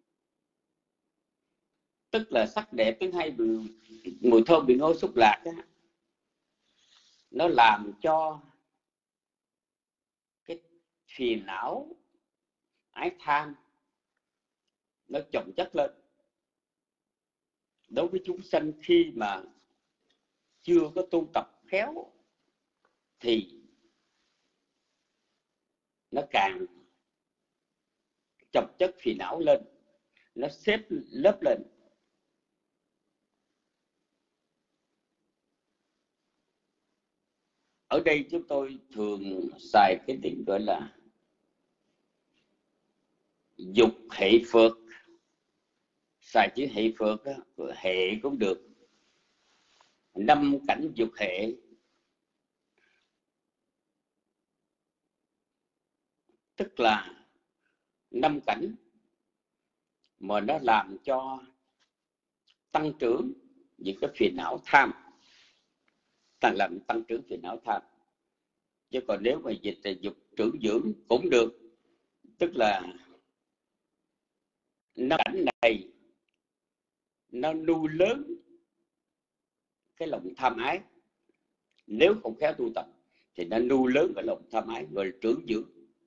tức là sắc đẹp thứ hai, mùi thơm bị ngôi xúc lạc đó, nó làm cho cái phiền não ái tham nó chồng chất lên. Đối với chúng sanh khi mà chưa có tu tập khéo thì nó càng chồng chất phiền não lên, nó xếp lớp lên. Ở đây chúng tôi thường xài cái tiếng gọi là dục hệ phược. Xài chữ hệ phược đó, hệ cũng được. Năm cảnh dục hệ, tức là năm cảnh mà nó làm cho tăng trưởng những cái phiền não tham, tăng làm tăng trưởng phiền não tham. Chứ còn nếu mà dịch là dục trưởng dưỡng cũng được, tức là năm cảnh này nó nuôi lớn cái lòng tham ái. Nếu không khéo tu tập thì nó nuôi lớn cái lòng tham ái, gọi là trưởng dưỡng.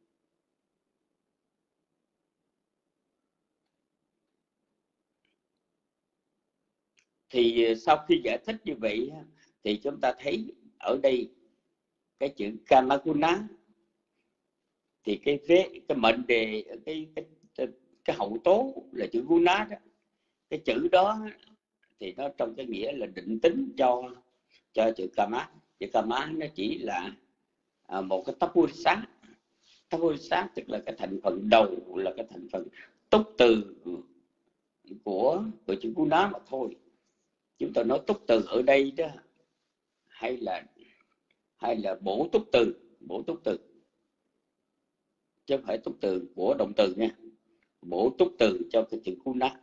Thì sau khi giải thích như vậy thì chúng ta thấy ở đây cái chữ kamaguna thì cái vế, cái mệnh đề, cái cái cái, cái hậu tố là chữ guna đó. Cái chữ đó thì nó trong cái nghĩa là định tính cho cho chữ kama. Chữ kama nó chỉ là à, một cái tapurisa. Tapurisa tức là cái thành phần đầu, là cái thành phần túc từ của của chữ guna mà thôi. Chúng ta nói túc từ ở đây đó, hay là hay là bổ túc từ, bổ túc từ chứ không phải túc từ của động từ nha. Bổ túc từ cho cái chữ guna.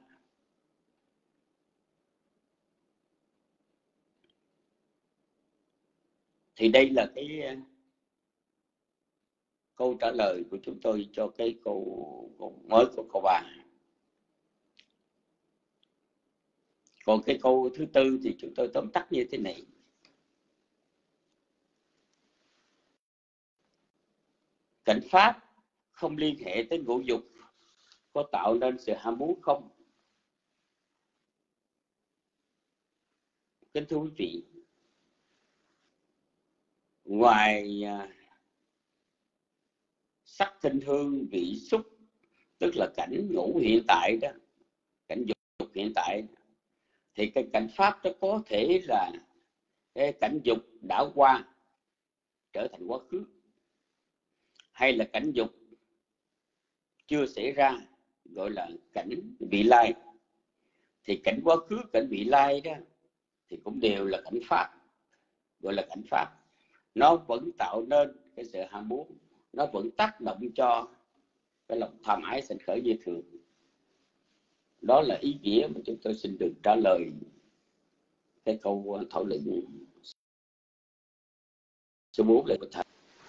Thì đây là cái câu trả lời của chúng tôi cho cái câu, câu mới của câu ba. Còn cái câu thứ tư thì chúng tôi tóm tắt như thế này. Cảnh pháp không liên hệ tới ngũ dục có tạo nên sự ham muốn không? Kính thưa quý vị, ngoài sắc thanh hương vị xúc, tức là cảnh ngũ hiện tại đó, cảnh dục hiện tại, thì cái cảnh pháp đó có thể là cái cảnh dục đã qua trở thành quá khứ, hay là cảnh dục chưa xảy ra gọi là cảnh vị lai. Thì cảnh quá khứ, cảnh vị lai đó thì cũng đều là cảnh pháp, gọi là cảnh pháp. Nó vẫn tạo nên cái sự ham muốn, nó vẫn tác động cho cái lòng tham ái sinh khởi như thường. Đó là ý nghĩa mà chúng tôi xin được trả lời cái câu thảo luận số bốn lại của thầy.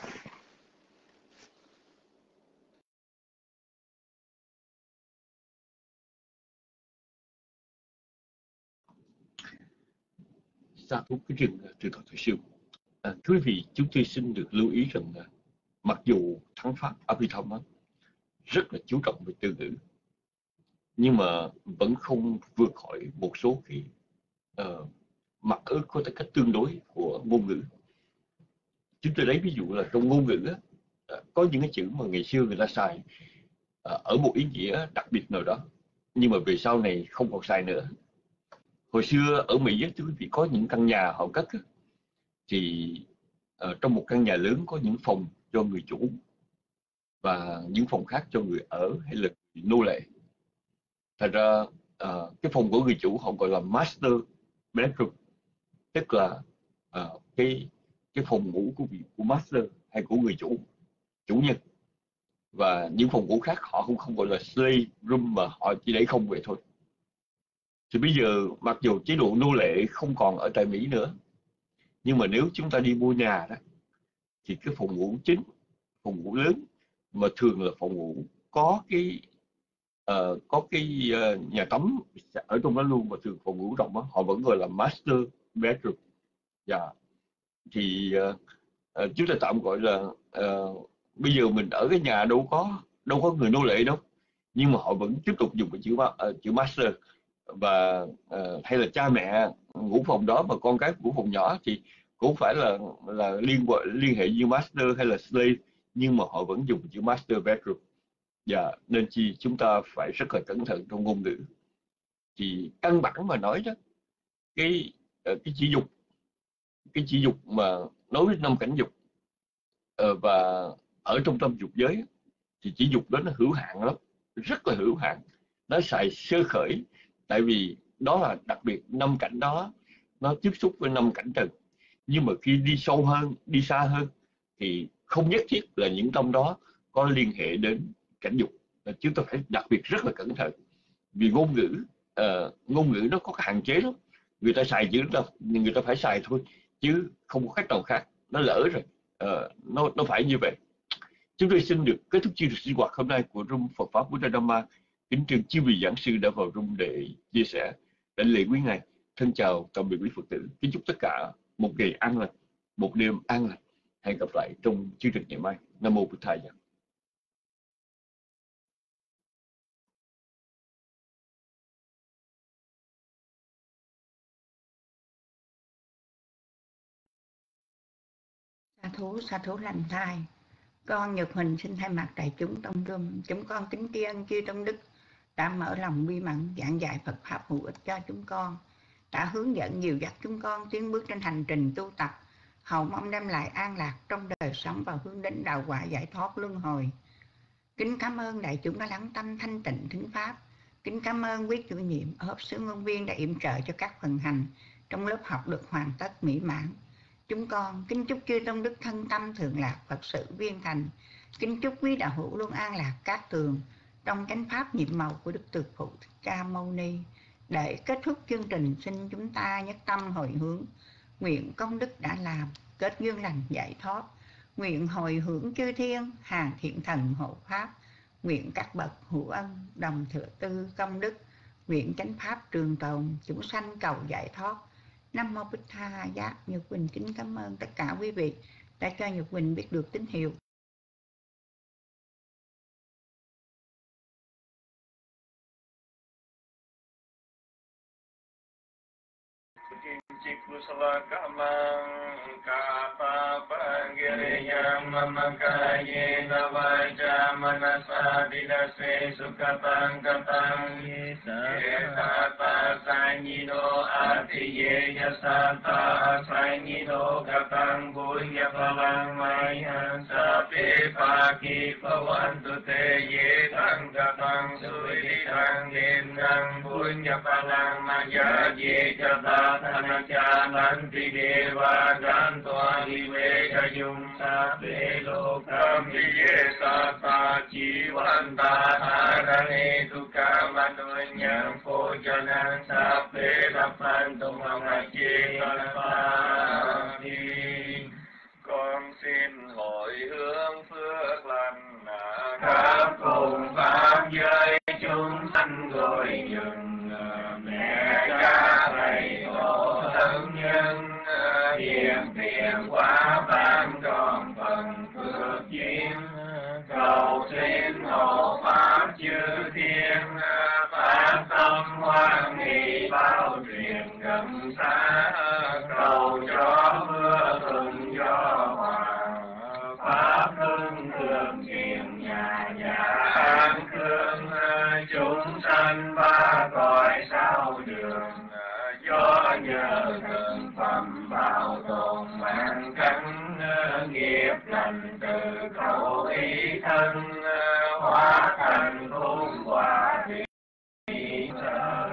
Sa thú cái rừng từ thời thời xưa. À, thưa quý vị, chúng tôi xin được lưu ý rằng là mặc dù thắng pháp Abhidhamma rất là chú trọng về từ ngữ, nhưng mà vẫn không vượt khỏi một số cái uh, mặt ước có tất cách tương đối của ngôn ngữ. Chúng tôi lấy ví dụ là trong ngôn ngữ á, có những cái chữ mà ngày xưa người ta xài uh, ở một ý nghĩa đặc biệt nào đó, nhưng mà về sau này không còn xài nữa. Hồi xưa ở Mỹ, thưa quý vị, có những căn nhà họ cất á, thì uh, trong một căn nhà lớn có những phòng cho người chủ và những phòng khác cho người ở hay là nô lệ. Thật ra uh, cái phòng của người chủ họ gọi là master bedroom, tức là uh, cái cái phòng ngủ của của master hay của người chủ chủ nhân, và những phòng ngủ khác họ không không gọi là slave room mà họ chỉ để không vậy thôi. Thì bây giờ mặc dù chế độ nô lệ không còn ở tại Mỹ nữa, nhưng mà nếu chúng ta đi mua nhà đó thì cái phòng ngủ chính, phòng ngủ lớn mà thường là phòng ngủ có cái uh, có cái uh, nhà tắm ở trong đó luôn, mà thường phòng ngủ rộng đó, họ vẫn gọi là master bedroom. Dạ. Yeah. Thì uh, uh, chúng ta tạm gọi là uh, bây giờ mình ở cái nhà đâu có đâu có người nô lệ đâu, nhưng mà họ vẫn tiếp tục dùng cái chữ uh, chữ master, và uh, hay là cha mẹ ngủ phòng đó mà con cái ngủ phòng nhỏ thì cũng phải là là liên liên hệ như master hay là slave, nhưng mà họ vẫn dùng chữ master bedroom. Dạ, nên chi chúng ta phải rất là cẩn thận trong ngôn ngữ. Thì căn bản mà nói đó, cái cái chỉ dục, cái chỉ dục mà nói với năm cảnh dục uh, và ở trong tâm dục giới thì chỉ dục đó nó hữu hạn lắm, rất là hữu hạn, nó xài sơ khởi, tại vì đó là đặc biệt năm cảnh đó nó tiếp xúc với năm cảnh trần. Nhưng mà khi đi sâu hơn, đi xa hơn thì không nhất thiết là những tâm đó có liên hệ đến cảnh dục. Chúng ta phải đặc biệt rất là cẩn thận, vì ngôn ngữ uh, ngôn ngữ nó có cái hạn chế lắm. Người ta xài chữ đó, người ta phải xài thôi, chứ không có cách nào khác. Nó lỡ rồi, uh, nó nó phải như vậy. Chúng tôi xin được kết thúc chương trình sinh hoạt hôm nay của Room Phật Pháp Buddha Dhamma. Kính trân chư vị giảng sư đã vào room để chia sẻ, đảnh lễ quý ngài. Thân chào tạm biệt quý Phật tử. Kính chúc tất cả một ngày an lành, một đêm an lành. Hẹn gặp lại trong chương trình ngày mai. Nam mô Bụt Thầy. Sa thú, sa thú lành thai. Con Nhật Huỳnh xin thay mặt đại chúng trong room, chúng con kính tri ân chư Tôn Đức đã mở lòng vi mẫn giảng dạy Phật Pháp hữu ích cho chúng con, đã hướng dẫn dìu dắt chúng con tiến bước trên hành trình tu tập, hầu mong đem lại an lạc trong đời sống và hướng đến đạo quả giải thoát luân hồi. Kính cảm ơn đại chúng đã lắng tâm thanh tịnh thính Pháp. Kính cảm ơn quý chủ nhiệm ở Hợp xứ ngôn viên đã yểm trợ cho các phần hành trong lớp học được hoàn tất mỹ mãn. Chúng con kính chúc chư Tôn Đức thân tâm thường lạc, Phật sự viên thành. Kính chúc quý đạo hữu luôn an lạc cát tường trong chánh pháp nhiệm màu của Đức Từ Phụ Thích Ca Mâu Ni. Để kết thúc chương trình, xin chúng ta nhất tâm hồi hướng, nguyện công đức đã làm kết duyên lành giải thoát, nguyện hồi hướng chư thiên hàng thiện thần hộ pháp, nguyện các bậc hữu ân đồng thừa tư công đức, nguyện chánh pháp trường tồn, chúng sanh cầu giải thoát. Nam mô Bích Tha Giá. Nhật Quỳnh kính cảm ơn tất cả quý vị đã cho Nhật Quỳnh biết được tín hiệu. Kusala kamang kapa pangiriyam mamakaye navaja manasa dinase sukatang katang yesata sanyido atiye yasata sanyido katang buya palang mayan sa เตปากิภวันตุเตเยทังกตังสุริทังเยนังบุญญาภลังมายาเยจตาธนาจานันติเดวาจันตัวหิเวกยุงสาเปโลกัมมิเยตาตาจีวันตาหารเนตุกามตุญญังโพจนังสาเปรัพพันตุมังเจตัสสานิ con xin hồi hướng phước lành khắp cùng pháp giới chúng sanh gọi dừng mẹ cha thầy tổ thân nhân hiền tiền quá ban tròn phần phước duyên cầu xin hộ pháp chư thiên phát tâm hoan hỷ bao truyền gần xa cầu cho mưa thuận gió hòa pháp hưng thường kiền nhà nhà an cương chúng sanh ba cõi sao đường do nhờ thường phẩm bảo tồn mạng cánh nghiệp lành từ khẩu ý thân hóa thành khôn quả vị sở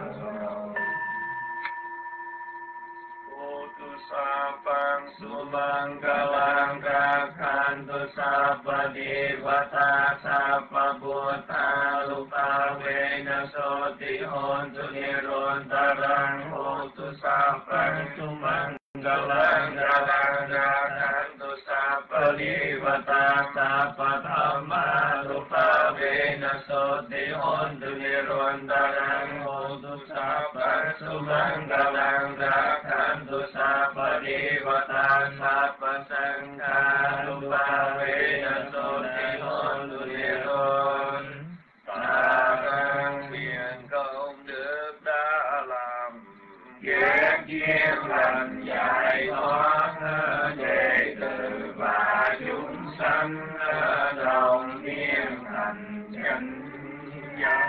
Sapang sumanggalang kakhantu sapa devata sapa buddha lupa vena soti hontu nirontarang hotu sapang sumanggalang kakhantu sapa devata sapa dhamma lupa vena soti hontu nirontarang hotu sapang sumanggalang kakhantu sapa Devata Sapa Sangha Lupa Vena Soti Hontu Niron Ta nguyện công đức đã làm ghét duyên lành giải thoát đệ tử và chúng sanh đồng niên thành chánh giác.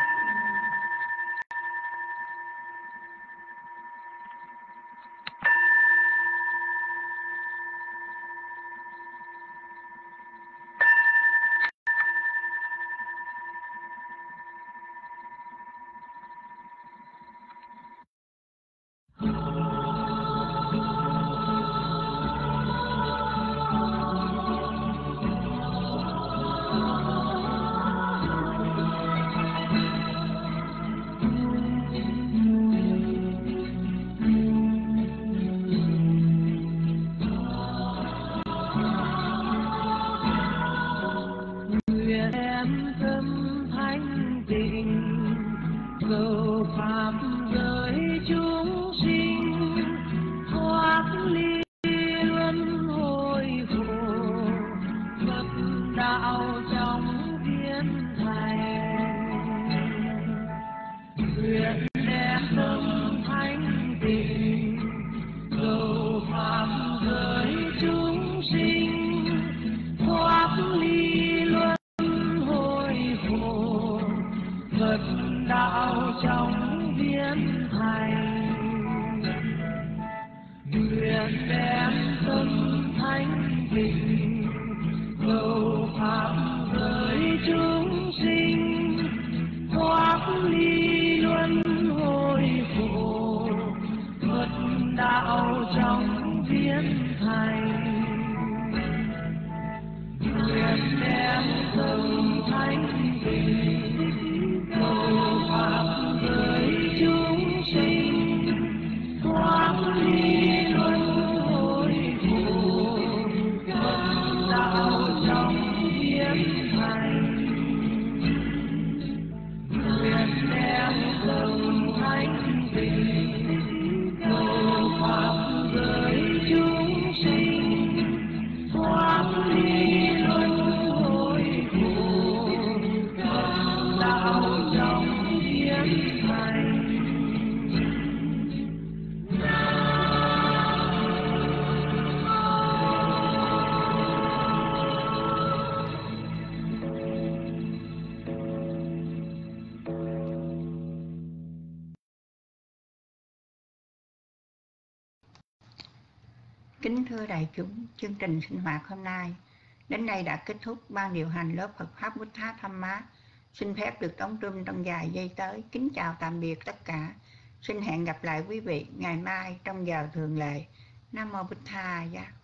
Kính thưa đại chúng, chương trình sinh hoạt hôm nay Đến đây đã kết thúc ban điều hành lớp Phật Pháp Bút Thát Tham Má. Xin phép được đóng rung trong vài giây tới. Kính chào tạm biệt tất cả. Xin hẹn gặp lại quý vị ngày mai trong giờ thường lệ. Nam Mô Bụt Thaya.